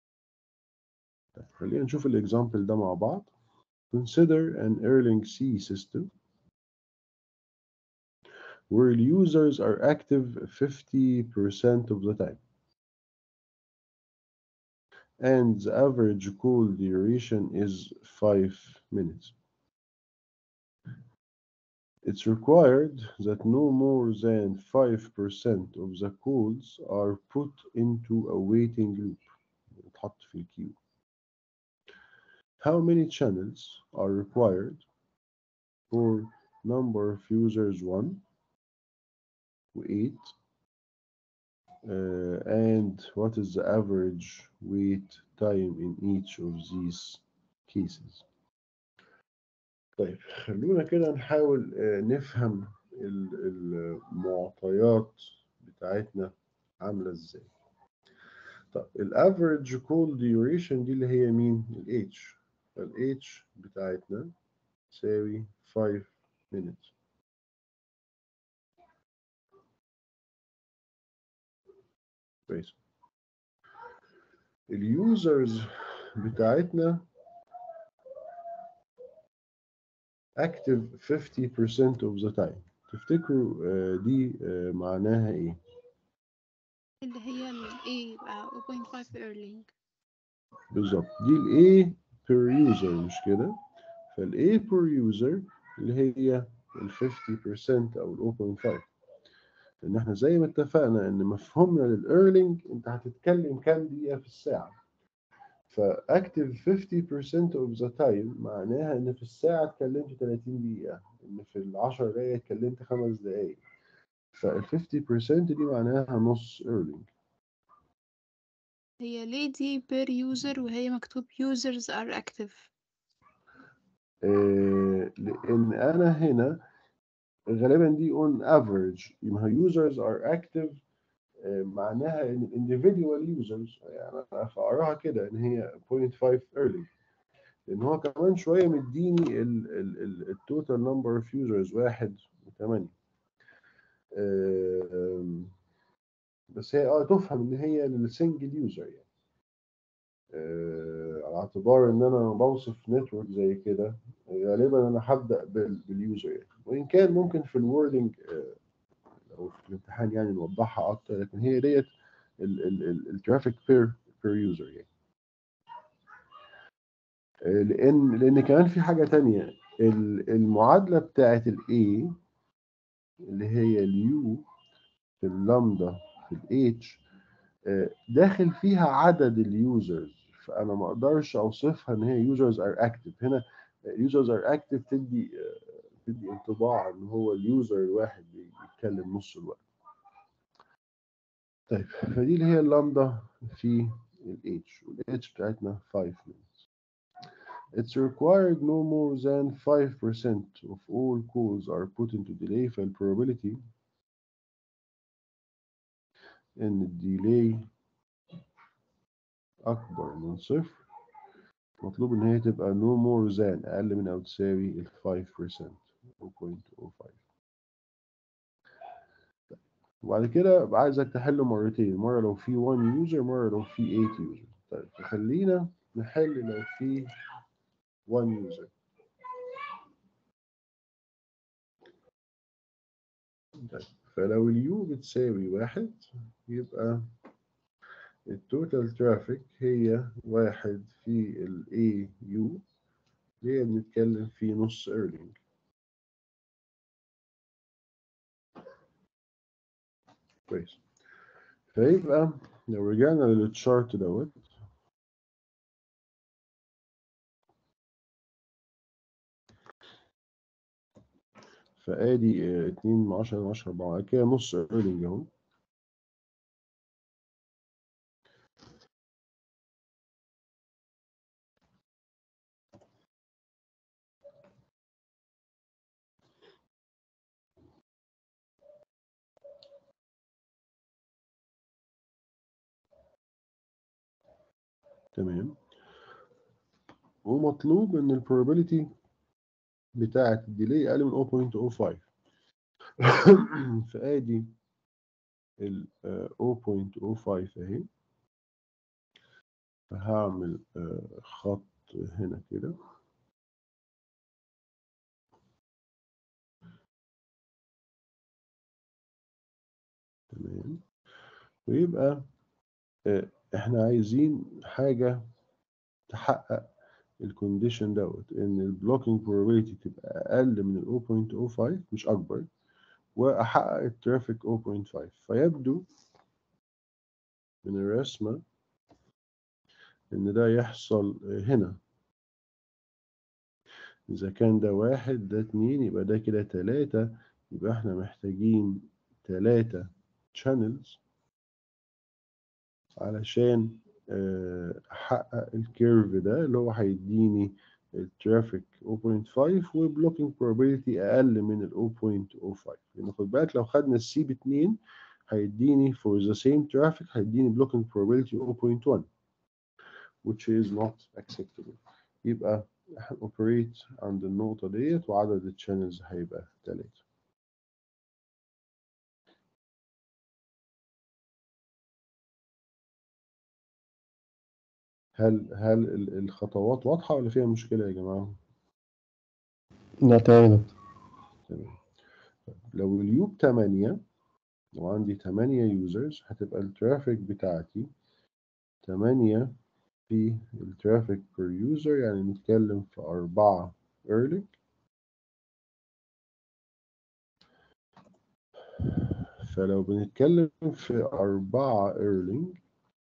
خلينا نشوف الاكزامبل ده مع بعض. Consider an Erlang C system where users are active fifty percent of the time and the average call duration is five minutes. It's required that no more than five percent of the calls are put into a waiting loop. يتحط في الكيو. How many channels are required for number of users one eight uh, and what is the average wait time in each of these cases. طيب خلونا كده نحاول آه، نفهم ال- المعطيات بتاعتنا عاملة ازاي. طب الافريج كول ديوريشن دي اللي هي مين؟ ال H. فال H بتاعتنا تساوي five minutes. كويس. اليوزرز بتاعتنا active fifty percent of the time. تفتكروا آه، دي آه، معناها ايه؟ اللي هي ال A يبقى zero point five Erlang. بالظبط دي ال A per user مش كده؟ فال A per user اللي هي ال fifty percent او ال zero point five. لان احنا زي ما اتفقنا ان مفهومنا للإيرلينج انت هتتكلم كام دقيقة في الساعة. فاكتف fifty percent of the time معناها ان في الساعة اتكلمت ثلاثين دقيقة، ان في ال عشر دقايق اتكلمت خمس دقايق. فال fifty percent دي معناها نص إيرلينج. هي ليه دي per user وهي مكتوب users are active؟ آه لان انا هنا غالبا دي on average يبقى users are active آه معناها ان individual users يعني انا هقراها كده ان هي zero point five early. لان هو كمان شويه مديني التوتال نمبر اوف يوزرز واحد وثمانية. بس هي اه تفهم ان هي للسنجل يوزر يعني. آه، على اعتبار ان انا بوصف نتورك زي كده غالبا انا هبدا باليوزر يعني. وان كان ممكن في الوردنج او في الامتحان يعني نوضحها اكتر، لكن هي ديت الترافيك بير بير يوزر يعني. آه، لان لان كمان في حاجه تانية. المعادله بتاعت الاي اللي هي اليو في اللامدا في الاتش داخل فيها عدد اليوزرز. فانا ما اقدرش اوصفها ان هي يوزرز ار اكتف. هنا يوزرز ار اكتف تدي تدي انطباع ان هو اليوزر الواحد بيتكلم نص الوقت. طيب فدي اللي هي اللامدا في الاتش والاتش بتاعتنا five minutes. It's required no more than five percent of all calls are put into delay. فالprobability ان الديلي اكبر من صفر مطلوب ان هي تبقى no more than اقل من او تساوي ال five percent zero point zero five. وبعد كده عايزك تحل مرتين، مرة لو في one user مرة لو في eight user. طيب فخلينا نحل لو في one user. طيب فلو اليو بتساوي واحد يبقى التوتال ترافيك هي واحد في ال A U اللي هي بنتكلم في نص إيرلينج. كويس. فيبقى لو رجعنا للتشارت دوت فادي آه، اتنين من عشرة من عشرة أربعة كده نص إيرلينج أهو. تمام. ومطلوب ان البروبابيلتي بتاعة الديلي اقل من صفر بوينت صفر خمسة. فادي ال صفر بوينت صفر خمسة اهي، فهعمل آه، خط هنا كده، تمام. ويبقى آه، احنا عايزين حاجة تحقق الكونديشن دوت، ان البلوكينج probability تبقى اقل من ال صفر بوينت صفر خمسة مش اكبر، واحقق الترافيك صفر بوينت خمسة. فيبدو من الرسمة ان ده يحصل هنا. اذا كان ده واحد، ده اتنين، يبقى ده كده تلاتة، يبقى احنا محتاجين تلاتة channels علشان آه، احقق الكيرف ده اللي هو هيديني الترافيك صفر بوينت خمسة وبلوكينج probability اقل من ال صفر بوينت صفر خمسة. لان خد بالك لو خدنا السي ب اتنين هيديني for the same traffic هيديني blocking probability صفر بوينت واحد which is not acceptable. يبقى هنوبريت عند النقطة ديت وعدد الشانلز هيبقى تلاتة. هل هل ال- الخطوات واضحة ولا فيها مشكلة يا جماعة؟ لا تمام. تمام. لو اليوب تمانية، لو عندي تمانية يوزرز هتبقى الترافيك بتاعتي تمانية في الترافيك بير يوزر، يعني نتكلم في أربعة ايرلينج. فلو بنتكلم في أربعة ايرلينج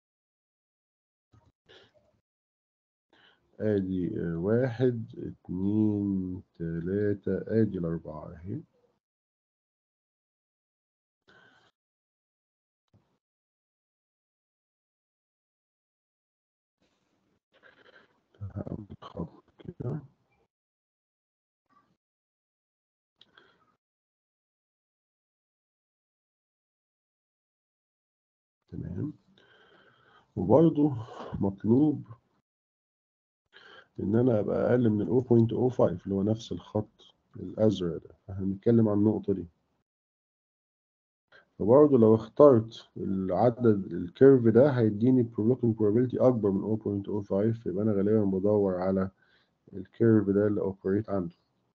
ادي آه، واحد اتنين تلاتة، ادي الأربعة اهي. هعمل خط كده، تمام. وبرضه مطلوب ان انا ابقى اقل من ال صفر بوينت صفر خمسة اللي هو نفس الخط الازرق ده، فهنتكلم عن النقطة دي. فبرضه لو اخترت العدد الكيرف ده هيديني blocking probability اكبر من صفر بوينت صفر خمسة، يبقى انا غالبا بدور على الكيرف ده اللي اوبريت عنده.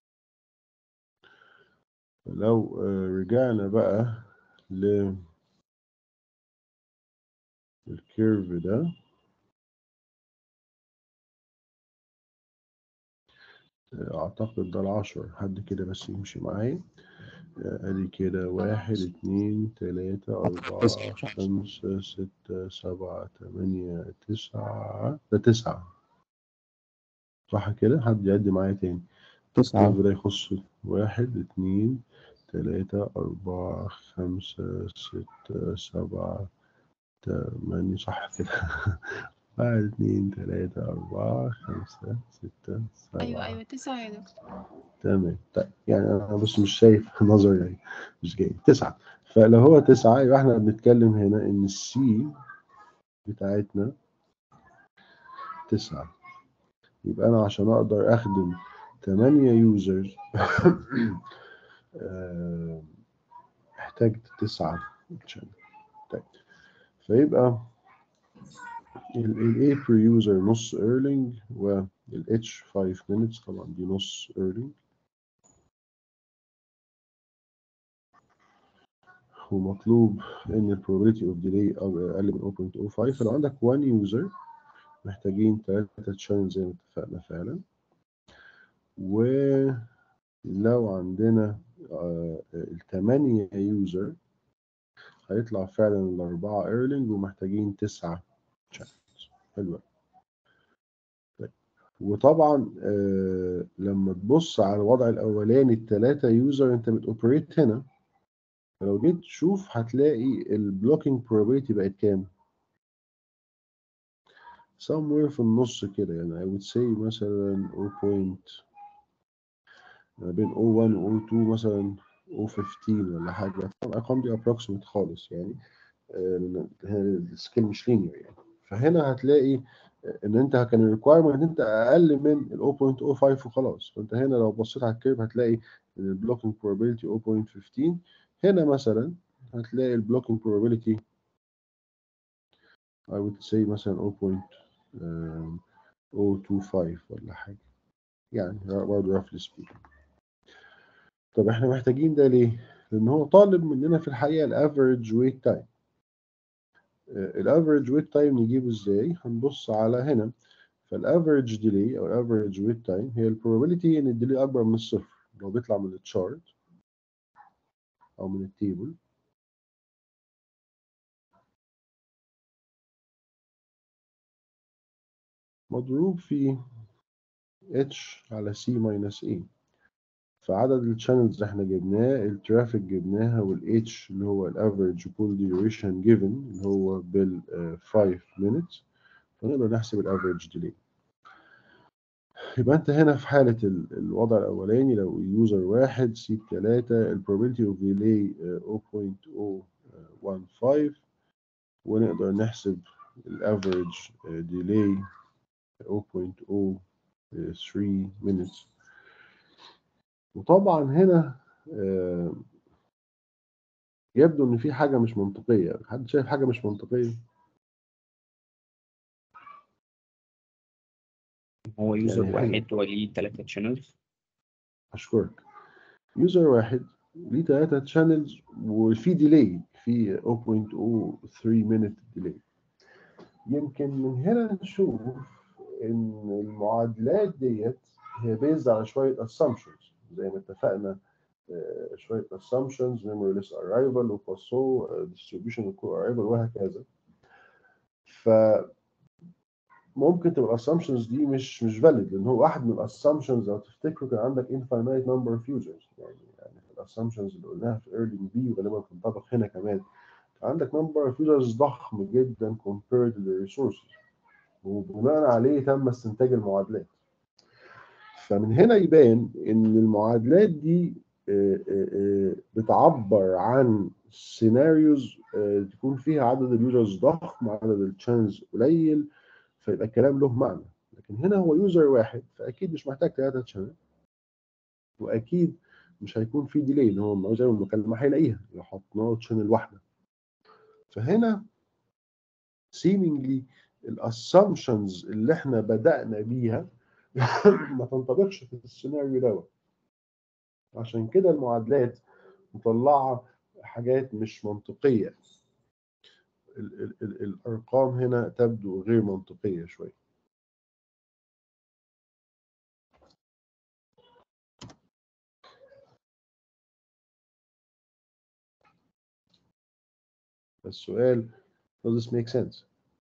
لو آه، رجعنا بقى للكيرف ده، اعتقد ده العشر، حد كده بس يمشي معايا. ادي كده واحد اتنين تلاتة أربعة خمسة ستة سبعة تمانية تسعة، ده تسعة صح كده؟ حد يعد معايا تاني. تسعة. الكيرف ده يخص واحد اتنين تلاتة أربعة خمسة ستة سبعة تمانية، صح كده؟ واحد اتنين تلاتة أربعة خمسة ستة أيوة سبعة. أيوة تسعة يا دكتور. تمام. طيب يعني أنا بس مش شايف نظري يعني مش جاي تسعة. فلو هو تسعة يبقى احنا بنتكلم هنا إن السي بتاعتنا تسعة. يبقى أنا عشان أقدر أخدم تمانية يوزرز احتاجت تسعة channel. طيب فيبقى ال A per user نص ايرلينج وال H خمسة minutes، طبعا دي نص ايرلينج. ومطلوب ان ال probability of delay اقل من صفر بوينت صفر خمسة. فلو عندك واحد user محتاجين تلاتة channel زي ما اتفقنا فعلا. ولو عندنا آه، التمانية يوزر هيطلع فعلا الأربعة ايرلينج ومحتاجين تسعة channels. حلو. طيب. وطبعا آه لما تبص على الوضع الأولاني التلاتة يوزر أنت بتوبريت هنا، فلو جيت تشوف هتلاقي البلوكينج probability بقت كام؟ somewhere في النص كده، يعني I would say مثلا صفر ما بين صفر واحد و صفر اتنين مثلا صفر خمستاشر ولا حاجة. طبعا الأرقام دي approximate خالص يعني، آه، السكيل مش linear يعني. فهنا هتلاقي ان انت كان الريكوايرمنت ان انت اقل من ال صفر فاصلة صفر خمسة وخلاص. فانت هنا لو بصيت على الكيرف هتلاقي ان البلوكينج probability صفر فاصلة خمسة عشر. هنا مثلا هتلاقي البلوكينج probability I would say مثلا صفر فاصلة صفر اتنين خمسة ولا حاجة، يعني برضه roughly speaking. طب احنا محتاجين ده ليه؟ لأن هو طالب مننا في الحقيقة الافريج ويت تايم. الافريج ويت تايم نجيبه ازاي؟ هنبص على هنا. فالافريج ديلي او الافريج ويت تايم هي البروبابيلتي ان الديلي اكبر من الصفر لو بيطلع من التشارت او من التيبل، مضروب في اتش على سي ماينس اي. فعدد الشانلز احنا جبناه، الترافيك جبناها، والاتش اللي هو الافريج كول ديوريشن جيفن اللي هو بال خمسة minutes، فنقدر نحسب الافريج ديلي. يبقى انت هنا في حالة الوضع الأولاني لو يوزر واحد سيب ثلاثة البروبابيلتي اوف ديلي صفر فاصلة صفر واحد خمسة، ونقدر نحسب الافريج ديلي صفر فاصلة صفر ثلاثة minutes. وطبعا هنا يبدو ان في حاجة مش منطقية. حد شايف حاجة مش منطقية؟ هو يوزر يعني واحد وليه ثلاثة شانلز. أشكرك. يوزر واحد ليه ثلاثة تشانلز وفي ديلي في صفر فاصلة صفر ثلاثة minute ديلي. يمكن من هنا نشوف إن المعادلات ديت هي بيزد على شوية assumptions زي ما اتفقنا. آه، شوية assumptions memoryless arrival وباسو distribution of co-arrival وهكذا. ف ممكن تبقى الاسامبشنز دي مش مش فاليد، لان هو واحد من الاسامبشنز لو تفتكروا كان عندك infinite number of users. يعني يعني الاسامبشنز اللي قلناها في ايرلي بي وغالبا بتنطبق هنا كمان، كان عندك number of users ضخم جدا compared للريسورسز، وبناء عليه تم استنتاج المعادلات. فمن هنا يبان ان المعادلات دي بتعبر عن سيناريوز تكون فيها عدد اليوزرز ضخم وعدد التشانلز قليل، فيبقى الكلام له معنى. لكن هنا هو يوزر واحد فاكيد مش محتاج ثلاثة تشانل، واكيد مش هيكون في ديلي ان هو عاوز يعمل مكالمه هيلاقيها لو حطينا تشانل واحده. فهنا seemingly الاسامبشنز اللي احنا بدأنا بيها ما تنطبقش في السيناريو دوت. عشان كده المعادلات مطلعه حاجات مش منطقيه. ال ال ال الارقام هنا تبدو غير منطقيه شويه. السؤال does this make sense؟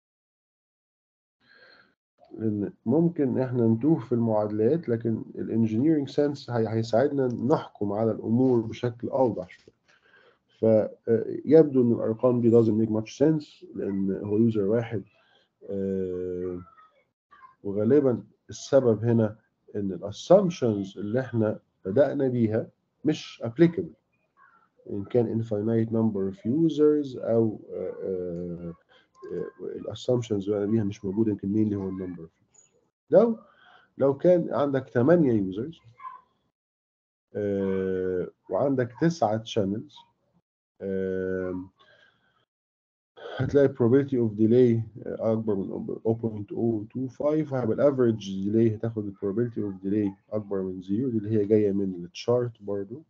لأن ممكن إحنا نتوه في المعادلات، لكن الانجينيرنج سنس هيساعدنا نحكم على الأمور بشكل أوضح شوية. فيبدو إن الأرقام دي doesn't make much sense لأن هو يوزر واحد، وغالبا السبب هنا إن الاسامبشنز اللي إحنا بدأنا بيها مش applicable، إن كان infinite number of users أو الاسامبشنز اللي بدأنا بيها مش موجودة، يمكن مين اللي هو النمبر. لو لو كان عندك ثمانية يوزرز آه وعندك تسعة شانلز، آه هتلاقي probability of delay أكبر من صفر فاصلة صفر اتنين خمسة، وهيبقى الافريج ديلي هتاخد ال probability of delay أكبر من زيرو، دي اللي هي جاية من التشارت برضو.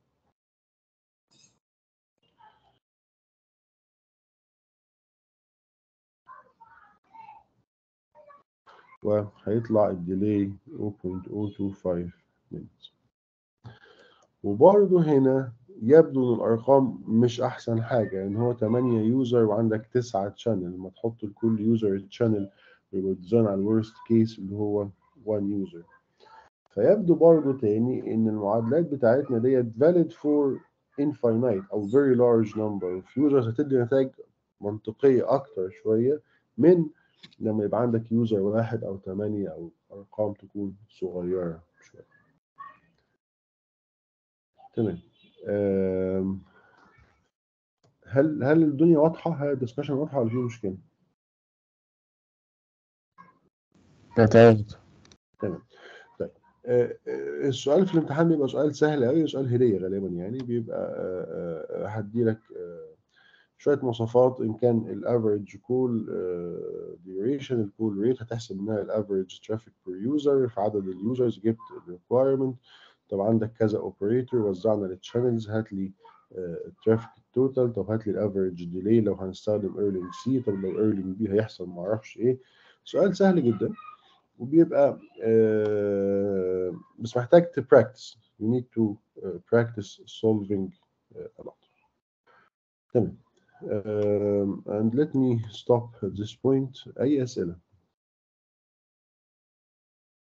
وهيطلع الديلي صفر فاصلة صفر اتنين خمسة minutes. وبرضه هنا يبدو ان الارقام مش احسن حاجه، ان يعني هو ثمانية يوزر وعندك تسعة شانل، لما تحط لكل يوزر شانل يبقى ديزاين على الورست كيس اللي هو واحد يوزر. فيبدو برضه تاني ان المعادلات بتاعتنا ديت valid for infinite او very large number of users، هتدي نتائج منطقيه اكتر شويه من لما يبقى عندك يوزر واحد او ثمانية او ارقام تكون صغيره شويه. تمام. هل هل الدنيا واضحة؟ هل الدسكشن واضحة ولا في مشكلة؟ تمام. تمام. طيب آه، آه، السؤال في الامتحان بيبقى سؤال سهل قوي، سؤال هدية غالبا يعني، بيبقى آه، آه، هدي لك آه، شوية مواصفات. إن كان الافريج كول ديوريشن، الكول ريت هتحسب منها الافريج ترافيك بير يوزر في عدد اليوزرز، جبت الريكوايرمنت. طب عندك كذا اوبريتور وزعنا للشانلز، هات لي الترافيك التوتال. طب هات لي الافريج ديلي لو هنستخدم ايرلينج سي، طب لو ايرلينج بي هيحصل معرفش ايه. سؤال سهل جدا وبيبقى آه بس محتاج تبراكتس. you need to uh, practice solving uh, a lot. تمام. Um, and let me stop at this point. أي أسئلة؟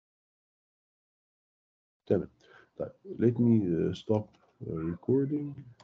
تمام. طيب let me uh, stop uh, recording.